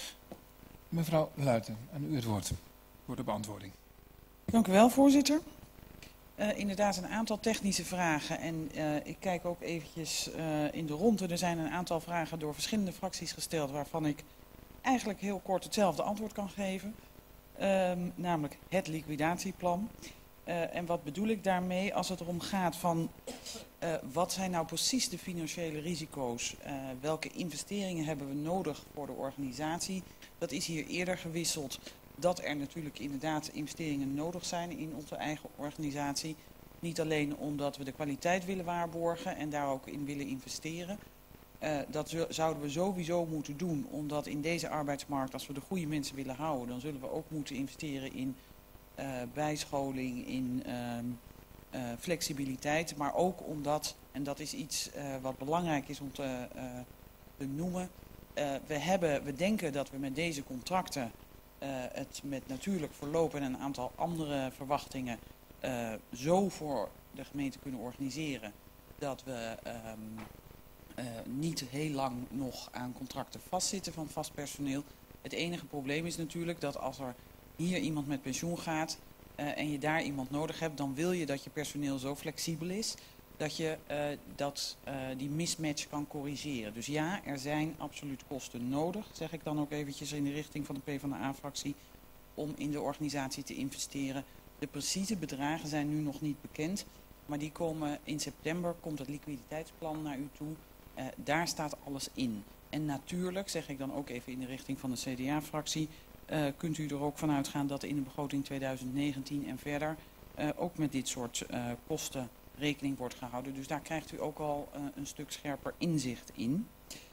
Mevrouw Luiten, aan u het woord voor de beantwoording. Dank u wel, voorzitter. Uh, inderdaad een aantal technische vragen en uh, ik kijk ook eventjes uh, in de ronde. Er zijn een aantal vragen door verschillende fracties gesteld waarvan ik eigenlijk heel kort hetzelfde antwoord kan geven. Uh, namelijk het liquidatieplan. Uh, en wat bedoel ik daarmee als het erom gaat van uh, wat zijn nou precies de financiële risico's? Uh, welke investeringen hebben we nodig voor de organisatie? Dat is hier eerder gewisseld dat er natuurlijk inderdaad investeringen nodig zijn in onze eigen organisatie. Niet alleen omdat we de kwaliteit willen waarborgen en daar ook in willen investeren. Uh, dat zouden we sowieso moeten doen, omdat in deze arbeidsmarkt, als we de goede mensen willen houden, dan zullen we ook moeten investeren in uh, bijscholing, in uh, uh, flexibiliteit. Maar ook omdat, en dat is iets uh, wat belangrijk is om te, uh, te noemen, uh, we, hebben, we denken dat we met deze contracten uh, het met natuurlijk verloop en een aantal andere verwachtingen uh, zo voor de gemeente kunnen organiseren dat we Um, Uh, niet heel lang nog aan contracten vastzitten van vast personeel. Het enige probleem is natuurlijk dat als er hier iemand met pensioen gaat uh, en je daar iemand nodig hebt, dan wil je dat je personeel zo flexibel is dat je uh, dat, uh, die mismatch kan corrigeren. Dus ja, er zijn absoluut kosten nodig, zeg ik dan ook eventjes in de richting van de PvdA-fractie, om in de organisatie te investeren. De precieze bedragen zijn nu nog niet bekend, maar die komen in september, komt het liquiditeitsplan naar u toe. Uh, daar staat alles in. En natuurlijk, zeg ik dan ook even in de richting van de C D A-fractie, uh, kunt u er ook van uitgaan dat in de begroting tweeduizend negentien en verder uh, ook met dit soort uh, kosten rekening wordt gehouden. Dus daar krijgt u ook al uh, een stuk scherper inzicht in.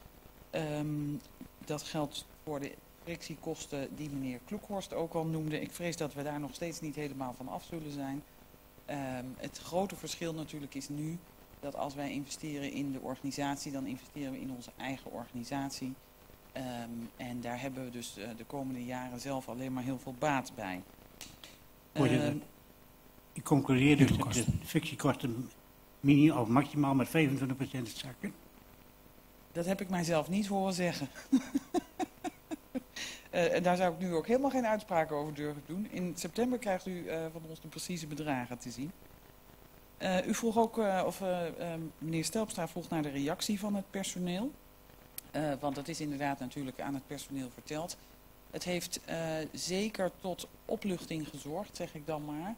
Um, dat geldt voor de frictiekosten die meneer Kloekhorst ook al noemde. Ik vrees dat we daar nog steeds niet helemaal van af zullen zijn. Um, het grote verschil natuurlijk is nu dat als wij investeren in de organisatie, dan investeren we in onze eigen organisatie. Um, en daar hebben we dus uh, de komende jaren zelf alleen maar heel veel baat bij. Voorzitter, um, ik concludeer dus dat de fictiekosten minimaal of maximaal met vijfentwintig procent zakken. Dat heb ik mijzelf niet horen zeggen. uh, en daar zou ik nu ook helemaal geen uitspraken over durven doen. In september krijgt u uh, van ons de precieze bedragen te zien. Uh, u vroeg ook, uh, of uh, uh, meneer Stelpstra vroeg naar de reactie van het personeel. Uh, want dat is inderdaad natuurlijk aan het personeel verteld. Het heeft uh, zeker tot opluchting gezorgd, zeg ik dan maar.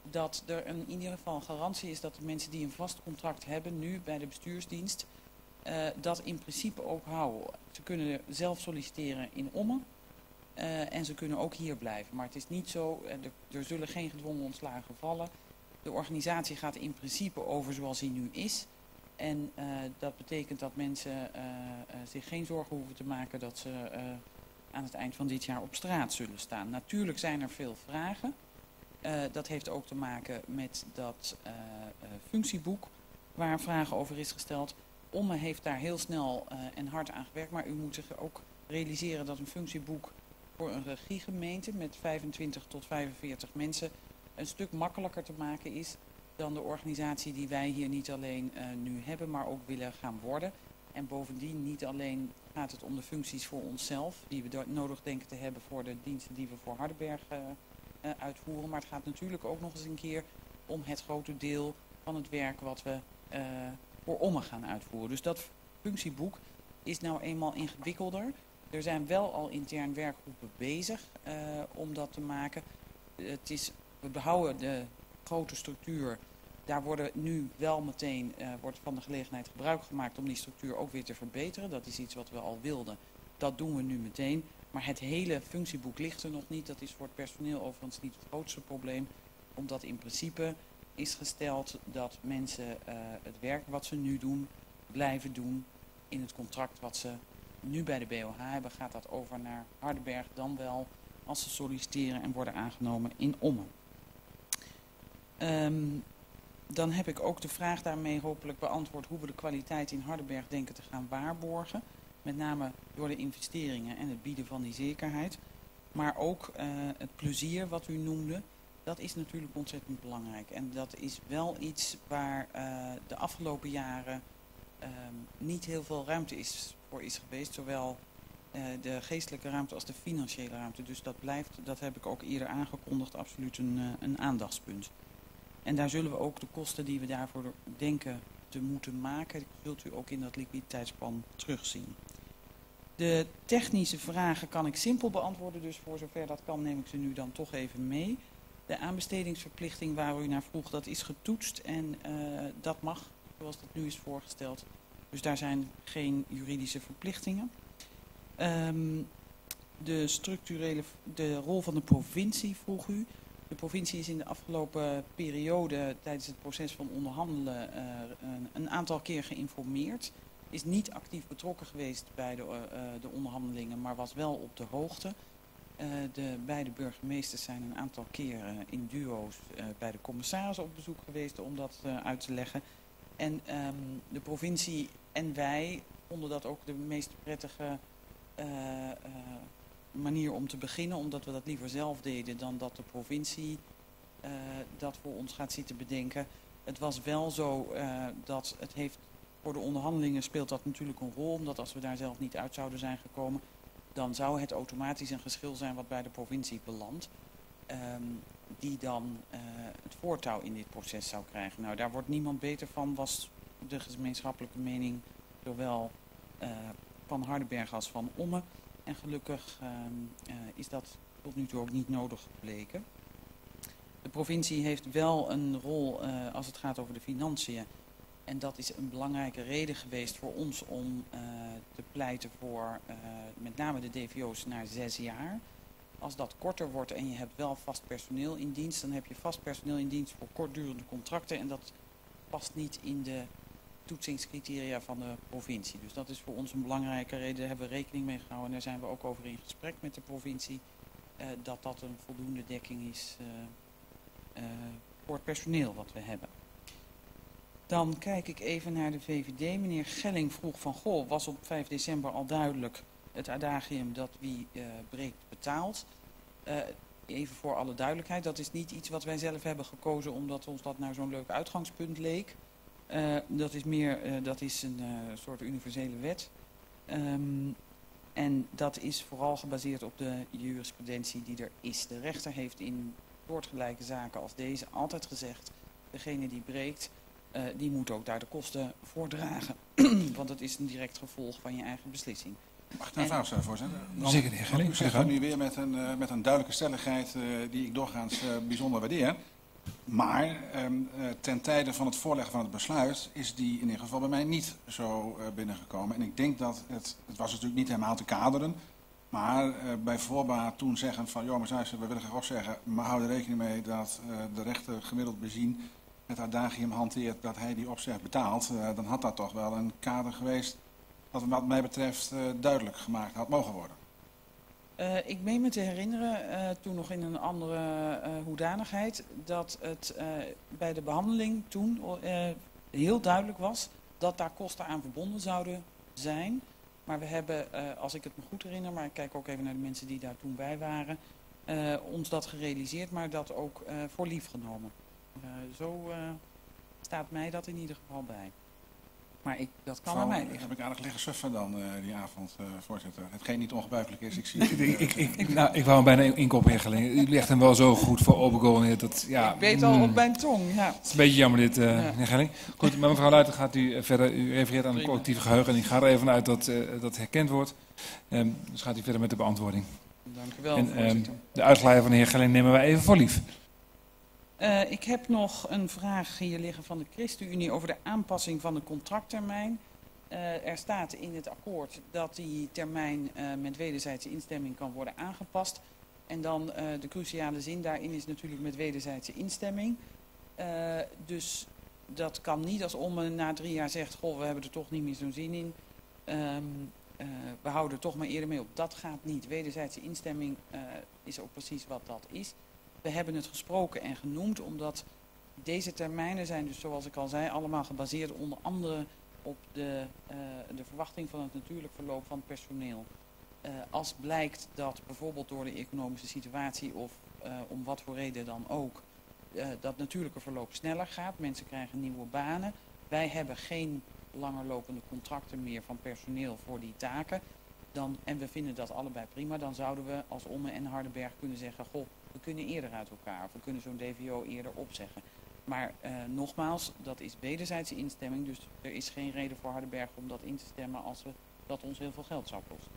dat er in ieder geval een garantie is dat de mensen die een vast contract hebben nu bij de bestuursdienst, uh, dat in principe ook houden. Ze kunnen zelf solliciteren in Ommen uh, en ze kunnen ook hier blijven. Maar het is niet zo, uh, er, er zullen geen gedwongen ontslagen vallen. De organisatie gaat in principe over zoals die nu is. En uh, dat betekent dat mensen uh, uh, zich geen zorgen hoeven te maken dat ze uh, aan het eind van dit jaar op straat zullen staan. Natuurlijk zijn er veel vragen. Uh, dat heeft ook te maken met dat uh, uh, functieboek waar vragen over is gesteld. Ommen heeft daar heel snel uh, en hard aan gewerkt, maar u moet zich ook realiseren dat een functieboek voor een regiegemeente met vijfentwintig tot vijfenveertig mensen een stuk makkelijker te maken is dan de organisatie die wij hier niet alleen uh, nu hebben, maar ook willen gaan worden. En bovendien niet alleen gaat het om de functies voor onszelf, die we nodig denken te hebben voor de diensten die we voor Hardenberg uh, uh, uitvoeren. Maar het gaat natuurlijk ook nog eens een keer om het grote deel van het werk wat we uh, voor Ommen gaan uitvoeren. Dus dat functieboek is nou eenmaal ingewikkelder. Er zijn wel al intern werkgroepen bezig uh, om dat te maken. Het is, we behouden de grote structuur. Daar worden nu wel meteen uh, wordt van de gelegenheid gebruik gemaakt om die structuur ook weer te verbeteren. Dat is iets wat we al wilden. Dat doen we nu meteen. Maar het hele functieboek ligt er nog niet. Dat is voor het personeel overigens niet het grootste probleem. Omdat in principe is gesteld dat mensen uh, het werk wat ze nu doen, blijven doen in het contract wat ze nu bij de B O H hebben. Gaat dat over naar Hardenberg dan wel als ze solliciteren en worden aangenomen in Ommen. Um, dan heb ik ook de vraag daarmee hopelijk beantwoord hoe we de kwaliteit in Hardenberg denken te gaan waarborgen. Met name door de investeringen en het bieden van die zekerheid. Maar ook uh, het plezier wat u noemde, dat is natuurlijk ontzettend belangrijk. En dat is wel iets waar uh, de afgelopen jaren uh, niet heel veel ruimte is voor is geweest. Zowel uh, de geestelijke ruimte als de financiële ruimte. Dus dat blijft, dat heb ik ook eerder aangekondigd, absoluut een, uh, een aandachtspunt. En daar zullen we ook de kosten die we daarvoor denken te moeten maken, zult u ook in dat liquiditeitsplan terugzien. De technische vragen kan ik simpel beantwoorden, dus voor zover dat kan neem ik ze nu dan toch even mee. De aanbestedingsverplichting waar u naar vroeg, dat is getoetst en uh, dat mag, zoals dat nu is voorgesteld. Dus daar zijn geen juridische verplichtingen. Um, de structurele, de rol van de provincie vroeg u. De provincie is in de afgelopen periode tijdens het proces van onderhandelen uh, een, een aantal keer geïnformeerd. Is niet actief betrokken geweest bij de, uh, de onderhandelingen, maar was wel op de hoogte. Uh, de beide burgemeesters zijn een aantal keren uh, in duo's uh, bij de commissarissen op bezoek geweest om dat uh, uit te leggen. En um, de provincie en wij vonden dat ook de meest prettige uh, uh, manier om te beginnen, omdat we dat liever zelf deden dan dat de provincie uh, dat voor ons gaat zitten bedenken. Het was wel zo uh, dat het heeft, voor de onderhandelingen speelt dat natuurlijk een rol, omdat als we daar zelf niet uit zouden zijn gekomen, dan zou het automatisch een geschil zijn wat bij de provincie belandt, um, die dan uh, het voortouw in dit proces zou krijgen. Nou, daar wordt niemand beter van, was de gemeenschappelijke mening, zowel uh, van Hardenberg als van Ommen. En gelukkig uh, uh, is dat tot nu toe ook niet nodig gebleken. De provincie heeft wel een rol uh, als het gaat over de financiën. En dat is een belangrijke reden geweest voor ons om uh, te pleiten voor uh, met name de D V O's naar zes jaar. Als dat korter wordt en je hebt wel vast personeel in dienst, dan heb je vast personeel in dienst voor kortdurende contracten. En dat past niet in de toetsingscriteria van de provincie. Dus dat is voor ons een belangrijke reden. Daar hebben we rekening mee gehouden. En daar zijn we ook over in gesprek met de provincie. Uh, dat dat een voldoende dekking is uh, uh, voor het personeel wat we hebben. Dan kijk ik even naar de V V D. Meneer Gelling vroeg van, goh, was op vijf december al duidelijk het adagium dat wie uh, breekt betaalt. Uh, even voor alle duidelijkheid, dat is niet iets wat wij zelf hebben gekozen omdat ons dat nou zo'n leuk uitgangspunt leek. Uh, dat is meer, uh, dat is een uh, soort universele wet. Um, en dat is vooral gebaseerd op de jurisprudentie die er is. De rechter heeft in soortgelijke zaken als deze altijd gezegd, degene die breekt, uh, die moet ook daar de kosten voor dragen. Want dat is een direct gevolg van je eigen beslissing. Mag ik daar een vraag stellen, voorzitter? Zeker, de heer Gelling. U zegt dat nu weer met een, uh, met een duidelijke stelligheid uh, die ik doorgaans uh, bijzonder waardeer. Maar ehm, uh, ten tijde van het voorleggen van het besluit is die in ieder geval bij mij niet zo uh, binnengekomen. En ik denk dat het, het was natuurlijk niet helemaal te kaderen, maar uh, bij voorbaat toen zeggen van, joh, maar luister, we willen graag opzeggen, maar hou er rekening mee dat uh, de rechter gemiddeld bezien het adagium hanteert dat hij die opzeg betaalt. Uh, dan had dat toch wel een kader geweest dat wat mij betreft uh, duidelijk gemaakt had mogen worden. Uh, ik meen me te herinneren, uh, toen nog in een andere uh, hoedanigheid, dat het uh, bij de behandeling toen uh, heel duidelijk was dat daar kosten aan verbonden zouden zijn. Maar we hebben, uh, als ik het me goed herinner, maar ik kijk ook even naar de mensen die daar toen bij waren, uh, ons dat gerealiseerd, maar dat ook uh, voor lief genomen. Uh, zo uh, staat mij dat in ieder geval bij. Maar ik, dat kan aan mij liggen. Heb ik aardig liggen suffen dan uh, die avond, uh, voorzitter. Hetgeen niet ongebruikelijk is. Ik, zie ik, ik, ik, ik, nou, ik wou hem bijna inkoppen, heer Gelling. U legt hem wel zo goed voor open goal neer. Dat, ja, ik weet al mm, op mijn tong, ja. Het is een beetje jammer dit, uh, ja. heer Gelling. Goed, maar mevrouw Luijten gaat u uh, verder. U refereert aan het collectieve geheugen. En ik ga er even uit dat uh, dat herkend wordt. Um, dus gaat u verder met de beantwoording. Dank u wel, en, voorzitter. Um, de uitgeleide van de heer Gelling nemen wij even voor lief. Uh, ik heb nog een vraag hier liggen van de ChristenUnie over de aanpassing van de contracttermijn. Uh, er staat in het akkoord dat die termijn uh, met wederzijdse instemming kan worden aangepast. En dan uh, de cruciale zin daarin is natuurlijk met wederzijdse instemming. Uh, dus dat kan niet als Omme na drie jaar zegt, goh, we hebben er toch niet meer zo'n zin in. Um, uh, we houden er toch maar eerder mee op. Dat gaat niet. Wederzijdse instemming uh, is ook precies wat dat is. We hebben het gesproken en genoemd omdat deze termijnen zijn dus, zoals ik al zei, allemaal gebaseerd onder andere op de, uh, de verwachting van het natuurlijk verloop van het personeel. Uh, als blijkt dat bijvoorbeeld door de economische situatie of uh, om wat voor reden dan ook, uh, dat natuurlijke verloop sneller gaat. Mensen krijgen nieuwe banen. Wij hebben geen langer lopende contracten meer van personeel voor die taken. Dan, en we vinden dat allebei prima. Dan zouden we als Omme en Hardenberg kunnen zeggen, goh, we kunnen eerder uit elkaar. Of we kunnen zo'n D V O eerder opzeggen. Maar uh, nogmaals, dat is wederzijdse instemming. Dus er is geen reden voor Hardenberg om dat in te stemmen als we, dat ons heel veel geld zou kosten.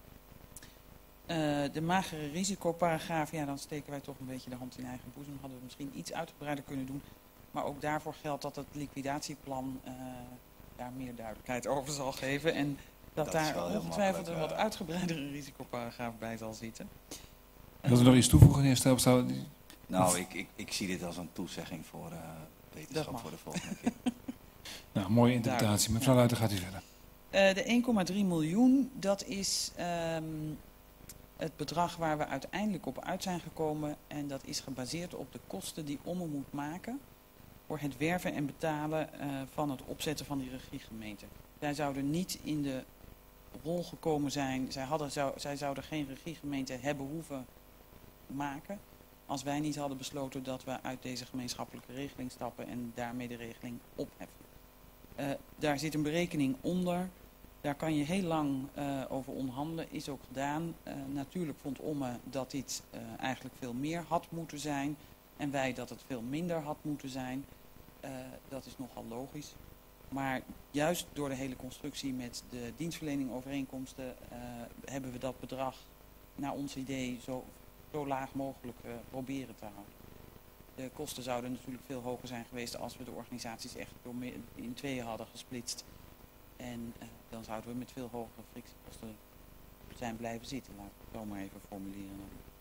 Uh, de magere risicoparagraaf, ja, dan steken wij toch een beetje de hand in eigen boezem. Hadden we misschien iets uitgebreider kunnen doen. Maar ook daarvoor geldt dat het liquidatieplan uh, daar meer duidelijkheid over zal geven. En dat, dat daar ongetwijfeld een wat uitgebreidere risicoparagraaf bij zal zitten. Wilt u nog iets toevoegen, heer Stelpstra? Nou, ik, ik, ik zie dit als een toezegging voor uh, wetenschap voor de volgende keer. Nou, mooie interpretatie. Mevrouw ja. Luijten, gaat u verder. Uh, de één komma drie miljoen, dat is um, het bedrag waar we uiteindelijk op uit zijn gekomen. En dat is gebaseerd op de kosten die Omme moet maken voor het werven en betalen uh, van het opzetten van die regiegemeente. Zij zouden niet in de rol gekomen zijn, zij, hadden, zou, zij zouden geen regiegemeente hebben hoeven maken als wij niet hadden besloten dat we uit deze gemeenschappelijke regeling stappen en daarmee de regeling opheffen. Uh, daar zit een berekening onder. Daar kan je heel lang uh, over onderhandelen, is ook gedaan. Uh, natuurlijk vond Omme dat dit uh, eigenlijk veel meer had moeten zijn en wij dat het veel minder had moeten zijn. Uh, dat is nogal logisch. Maar juist door de hele constructie met de dienstverlening overeenkomsten uh, hebben we dat bedrag naar ons idee zo, zo laag mogelijk uh, proberen te houden. De kosten zouden natuurlijk veel hoger zijn geweest als we de organisaties echt door in tweeën hadden gesplitst. En uh, dan zouden we met veel hogere frictiekosten zijn blijven zitten. Laat ik het zo maar even formuleren.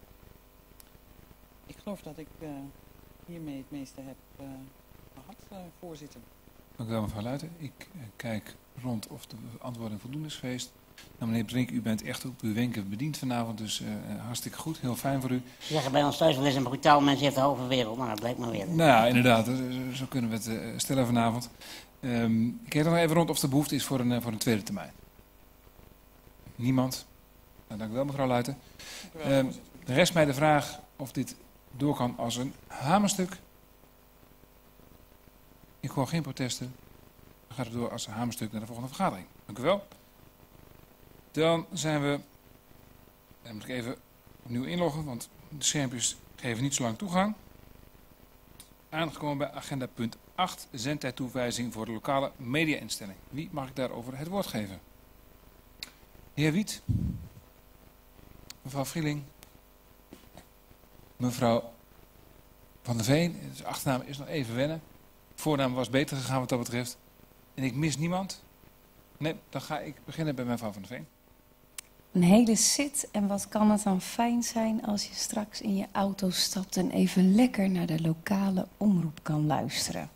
Ik geloof dat ik uh, hiermee het meeste heb uh, gehad, uh, voorzitter. Dank u wel, mevrouw Luijten. Ik uh, kijk rond of de beantwoording voldoende is geweest. Nou, meneer Brink, u bent echt op uw wenken bediend vanavond, dus uh, hartstikke goed. Heel fijn voor u. Ze zeggen bij ons thuis wel eens een brutaal mens heeft de halve wereld, maar dat blijkt maar weer. Nou ja, inderdaad. Zo kunnen we het uh, stellen vanavond. Um, ik kijk nog even rond of er behoefte is voor een, uh, voor een tweede termijn. Niemand? Nou, dank u wel, mevrouw Luijten. Um, de rest mij de vraag of dit door kan als een hamerstuk. Ik hoor geen protesten. Dan gaat het door als een hamerstuk naar de volgende vergadering. Dank u wel. Dan zijn we, dan moet ik even opnieuw inloggen, want de schermpjes geven niet zo lang toegang. Aangekomen bij agenda punt acht, zendtijdtoewijzing voor de lokale media-instelling. Wie mag ik daarover het woord geven? Heer Wiet, mevrouw Vrieling, mevrouw Van der Veen. Dus de achternaam is nog even wennen. Voornaam was beter gegaan wat dat betreft. En ik mis niemand. Nee, dan ga ik beginnen bij mevrouw Van der Veen. Een hele zit en wat kan het dan fijn zijn als je straks in je auto stapt en even lekker naar de lokale omroep kan luisteren.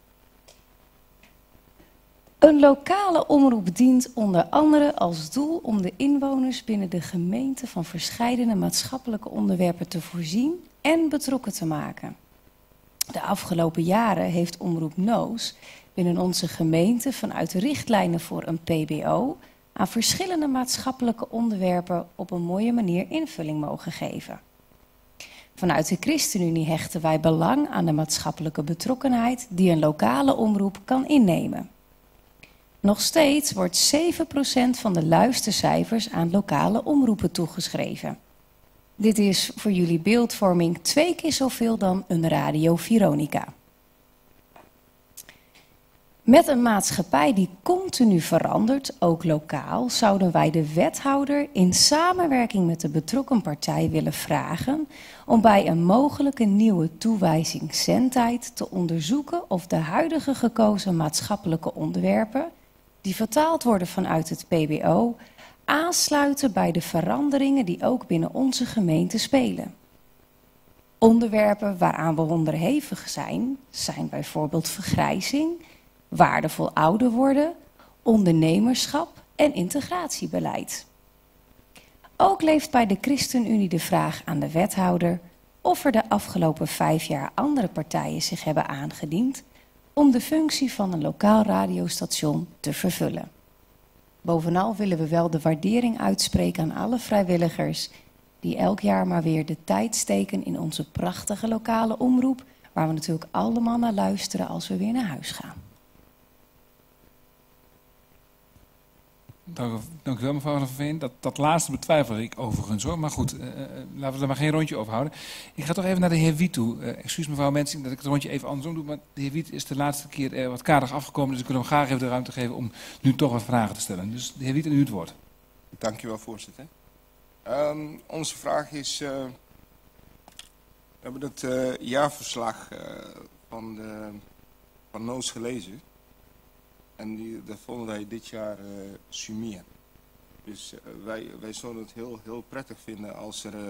Een lokale omroep dient onder andere als doel om de inwoners binnen de gemeente van verscheidene maatschappelijke onderwerpen te voorzien en betrokken te maken. De afgelopen jaren heeft Omroep Noos binnen onze gemeente vanuit de richtlijnen voor een P B O aan verschillende maatschappelijke onderwerpen op een mooie manier invulling mogen geven. Vanuit de ChristenUnie hechten wij belang aan de maatschappelijke betrokkenheid die een lokale omroep kan innemen. Nog steeds wordt zeven procent van de luistercijfers aan lokale omroepen toegeschreven. Dit is voor jullie beeldvorming twee keer zoveel dan een Radio Veronica. Met een maatschappij die continu verandert, ook lokaal, zouden wij de wethouder in samenwerking met de betrokken partij willen vragen om bij een mogelijke nieuwe toewijzing zendtijd te onderzoeken of de huidige gekozen maatschappelijke onderwerpen, die vertaald worden vanuit het P B O, aansluiten bij de veranderingen die ook binnen onze gemeente spelen. Onderwerpen waaraan we onderhevig zijn, zijn bijvoorbeeld vergrijzing, waardevol ouder worden, ondernemerschap en integratiebeleid. Ook leeft bij de ChristenUnie de vraag aan de wethouder of er de afgelopen vijf jaar andere partijen zich hebben aangediend om de functie van een lokaal radiostation te vervullen. Bovenal willen we wel de waardering uitspreken aan alle vrijwilligers die elk jaar maar weer de tijd steken in onze prachtige lokale omroep, waar we natuurlijk allemaal naar luisteren als we weer naar huis gaan. Dank, dank u wel, mevrouw Van der Veen. Dat, dat laatste betwijfel ik overigens hoor. Maar goed, uh, laten we er maar geen rondje over houden. Ik ga toch even naar de heer Wiet toe. Uh, excuus mevrouw Mensing dat ik het rondje even andersom doe. Maar de heer Wiet is de laatste keer uh, wat kaardig afgekomen. Dus ik wil hem graag even de ruimte geven om nu toch wat vragen te stellen. Dus de heer Wiet, en u het woord. Dank u wel, voorzitter. Um, onze vraag is... Uh, we hebben het uh, jaarverslag uh, van, de, van Noos gelezen. En die, dat vonden wij dit jaar uh, sumier. Dus uh, wij, wij zouden het heel, heel prettig vinden als er uh,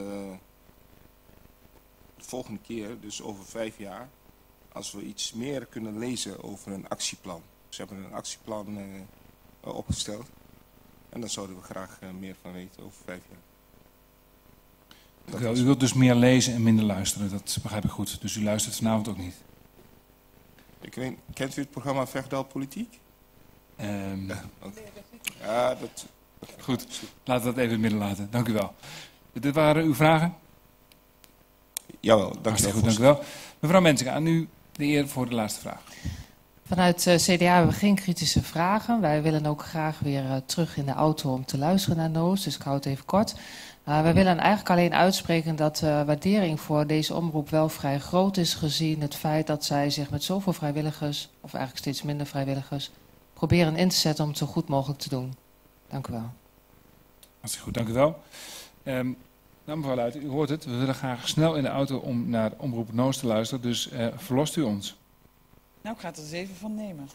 de volgende keer, dus over vijf jaar, als we iets meer kunnen lezen over een actieplan. Ze hebben een actieplan uh, uh, opgesteld. En daar zouden we graag uh, meer van weten over vijf jaar. Dank u wel. U wilt dus meer lezen en minder luisteren, dat begrijp ik goed. Dus u luistert vanavond ook niet. Ik weet, kent u het programma Vechtdal Politiek? Um, ja, okay. ja, dat... Goed, laten we dat even in het midden laten. Dank u wel. Dit waren uw vragen? Jawel, dank u wel. Goed, dank u wel. Mevrouw Mensing, aan u de eer voor de laatste vraag. Vanuit uh, C D A hebben we geen kritische vragen. Wij willen ook graag weer uh, terug in de auto om te luisteren naar Noos, dus ik hou het even kort. Uh, wij willen eigenlijk alleen uitspreken dat uh, waardering voor deze omroep wel vrij groot is, gezien het feit dat zij zich met zoveel vrijwilligers, of eigenlijk steeds minder vrijwilligers, proberen in te zetten om het zo goed mogelijk te doen. Dank u wel. Hartstikke goed, dank u wel. Um, nou mevrouw Luijten, u hoort het. We willen graag snel in de auto om naar Omroep Noos te luisteren, dus uh, verlost u ons. Nou, ik ga het er eens even van nemen.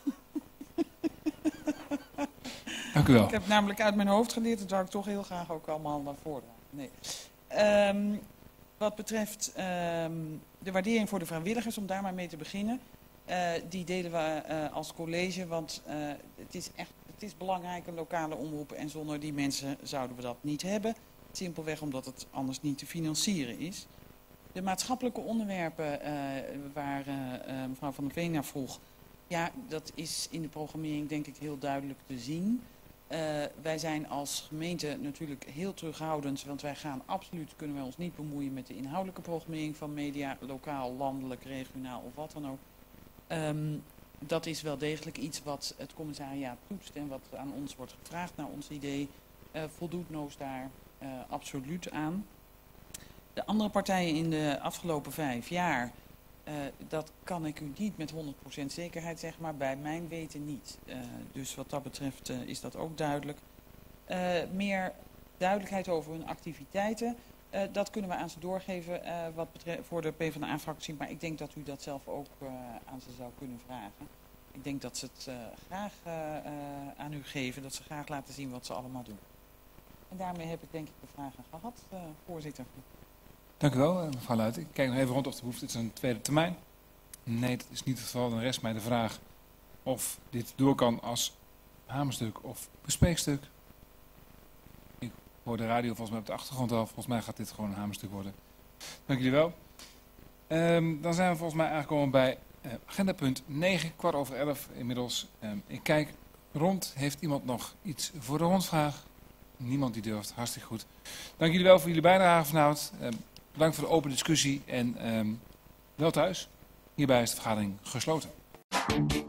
Dank u wel. Ik heb namelijk uit mijn hoofd geleerd, dat zou ik toch heel graag ook allemaal naar voren dragen. Nee. Um, wat betreft um, de waardering voor de vrijwilligers, om daar maar mee te beginnen. Uh, die delen we uh, als college, want uh, het is echt het is belangrijk, een lokale omroep. En zonder die mensen zouden we dat niet hebben. Simpelweg omdat het anders niet te financieren is. De maatschappelijke onderwerpen uh, waar uh, uh, mevrouw Van der Veen naar vroeg. Ja, dat is in de programmering denk ik heel duidelijk te zien. Uh, wij zijn als gemeente natuurlijk heel terughoudend, want wij gaan absoluut, kunnen wij ons niet bemoeien met de inhoudelijke programmering van media, lokaal, landelijk, regionaal of wat dan ook. Um, dat is wel degelijk iets wat het commissariaat toetst en wat aan ons wordt gevraagd naar ons idee. Uh, voldoet Noos daar uh, absoluut aan. De andere partijen in de afgelopen vijf jaar, uh, dat kan ik u niet met honderd procent zekerheid zeggen, maar bij mijn weten niet. Uh, dus wat dat betreft uh, is dat ook duidelijk. Uh, meer duidelijkheid over hun activiteiten. Uh, dat kunnen we aan ze doorgeven uh, wat betreft voor de PvdA-fractie. Maar ik denk dat u dat zelf ook uh, aan ze zou kunnen vragen. Ik denk dat ze het uh, graag uh, uh, aan u geven. Dat ze graag laten zien wat ze allemaal doen. En daarmee heb ik denk ik de vragen gehad, uh, voorzitter. Dank u wel, mevrouw Luijten. Ik kijk nog even rond of de behoefte is aan een tweede termijn. Nee, dat is niet het geval. Dan rest mij de vraag of dit door kan als hamerstuk of bespreekstuk. Ik hoor de radio volgens mij op de achtergrond al. Volgens mij gaat dit gewoon een hamerstuk worden. Dank jullie wel. Um, dan zijn we volgens mij aangekomen bij uh, agenda punt negen, kwart over elf inmiddels. Um, ik kijk rond. Heeft iemand nog iets voor de rondvraag? Niemand die durft. Hartstikke goed. Dank jullie wel voor jullie bijdrage vanavond. Um, bedankt voor de open discussie en um, wel thuis. Hierbij is de vergadering gesloten.